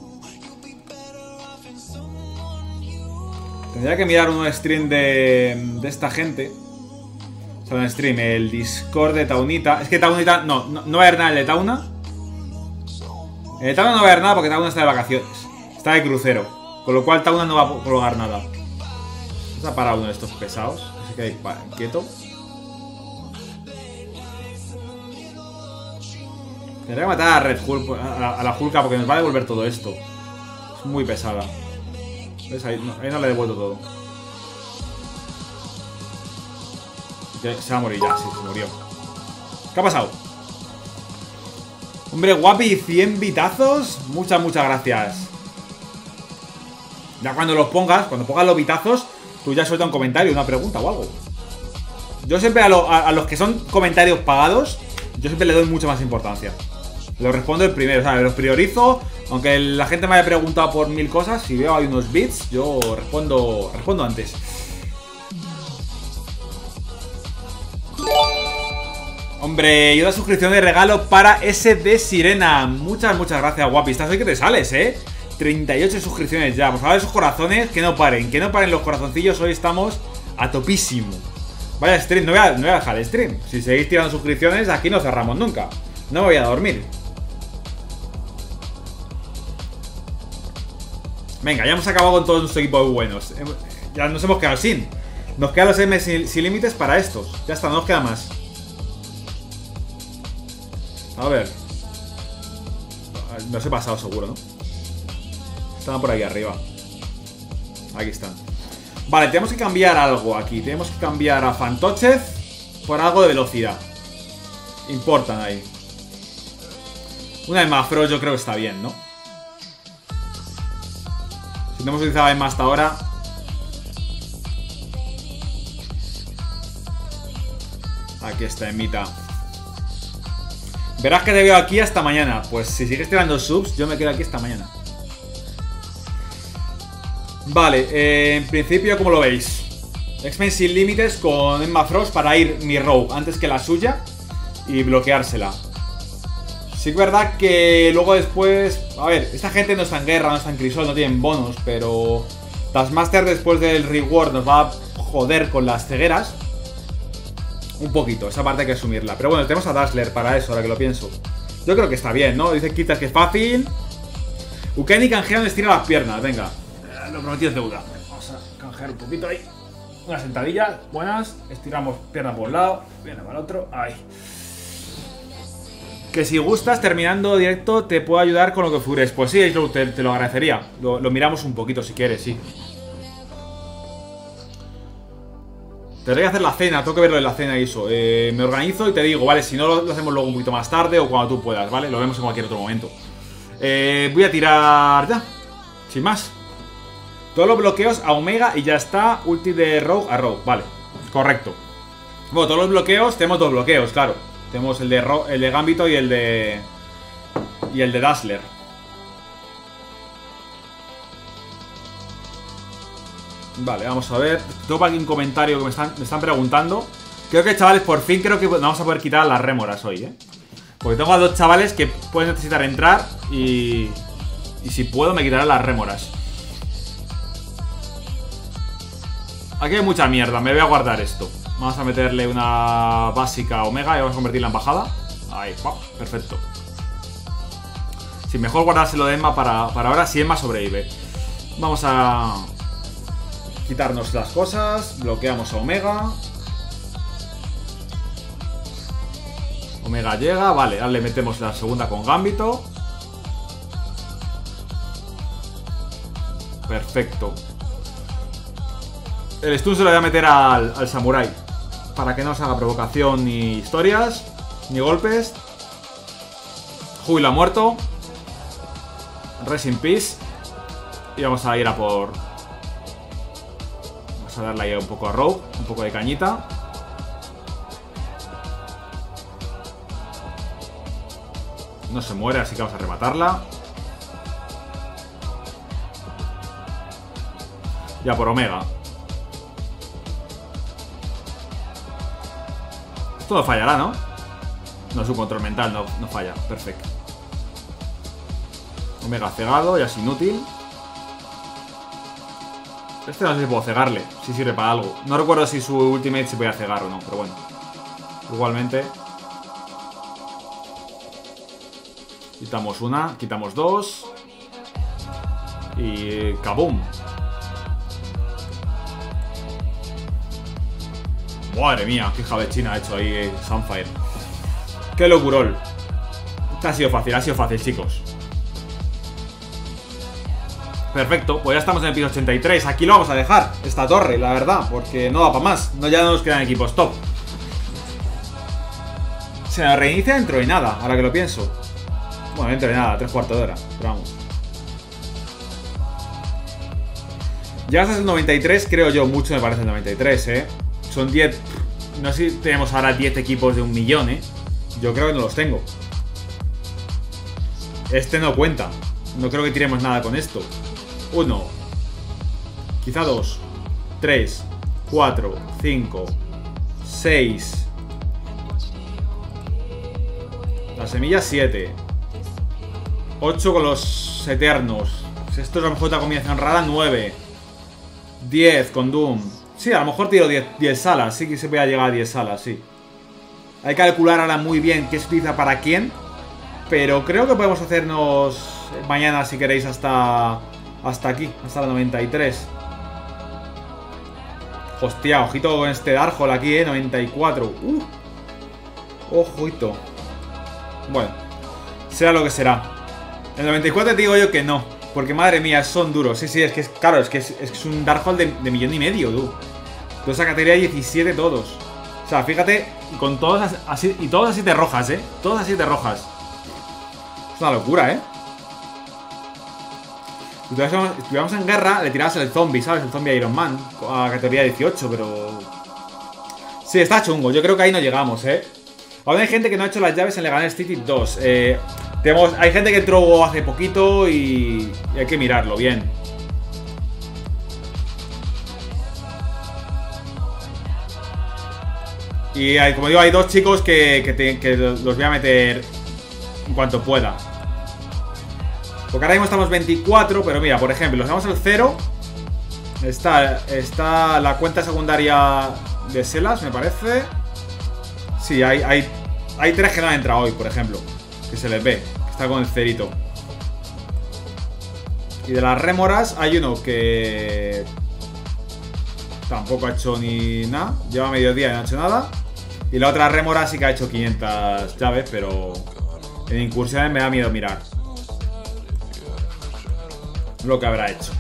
S1: Tendría que mirar un stream de, de esta gente. O sea, un stream, el Discord de Taunita. Es que Taunita, no, no, no va a haber nada en el de Tauna. En el Tauna no va a haber nada porque Tauna está de vacaciones. Está de crucero. Con lo cual Tauna no va a prolongar nada. Vamos a parar uno de estos pesados. Así que ahí, quieto. Tendré que matar a Red Hulk, a la, a la Hulka, porque nos va a devolver todo esto. Es muy pesada. ¿Ves? Ahí no, ahí no le he devuelto todo. Se va a morir ya, sí, se murió. ¿Qué ha pasado? Hombre, guapi, cien bitazos. Muchas, muchas gracias. Ya cuando los pongas, cuando pongas los bitazos, tú ya suelta un comentario, una pregunta o algo. Yo siempre a, lo, a, a los que son comentarios pagados, yo siempre le doy mucha más importancia. Los respondo el primero, o sea, los priorizo. Aunque la gente me haya preguntado por mil cosas, si veo hay unos bits, yo respondo, respondo antes. Hombre, y una suscripción de regalo para ese de Sirena. Muchas, muchas gracias, guapi. Estás hoy que te sales, ¿eh? treinta y ocho suscripciones ya. Por favor, esos corazones, que no paren. Que no paren los corazoncillos. Hoy estamos a topísimo. Vaya stream, no voy a, no voy a dejar el stream. Si seguís tirando suscripciones, aquí no cerramos nunca. No me voy a dormir. Venga, ya hemos acabado con todos nuestros equipos buenos. Ya nos hemos quedado sin. Nos quedan los M sin, sin límites para estos. Ya está, no nos queda más. A ver. Los he pasado seguro, ¿no? Estaban por ahí arriba. Aquí están. Vale, tenemos que cambiar algo aquí. Tenemos que cambiar a Fantochez por algo de velocidad. Importan ahí. Una de Mafro yo creo que está bien, ¿no? Si no hemos utilizado Emma hasta ahora. Aquí está Emita. Verás que te veo aquí hasta mañana. Pues si sigues tirando subs, yo me quedo aquí hasta mañana. Vale, eh, en principio, ¿cómo lo veis? X-Men sin límites con Emma Frost para ir mi Rogue antes que la suya y bloqueársela. Sí que es verdad que luego después... A ver, esta gente no está en guerra, no está en crisol, no tienen bonos, pero Taskmaster después del reward nos va a joder con las cegueras. Un poquito, esa parte hay que asumirla. Pero bueno, tenemos a Dazzler para eso, ahora que lo pienso. Yo creo que está bien, ¿no? Dice Kitas que es fácil. Ukeni canjea donde estira las piernas, venga. Lo prometido es deuda. Vamos a canjear un poquito ahí. Una sentadilla, buenas. Estiramos pierna por un lado, pierna para el otro. Ahí. Que si gustas, terminando directo, te puedo ayudar con lo que fures. Pues sí, te, te lo agradecería. Lo, lo miramos un poquito si quieres, sí. Tendré que hacer la cena, tengo que verlo en la cena y eso. Eh, me organizo y te digo, vale, si no lo, lo hacemos luego un poquito más tarde o cuando tú puedas, ¿vale? Lo vemos en cualquier otro momento. Eh, voy a tirar ya. Sin más. Todos los bloqueos a Omega y ya está. Ulti de Rogue a Rogue, vale. Correcto. Bueno, todos los bloqueos, tenemos dos bloqueos, claro. Tenemos el de, Ro el de Gambito y el de... Y el de Dazzler. Vale, vamos a ver. Tengo aquí un comentario que me están, me están preguntando. Creo que, chavales, por fin creo que vamos a poder quitar las rémoras hoy, ¿eh? Porque tengo a dos chavales que pueden necesitar entrar y... Y si puedo me quitarán las rémoras. Aquí hay mucha mierda, me voy a guardar esto. Vamos a meterle una básica Omega y vamos a convertirla en bajada. Ahí, ¡pam! Perfecto. Sí, mejor guardárselo de Emma para, para ahora si Emma sobrevive. Vamos a quitarnos las cosas. Bloqueamos a Omega. Omega llega, vale, ahora le metemos la segunda con Gambito. Perfecto. El stun se lo voy a meter al, al Samurai para que no se haga provocación ni historias, ni golpes. Júbilo ha muerto. Rest in peace. Y vamos a ir a por... Vamos a darle ahí un poco a Rogue, un poco de cañita. No se muere, así que vamos a rematarla. Ya por Omega. Esto no fallará, ¿no? No es un control mental, no, no falla. Perfecto. Omega cegado, ya es inútil. Este no sé si puedo cegarle, si sirve para algo. No recuerdo si su ultimate se puede cegar o no, pero bueno. Igualmente. Quitamos una, quitamos dos. Y... ¡kaboom! Madre mía, qué jabechina ha hecho ahí eh, Sunfire. Qué locurol. Este ha sido fácil, ha sido fácil, chicos. Perfecto, pues ya estamos en el piso ochenta y tres. Aquí lo vamos a dejar, esta torre, la verdad, porque no da para más. No, ya no nos quedan equipos top. Se nos reinicia dentro de nada, ahora que lo pienso. Bueno, dentro de nada, tres cuartos de hora. Pero vamos. Ya hasta el noventa y tres, creo yo, mucho me parece el noventa y tres, eh. Son diez... No sé si tenemos ahora diez equipos de un millón, ¿eh? Yo creo que no los tengo. Este no cuenta. No creo que tiremos nada con esto. Uno. Quizá dos. Tres. Cuatro. Cinco. Seis. Las semillas siete. ocho con los eternos. Esto es a lo mejor otra combinación rara. nueve. diez con Doom. Sí, a lo mejor tiro diez salas. Sí que se puede llegar a diez salas, sí. Hay que calcular ahora muy bien qué se utiliza para quién. Pero creo que podemos hacernos mañana, si queréis, hasta hasta aquí, hasta la noventa y tres. Hostia, ojito con este Darkhold aquí, eh, noventa y cuatro. Uh. Ojito. Bueno, será lo que será. El noventa y cuatro te digo yo que no, porque madre mía, son duros. Sí, sí, es que es claro, es que es, es, que es un Darkhold de, de millón y medio, tú. Toda esa categoría diecisiete todos. O sea, fíjate, con todas así, y todas así de rojas, eh. Todas así de rojas. Es una locura, ¿eh? Si estuviéramos en guerra, le tirabas el zombie, ¿sabes? El zombie Iron Man a categoría dieciocho, pero... Sí, está chungo. Yo creo que ahí no llegamos, ¿eh? Aún hay gente que no ha hecho las llaves en Leganes City dos. Eh, tenemos, hay gente que entró hace poquito y, y hay que mirarlo bien. Y hay, como digo, hay dos chicos que, que, te, que los voy a meter en cuanto pueda. Porque ahora mismo estamos veinticuatro, pero mira, por ejemplo, nos vamos al cero. Está, está la cuenta secundaria de Selas, me parece. Sí, hay, hay, hay tres que no han entrado hoy, por ejemplo. Que se les ve, que está con el cerito. Y de las rémoras hay uno que tampoco ha hecho ni nada. Lleva mediodía y no ha hecho nada. Y la otra rémora sí que ha hecho quinientas llaves, pero en incursiones me da miedo mirar lo que habrá hecho.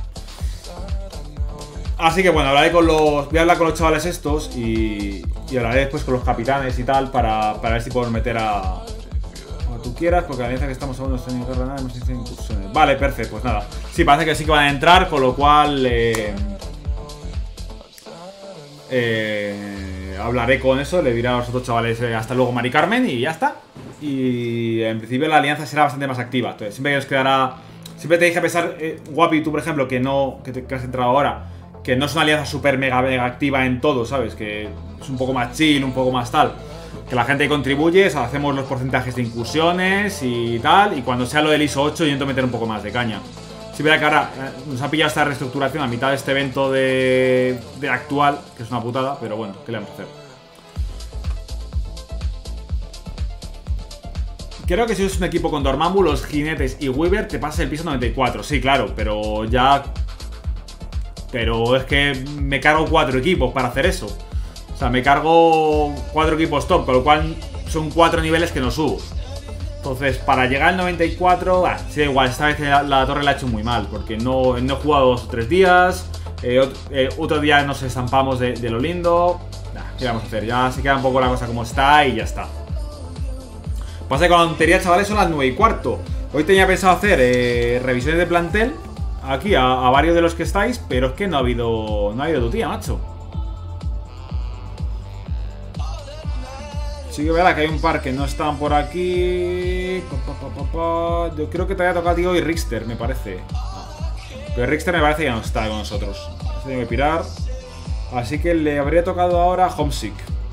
S1: Así que bueno, hablaré con los... Voy a hablar con los chavales estos y, y hablaré después con los capitanes y tal para, para ver si podemos meter a... Como tú quieras, porque la alianza que estamos aún no está en guerra nada, hemos hecho incursiones. Vale, perfecto, pues nada. Sí, parece que sí que van a entrar, con lo cual... Eh, eh, hablaré con eso, le diré a los otros chavales eh, hasta luego Mari Carmen y ya está. Y en principio la alianza será bastante más activa. Entonces siempre que os quedará... Siempre te dije a pesar, eh, Guapi, tú por ejemplo, que no, que, te, que has entrado ahora, que no es una alianza súper mega mega activa en todo, ¿sabes? Que es un poco más chill, un poco más tal. Que la gente contribuye, o sea, hacemos los porcentajes de incursiones y tal, y cuando sea lo del I S O ocho yo intento meter un poco más de caña. Sí, verá que ahora eh, nos ha pillado esta reestructuración a mitad de este evento de, de actual, que es una putada, pero bueno, ¿qué le vamos a hacer? Creo que si es un equipo con Dormammu, jinetes y Weaver, te pasas el piso noventa y cuatro. Sí, claro, pero ya... Pero es que me cargo cuatro equipos para hacer eso. O sea, me cargo cuatro equipos top, con lo cual son cuatro niveles que no subo. Entonces, para llegar al noventa y cuatro, bah, sí, da igual, esta vez la, la torre la he hecho muy mal, porque no, no he jugado dos o tres días. Eh, otro, eh, otro día nos estampamos de, de lo lindo. Nah, ¿qué vamos a hacer? Ya se queda un poco la cosa como está y ya está. Pasa que con la tontería, chavales, son las nueve y cuarto. Hoy tenía pensado hacer eh, revisiones de plantel aquí a, a varios de los que estáis, pero es que no ha habido no ha habido tu tía, macho. Sí que verá que hay un par que no están por aquí. Pa, pa, pa, pa. Yo creo que te había tocado a ti hoy Richter, me parece. Pero Richter me parece que ya no está con nosotros. Se tiene que pirar. Así que le habría tocado ahora Homesick.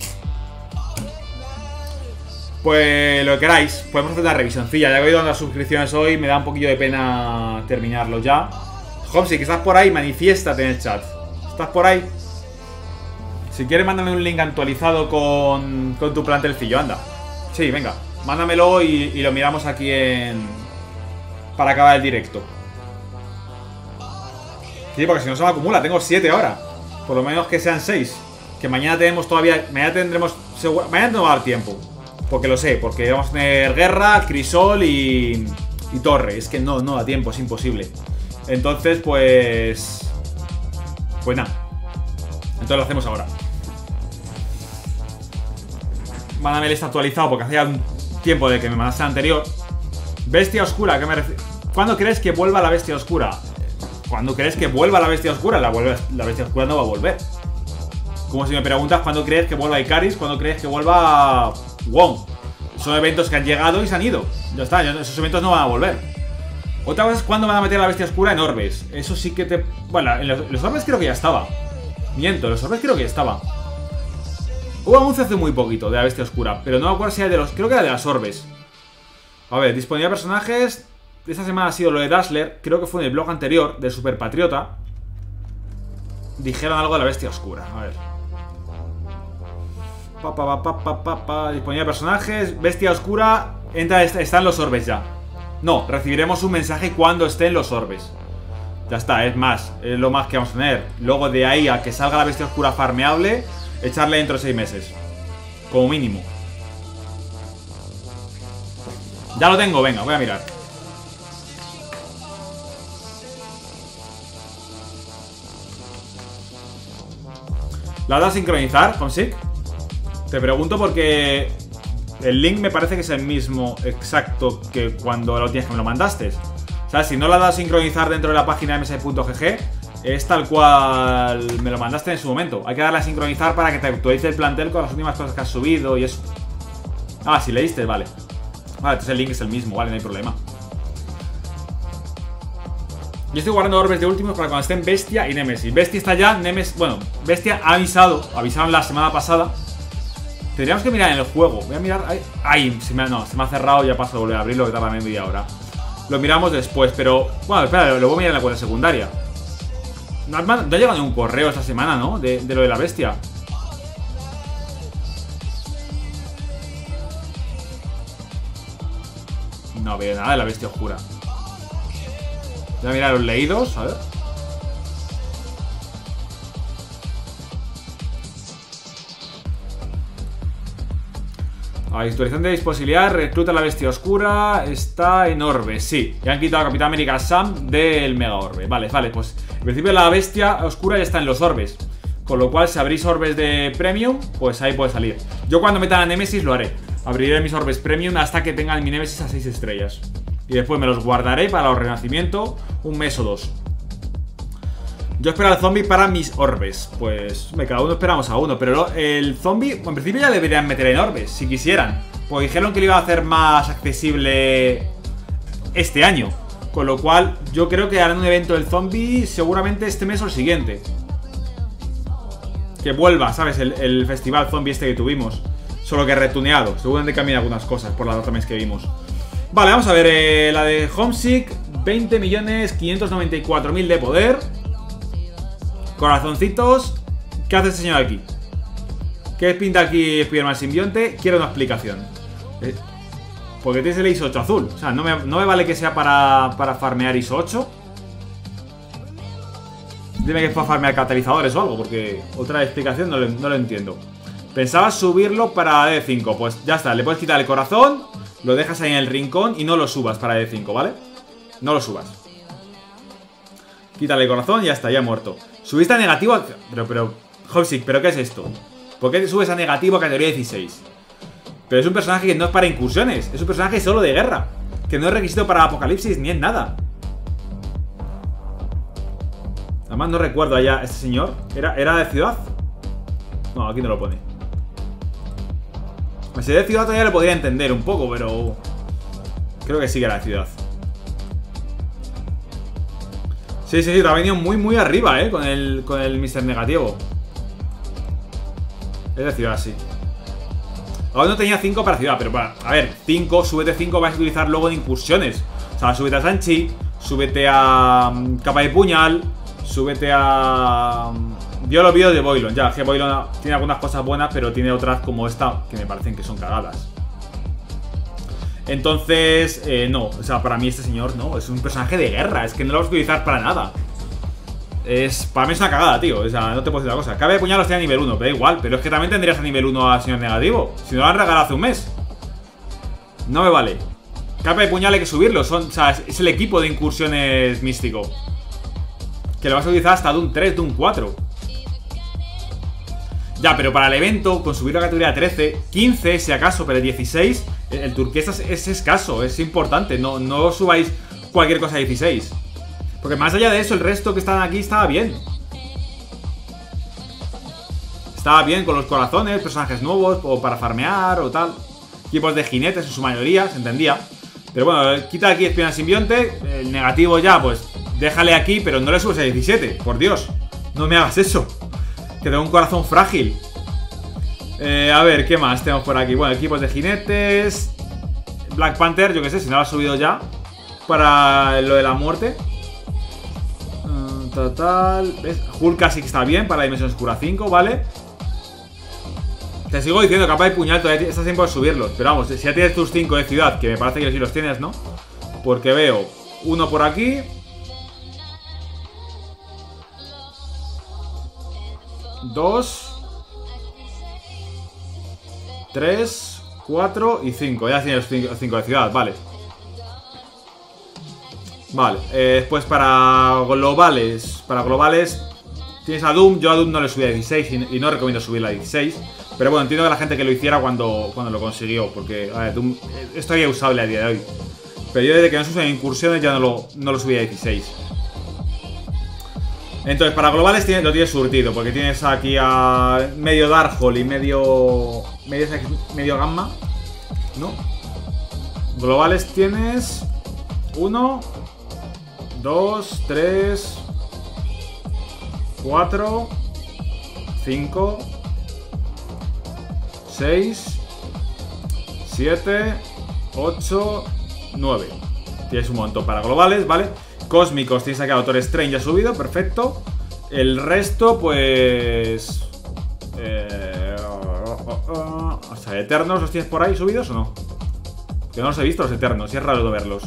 S1: Pues lo que queráis, podemos hacer una revisioncilla. Ya que he ido dando las suscripciones hoy, me da un poquillo de pena terminarlo ya. Homesick, que estás por ahí, manifiéstate en el chat. ¿Estás por ahí? Si quieres, mándame un link actualizado con, con tu plantelcillo, anda. Sí, venga, mándamelo y, y lo miramos aquí en... para acabar el directo. Sí, porque si no se me acumula, tengo siete ahora. Por lo menos que sean seis. Que mañana tenemos todavía... Mañana tendremos... Seguro, mañana no va a dar tiempo. Porque lo sé, porque vamos a tener guerra, crisol y, y torre. Es que no, no da tiempo, es imposible. Entonces, pues... Pues nada. Entonces lo hacemos ahora. Mándame el lista actualizado porque hacía un tiempo de que me mandaste el anterior. Bestia oscura, ¿qué me refiero? ¿Cuándo crees que vuelva la bestia oscura? ¿Cuándo crees que vuelva la bestia oscura? La, vuelve, la bestia oscura no va a volver. Como si me preguntas cuándo crees que vuelva Icaris, cuándo crees que vuelva Wong. Son eventos que han llegado y se han ido. Ya está, esos eventos no van a volver. Otra cosa es cuándo van a meter la bestia oscura en orbes. Eso sí que te... Bueno, en los, en los orbes creo que ya estaba. Miento, en los orbes creo que ya estaba. Hubo anuncio hace muy poquito de la bestia oscura, pero no me acuerdo si era de los... Creo que era de las orbes. A ver, disponibilidad de personajes. Esta semana ha sido lo de Dazzler. Creo que fue en el blog anterior del Super Patriota. Dijeron algo de la bestia oscura. A ver. Pa, pa, pa, pa, pa, pa. Disponibilidad de personajes. Bestia oscura. Entra, están los orbes ya. No, recibiremos un mensaje cuando estén los orbes. Ya está, es más. Es lo más que vamos a tener. Luego de ahí a que salga la bestia oscura farmeable, echarle dentro de seis meses. Como mínimo. Ya lo tengo, venga, voy a mirar. ¿La has dado a sincronizar, Homesick? Te pregunto porque el link me parece que es el mismo exacto que cuando la última vez que me lo mandaste. O sea, si no la has dado a sincronizar dentro de la página m s punto g g, es tal cual me lo mandaste en su momento. Hay que darle a sincronizar para que te actualice el plantel con las últimas cosas que has subido y eso. Ah, si leíste, vale. Vale, entonces el link es el mismo, vale, no hay problema. Yo estoy guardando orbes de últimos para cuando estén Bestia y Nemesis. Bestia está ya, Nemesis... Bueno, Bestia ha avisado, avisaron la semana pasada. Tendríamos que mirar en el juego. Voy a mirar... Ay, ay se me ha, no, se me ha cerrado, ya paso de volver a abrirlo, que tarda media hora. Lo miramos después, pero... Bueno, espera, lo voy a mirar en la cuenta secundaria. No, no ha llegado ningún correo esta semana, ¿no? De, de lo de la bestia. No veo nada de la bestia oscura. Voy a mirar los leídos, a ver. A historización de disponibilidad, recluta la bestia oscura. Está en orbe, sí. Ya han quitado a Capitán América Sam del Mega Orbe. Vale, vale, pues en principio la bestia oscura ya está en los orbes. Con lo cual, si abrís orbes de Premium, pues ahí puede salir. Yo cuando metan a Nemesis lo haré. Abriré mis orbes Premium hasta que tengan mi Nemesis a seis estrellas. Y después me los guardaré para el renacimiento un mes o dos. Yo espero al zombie para mis orbes. Pues cada uno esperamos a uno. Pero el zombie, en principio ya deberían meter en orbes, si quisieran. Pues dijeron que lo iba a hacer más accesible este año. Con lo cual yo creo que harán un evento del zombie seguramente este mes o el siguiente. Que vuelva, ¿sabes? El, el festival zombie este que tuvimos. Solo que retuneado. Seguramente cambian algunas cosas por las otras que vimos. Vale, vamos a ver, eh, la de Homesick, veinte millones quinientos noventa y cuatro mil de poder. Corazoncitos. ¿Qué hace este señor aquí? ¿Qué pinta aquí Spider-Man simbionte? Quiero una explicación. eh, Porque tienes el I S O ocho azul. O sea, no me, no me vale que sea para, para farmear I S O ocho. Dime que es para farmear catalizadores o algo, porque otra explicación no lo, no lo entiendo. Pensaba subirlo para D cinco. Pues ya está, le puedes quitar el corazón, lo dejas ahí en el rincón y no lo subas para D cinco, ¿vale? No lo subas. Quítale el corazón y ya está, ya muerto. Subiste a negativo a... Pero, pero... Homesick, ¿pero qué es esto? ¿Por qué te subes a negativo a categoría dieciséis? Pero es un personaje que no es para incursiones. Es un personaje solo de guerra. Que no es requisito para apocalipsis ni es nada. Además no recuerdo allá este señor. ¿Era, ¿Era de ciudad? No, aquí no lo pone. Si de ciudad todavía lo podría entender un poco, pero... Creo que sí que era de ciudad. Sí, sí, sí, te ha venido muy, muy arriba, eh, con el, con el mister Negativo. Es de ciudad, sí. Ahora no tenía cinco para ciudad, pero para, a ver, cinco, súbete cinco, vas a utilizar luego en incursiones. O sea, súbete a Sanchi, súbete a um, Capa de Puñal, súbete a... Um, yo lo vi de Boylon, ya, que Boylon tiene algunas cosas buenas, pero tiene otras como esta, que me parecen que son cagadas. Entonces, eh, no, o sea, para mí este señor no, es un personaje de guerra, es que no lo vas a utilizar para nada. Es, para mí es una cagada, tío, o sea, no te puedo decir la cosa. Cabe de puñal los tiene a nivel uno, pero da igual, pero es que también tendrías a nivel uno al señor Negativo. Si no lo han regalado hace un mes. No me vale. Cabe de puñal hay que subirlo, son, o sea, es, es el equipo de incursiones místico. Que lo vas a utilizar hasta de un tres, de un cuatro. Ya, pero para el evento, con subirlo a categoría trece, quince si acaso, pero dieciséis, el, el turquesa es, es escaso, es importante. No, no subáis cualquier cosa a dieciséis. Porque más allá de eso, el resto que están aquí estaba bien. Estaba bien con los corazones, personajes nuevos, o para farmear o tal. Equipos de jinetes en su mayoría, se entendía. Pero bueno, quita aquí espina simbionte. El negativo ya, pues déjale aquí, pero no le subes a diecisiete, por Dios. No me hagas eso. Que tengo un corazón frágil. eh, A ver, ¿qué más tenemos por aquí? Bueno, equipos de jinetes. Black Panther, yo que sé, si no lo has subido ya. Para lo de la muerte. uh, Total. ¿Ves? Hulk casi que está bien para la Dimensión Oscura cinco, ¿vale? Te sigo diciendo, capa de puñal, todavía estás tiempo de subirlos. Pero vamos, si ya tienes tus cinco de ciudad, que me parece que sí los tienes, ¿no? Porque veo uno por aquí. Dos. Tres. Cuatro y cinco. Ya tienes los cinco de ciudad, vale. Vale, eh, después para globales. Para globales tienes a Doom. Yo a Doom no le subí a dieciséis y, y no recomiendo subirla a dieciséis. Pero bueno, entiendo que la gente que lo hiciera cuando, cuando lo consiguió. Porque, a ver, Doom, esto es usable a día de hoy. Pero yo desde que no se usan incursiones ya no lo, no lo subí a dieciséis. Entonces, para globales tiene, lo tienes surtido. Porque tienes aquí a medio Darkhold y medio, medio medio Gamma, ¿no? Globales tienes uno, dos, tres, cuatro, cinco, seis, siete, ocho, nueve. Tienes un montón para globales, ¿vale? Cósmicos, tienes aquí a Doctor Strange ya subido, perfecto. El resto, pues... Eh, oh, oh, oh. O sea, Eternos, ¿los tienes por ahí subidos o no? Que no los he visto los Eternos, y es raro no verlos.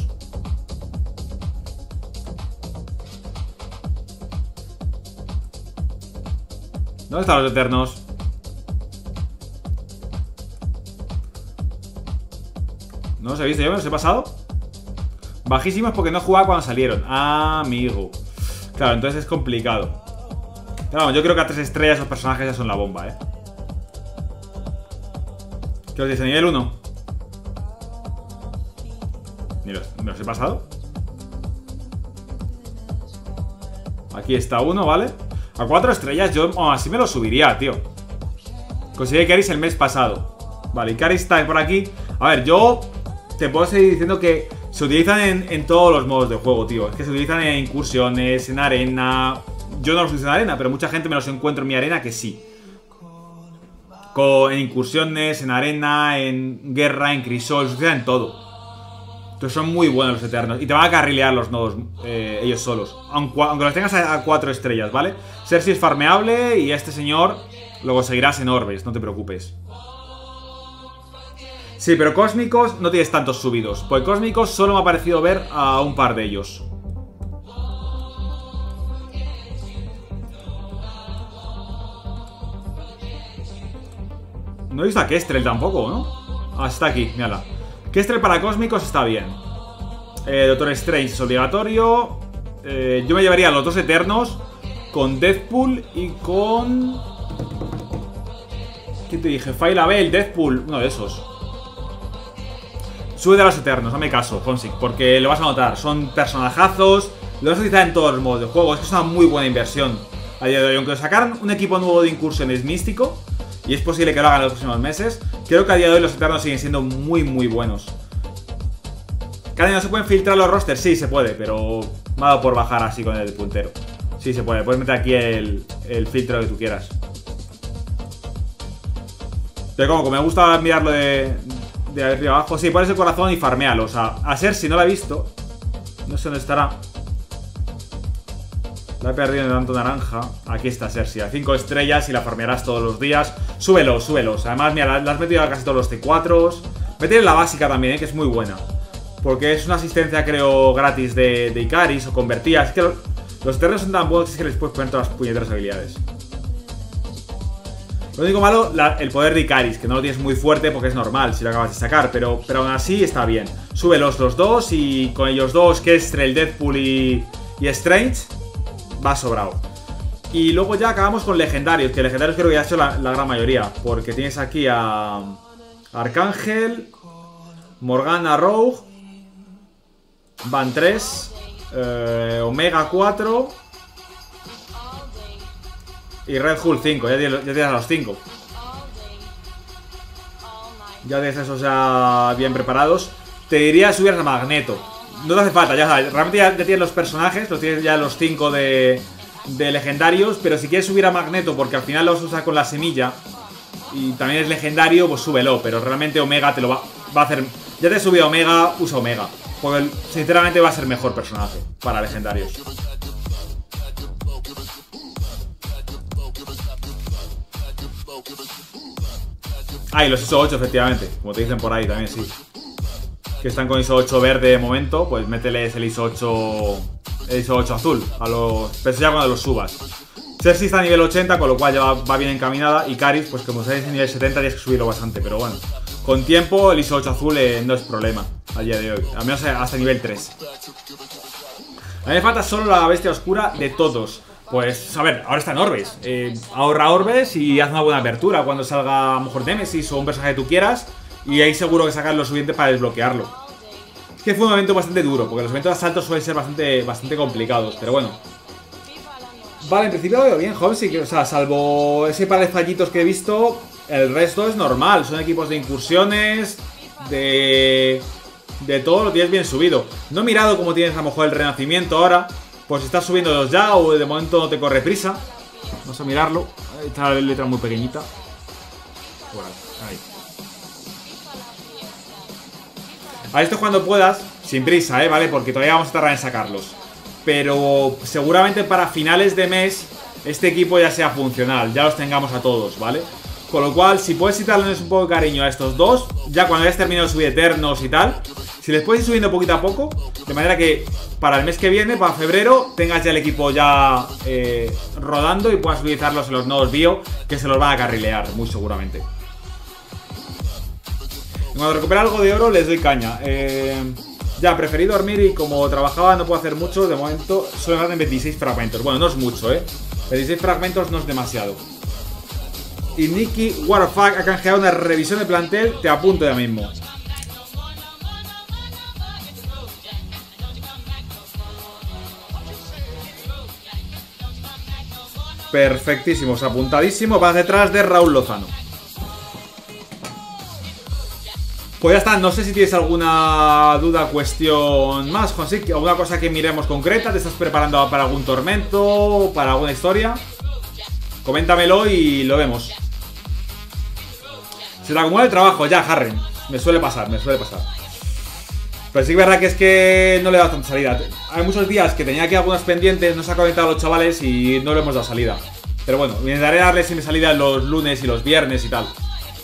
S1: ¿Dónde están los Eternos? No los he visto, yo me los he pasado. Bajísimos porque no jugaba cuando salieron. Ah, amigo. Claro, entonces es complicado. Pero vamos, yo creo que a tres estrellas los personajes ya son la bomba, ¿eh? ¿Qué os dice? ¿Nivel uno? ¿Ni los, ¿Me los he pasado? Aquí está uno, ¿vale? A cuatro estrellas yo oh, así me lo subiría, tío. Conseguí Caris el mes pasado. Vale, y Caris está por aquí. A ver, yo te puedo seguir diciendo que se utilizan en, en todos los modos de juego, tío. Es que se utilizan en incursiones, en arena. Yo no los utilizo en arena, pero mucha gente me los encuentro en mi arena que sí. Con, en incursiones, en arena, en guerra, en crisol, se utilizan en todo. Entonces son muy buenos los Eternos. Y te van a carrilear los nodos eh, ellos solos. Aunque, aunque los tengas a, a cuatro estrellas, ¿vale? Cersei es farmeable y este señor lo conseguirás en orbes, no te preocupes. Sí, pero cósmicos no tienes tantos subidos. Porque cósmicos solo me ha parecido ver a un par de ellos. No he visto a Kestrel tampoco, ¿no? Ah, está aquí, mírala. Kestrel para cósmicos está bien. eh, Doctor Strange es obligatorio. eh, Yo me llevaría a los dos Eternos con Deadpool y con... ¿Qué te dije? File Abel, Deadpool, uno de esos. Sube de los Eternos, dame caso, Honsick, porque lo vas a notar. Son personajazos, lo vas a utilizar en todos los modos de juego. Es que es una muy buena inversión a día de hoy. Aunque sacaran un equipo nuevo de incursiones místico, y es posible que lo hagan en los próximos meses, creo que a día de hoy los Eternos siguen siendo muy muy buenos. Cada año se pueden filtrar los rosters, sí se puede, pero me ha dado por bajar así con el puntero. Sí se puede, puedes meter aquí el, el filtro que tú quieras. Pero como, como me gusta mirarlo de, de arriba abajo, sí, pones el corazón y farmealo. O sea, a ser si no la he visto, no sé dónde estará. La he perdido en tanto naranja. Aquí está Cersei, a cinco estrellas y la farmearás todos los días. Súbelos, súbelos. Además, mira, la has metido a casi todos los T cuatro. Métele la básica también, ¿eh? Que es muy buena. Porque es una asistencia, creo, gratis de, de Icaris o convertidas. Es que los, los terrenos son tan buenos que les puedes poner todas las puñeteras habilidades. Lo único malo, la, el poder de Icaris, que no lo tienes muy fuerte porque es normal si lo acabas de sacar. Pero, pero aún así está bien. Súbelos los dos y con ellos dos, Kestrel, Deadpool y, y Strange, va sobrado. Y luego ya acabamos con legendarios, que legendarios creo que ya ha hecho la, la gran mayoría. Porque tienes aquí a Arcángel, Morgana Rogue, Van tres, eh, Omega cuatro y Red Hulk cinco. Ya tienes, ya tienes a los cinco. Ya tienes esos ya bien preparados. Te diría subir a Magneto. No te hace falta, ya sabes. Realmente ya, ya tienes los personajes, los tienes ya los cinco de, de legendarios. Pero si quieres subir a Magneto, porque al final los usas con la semilla y también es legendario, pues súbelo. Pero realmente Omega te lo va, va a hacer Ya te he subido Omega, usa Omega. Porque sinceramente va a ser mejor personaje para legendarios. Ah, y los I S O ocho, efectivamente. Como te dicen por ahí también, sí. Que están con I S O ocho verde de momento. Pues mételes el I S O ocho. El I S O ocho azul. A los. Pero ya cuando los subas. Cersei está a nivel ochenta, con lo cual ya va, va bien encaminada. Y Caris, pues como sabéis, a nivel setenta tienes que subirlo bastante. Pero bueno, con tiempo el I S O ocho azul eh, no es problema a día de hoy. Al menos hasta nivel tres. A mí me falta solo la bestia oscura de todos. Pues, a ver, ahora está en Orbes. Eh, ahorra Orbes y haz una buena apertura cuando salga a lo mejor Nemesis o un personaje que tú quieras. Y ahí seguro que sacas lo suficiente para desbloquearlo. Es que fue un momento bastante duro, porque los eventos de asalto suelen ser bastante, bastante complicados. Pero bueno. Vale, en principio lo veo bien, Homesick. O sea, salvo ese par de fallitos que he visto, el resto es normal. Son equipos de incursiones, de... de todo lo tienes bien subido. No he mirado cómo tienes a lo mejor el renacimiento ahora. Pues si estás subiéndolos ya o de momento no te corre prisa. Vamos a mirarlo. Ahí está la letra muy pequeñita. Bueno, ahí. A esto cuando puedas, sin prisa, ¿eh? ¿Vale? Porque todavía vamos a tardar en sacarlos. Pero seguramente para finales de mes este equipo ya sea funcional, ya los tengamos a todos, ¿vale? Con lo cual, si puedes darles un poco de cariño a estos dos, ya cuando hayas terminado de subir Eternos y tal, si les puedes ir subiendo poquito a poco, de manera que para el mes que viene, para febrero, tengas ya el equipo ya eh, rodando y puedas utilizarlos en los nodos bio, que se los van a carrilear, muy seguramente. Cuando recupera algo de oro, les doy caña. Eh, ya, preferí dormir y como trabajaba no puedo hacer mucho, de momento solo me hacen veintiséis fragmentos. Bueno, no es mucho, ¿eh? veintiséis fragmentos no es demasiado. Y Nicky Warfuck ha canjeado una revisión de plantel, te apunto ya mismo. Perfectísimos, apuntadísimo. Vas detrás de Raúl Lozano. Pues ya está, no sé si tienes alguna duda, cuestión más, Juansic, alguna cosa que miremos concreta. ¿Te estás preparando para algún tormento, para alguna historia? Coméntamelo y lo vemos. Se te acumula el trabajo ya, Harren. Me suele pasar, me suele pasar. Pero sí que es verdad que es que no le he dado tanta salida. Hay muchos días que tenía aquí algunas pendientes, no se ha conectado a los chavales y no le hemos dado salida. Pero bueno, intentaré darle siempre salida los lunes y los viernes y tal.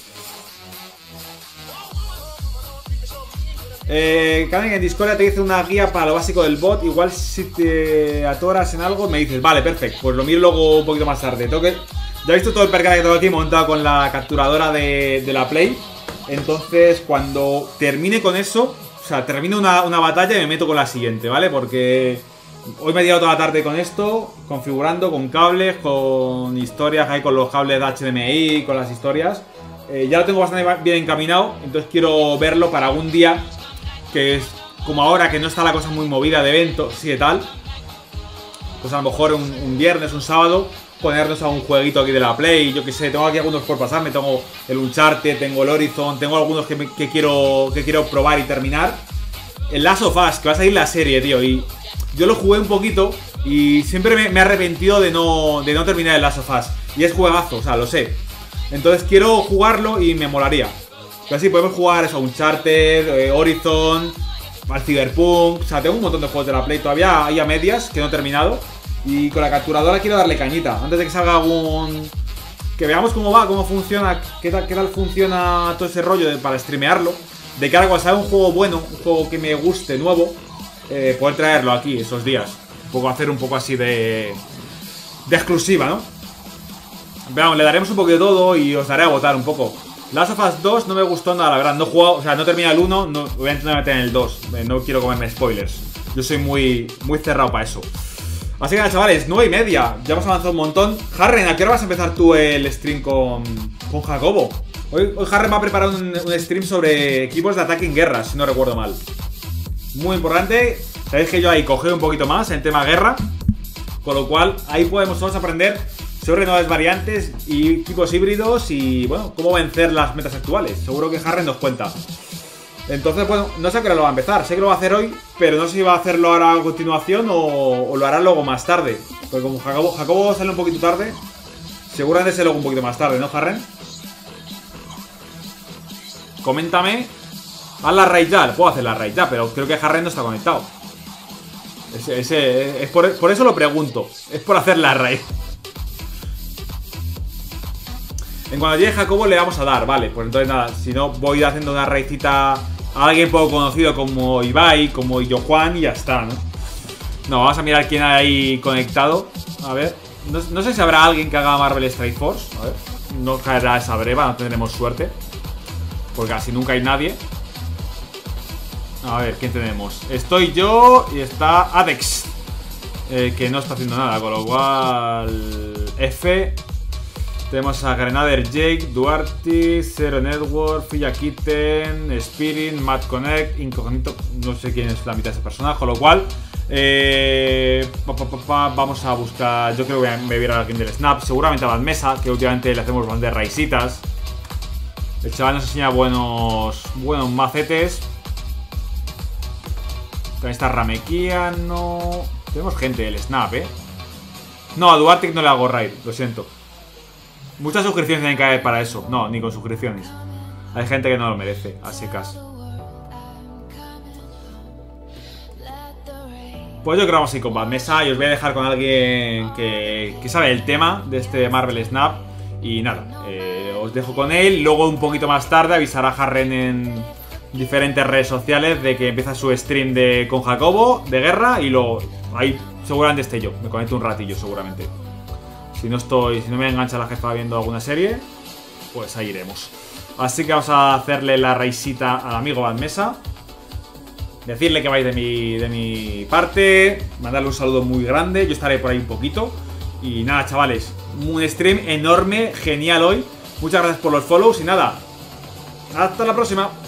S1: Eh, Karen en Discord te dice una guía para lo básico del bot. Igual si te atoras en algo me dices, vale, perfecto, pues lo miro luego un poquito más tarde. Tengo que... Ya he visto todo el percal que tengo aquí montado con la capturadora de, de la Play. Entonces cuando termine con eso, o sea, termino una, una batalla y me meto con la siguiente, ¿vale? Porque hoy me he tirado toda la tarde con esto, configurando, con cables, con historias, ahí con los cables de H D M I, con las historias. eh, Ya lo tengo bastante bien encaminado, entonces quiero verlo para algún día, que es como ahora que no está la cosa muy movida de eventos y de tal. Pues a lo mejor un, un viernes, un sábado, ponernos a un jueguito aquí de la Play. Yo que sé, tengo aquí algunos por pasarme. Tengo el Uncharted, tengo el Horizon, tengo algunos que, me, que, quiero, que quiero probar y terminar. El Last of Us, que va a salir la serie, tío. Y yo lo jugué un poquito y siempre me, me he arrepentido de no, de no terminar el Last of Us. Y es juegazo, o sea, lo sé. Entonces quiero jugarlo y me molaría. Pero así podemos jugar eso, Uncharted, eh, Horizon, al Cyberpunk. O sea, tengo un montón de juegos de la Play todavía ahí a medias que no he terminado. Y con la capturadora quiero darle cañita. Antes de que salga algún... Que veamos cómo va, cómo funciona, qué tal, qué tal funciona todo ese rollo de, para streamearlo. De cara a cuando salga un juego bueno, un juego que me guste, nuevo, eh, poder traerlo aquí esos días. Un poco hacer un poco así de... De exclusiva, ¿no? Veamos, le daremos un poco de todo y os daré a votar un poco. Last of Us dos no me gustó nada, la verdad. No he jugado, o sea, no termina el uno, no, voy a intentar meter en el dos. Eh, no quiero comerme spoilers. Yo soy muy, muy cerrado para eso. Así que nada, chavales, nueve y media. Ya hemos avanzado un montón. Harren, ¿a qué hora vas a empezar tú el stream con, con Jacobo? Hoy, hoy Harren va a preparar un, un stream sobre equipos de ataque en guerra, si no recuerdo mal. Muy importante. Sabéis que yo ahí cogeo un poquito más en tema guerra. Con lo cual, ahí podemos todos aprender sobre nuevas variantes y equipos híbridos y, bueno, cómo vencer las metas actuales. Seguro que Harren nos cuenta. Entonces, bueno, no sé a qué hora lo va a empezar. Sé que lo va a hacer hoy, pero no sé si va a hacerlo ahora a continuación o, o lo hará luego más tarde. Porque como Jacobo, Jacobo sale un poquito tarde, seguramente se luego un poquito más tarde, ¿no, Harren? Coméntame Haz la raid ya, puedo hacer la raid ya, pero creo que Harren no está conectado. Ese, ese, es por, por eso lo pregunto. Es por hacer la raid. En cuanto llegue Jacobo le vamos a dar, vale. Pues entonces nada, si no voy haciendo una raidcita a alguien poco conocido como Ibai, como Yo Juan y ya está, ¿no? No, vamos a mirar quién hay ahí conectado. A ver, no, no sé si habrá alguien que haga Marvel Strike Force. A ver, no caerá esa breva, no tendremos suerte. Porque casi nunca hay nadie. A ver, ¿quién tenemos? Estoy yo y está Adex, eh, que no está haciendo nada, con lo cual... F. Tenemos a Grenader Jake, Duarte, Zero Network, Filla Kitten, Spirit, Matt Connect, Incognito. No sé quién es la mitad de ese personaje, con lo cual... Eh, pa, pa, pa, pa, vamos a buscar... Yo creo que me voy a ir a alguien del Snap. Seguramente a Bad Mesa, que últimamente le hacemos bastante raisitas. El chaval nos enseña buenos, buenos macetes. También está Ramekiano. Tenemos gente del Snap, eh. No, a Duarte no le hago raid, lo siento. Muchas suscripciones tienen que haber para eso. No, ni con suscripciones. Hay gente que no lo merece, así casi. Pues yo creo que vamos a ir con Bad Mesa. Y os voy a dejar con alguien que, que sabe el tema de este Marvel Snap. Y nada, eh, os dejo con él. Luego un poquito más tarde avisará Harren en diferentes redes sociales de que empieza su stream de con Jacobo, de guerra. Y luego ahí seguramente esté yo. Me conecto un ratillo seguramente. Si no estoy, si no me engancha la jefa viendo alguna serie, pues ahí iremos. Así que vamos a hacerle la raisita al amigo Bad Mesa. Decirle que vais de mi, de mi parte. Mandarle un saludo muy grande. Yo estaré por ahí un poquito. Y nada, chavales, un stream enorme, genial hoy. Muchas gracias por los follows y nada, hasta la próxima.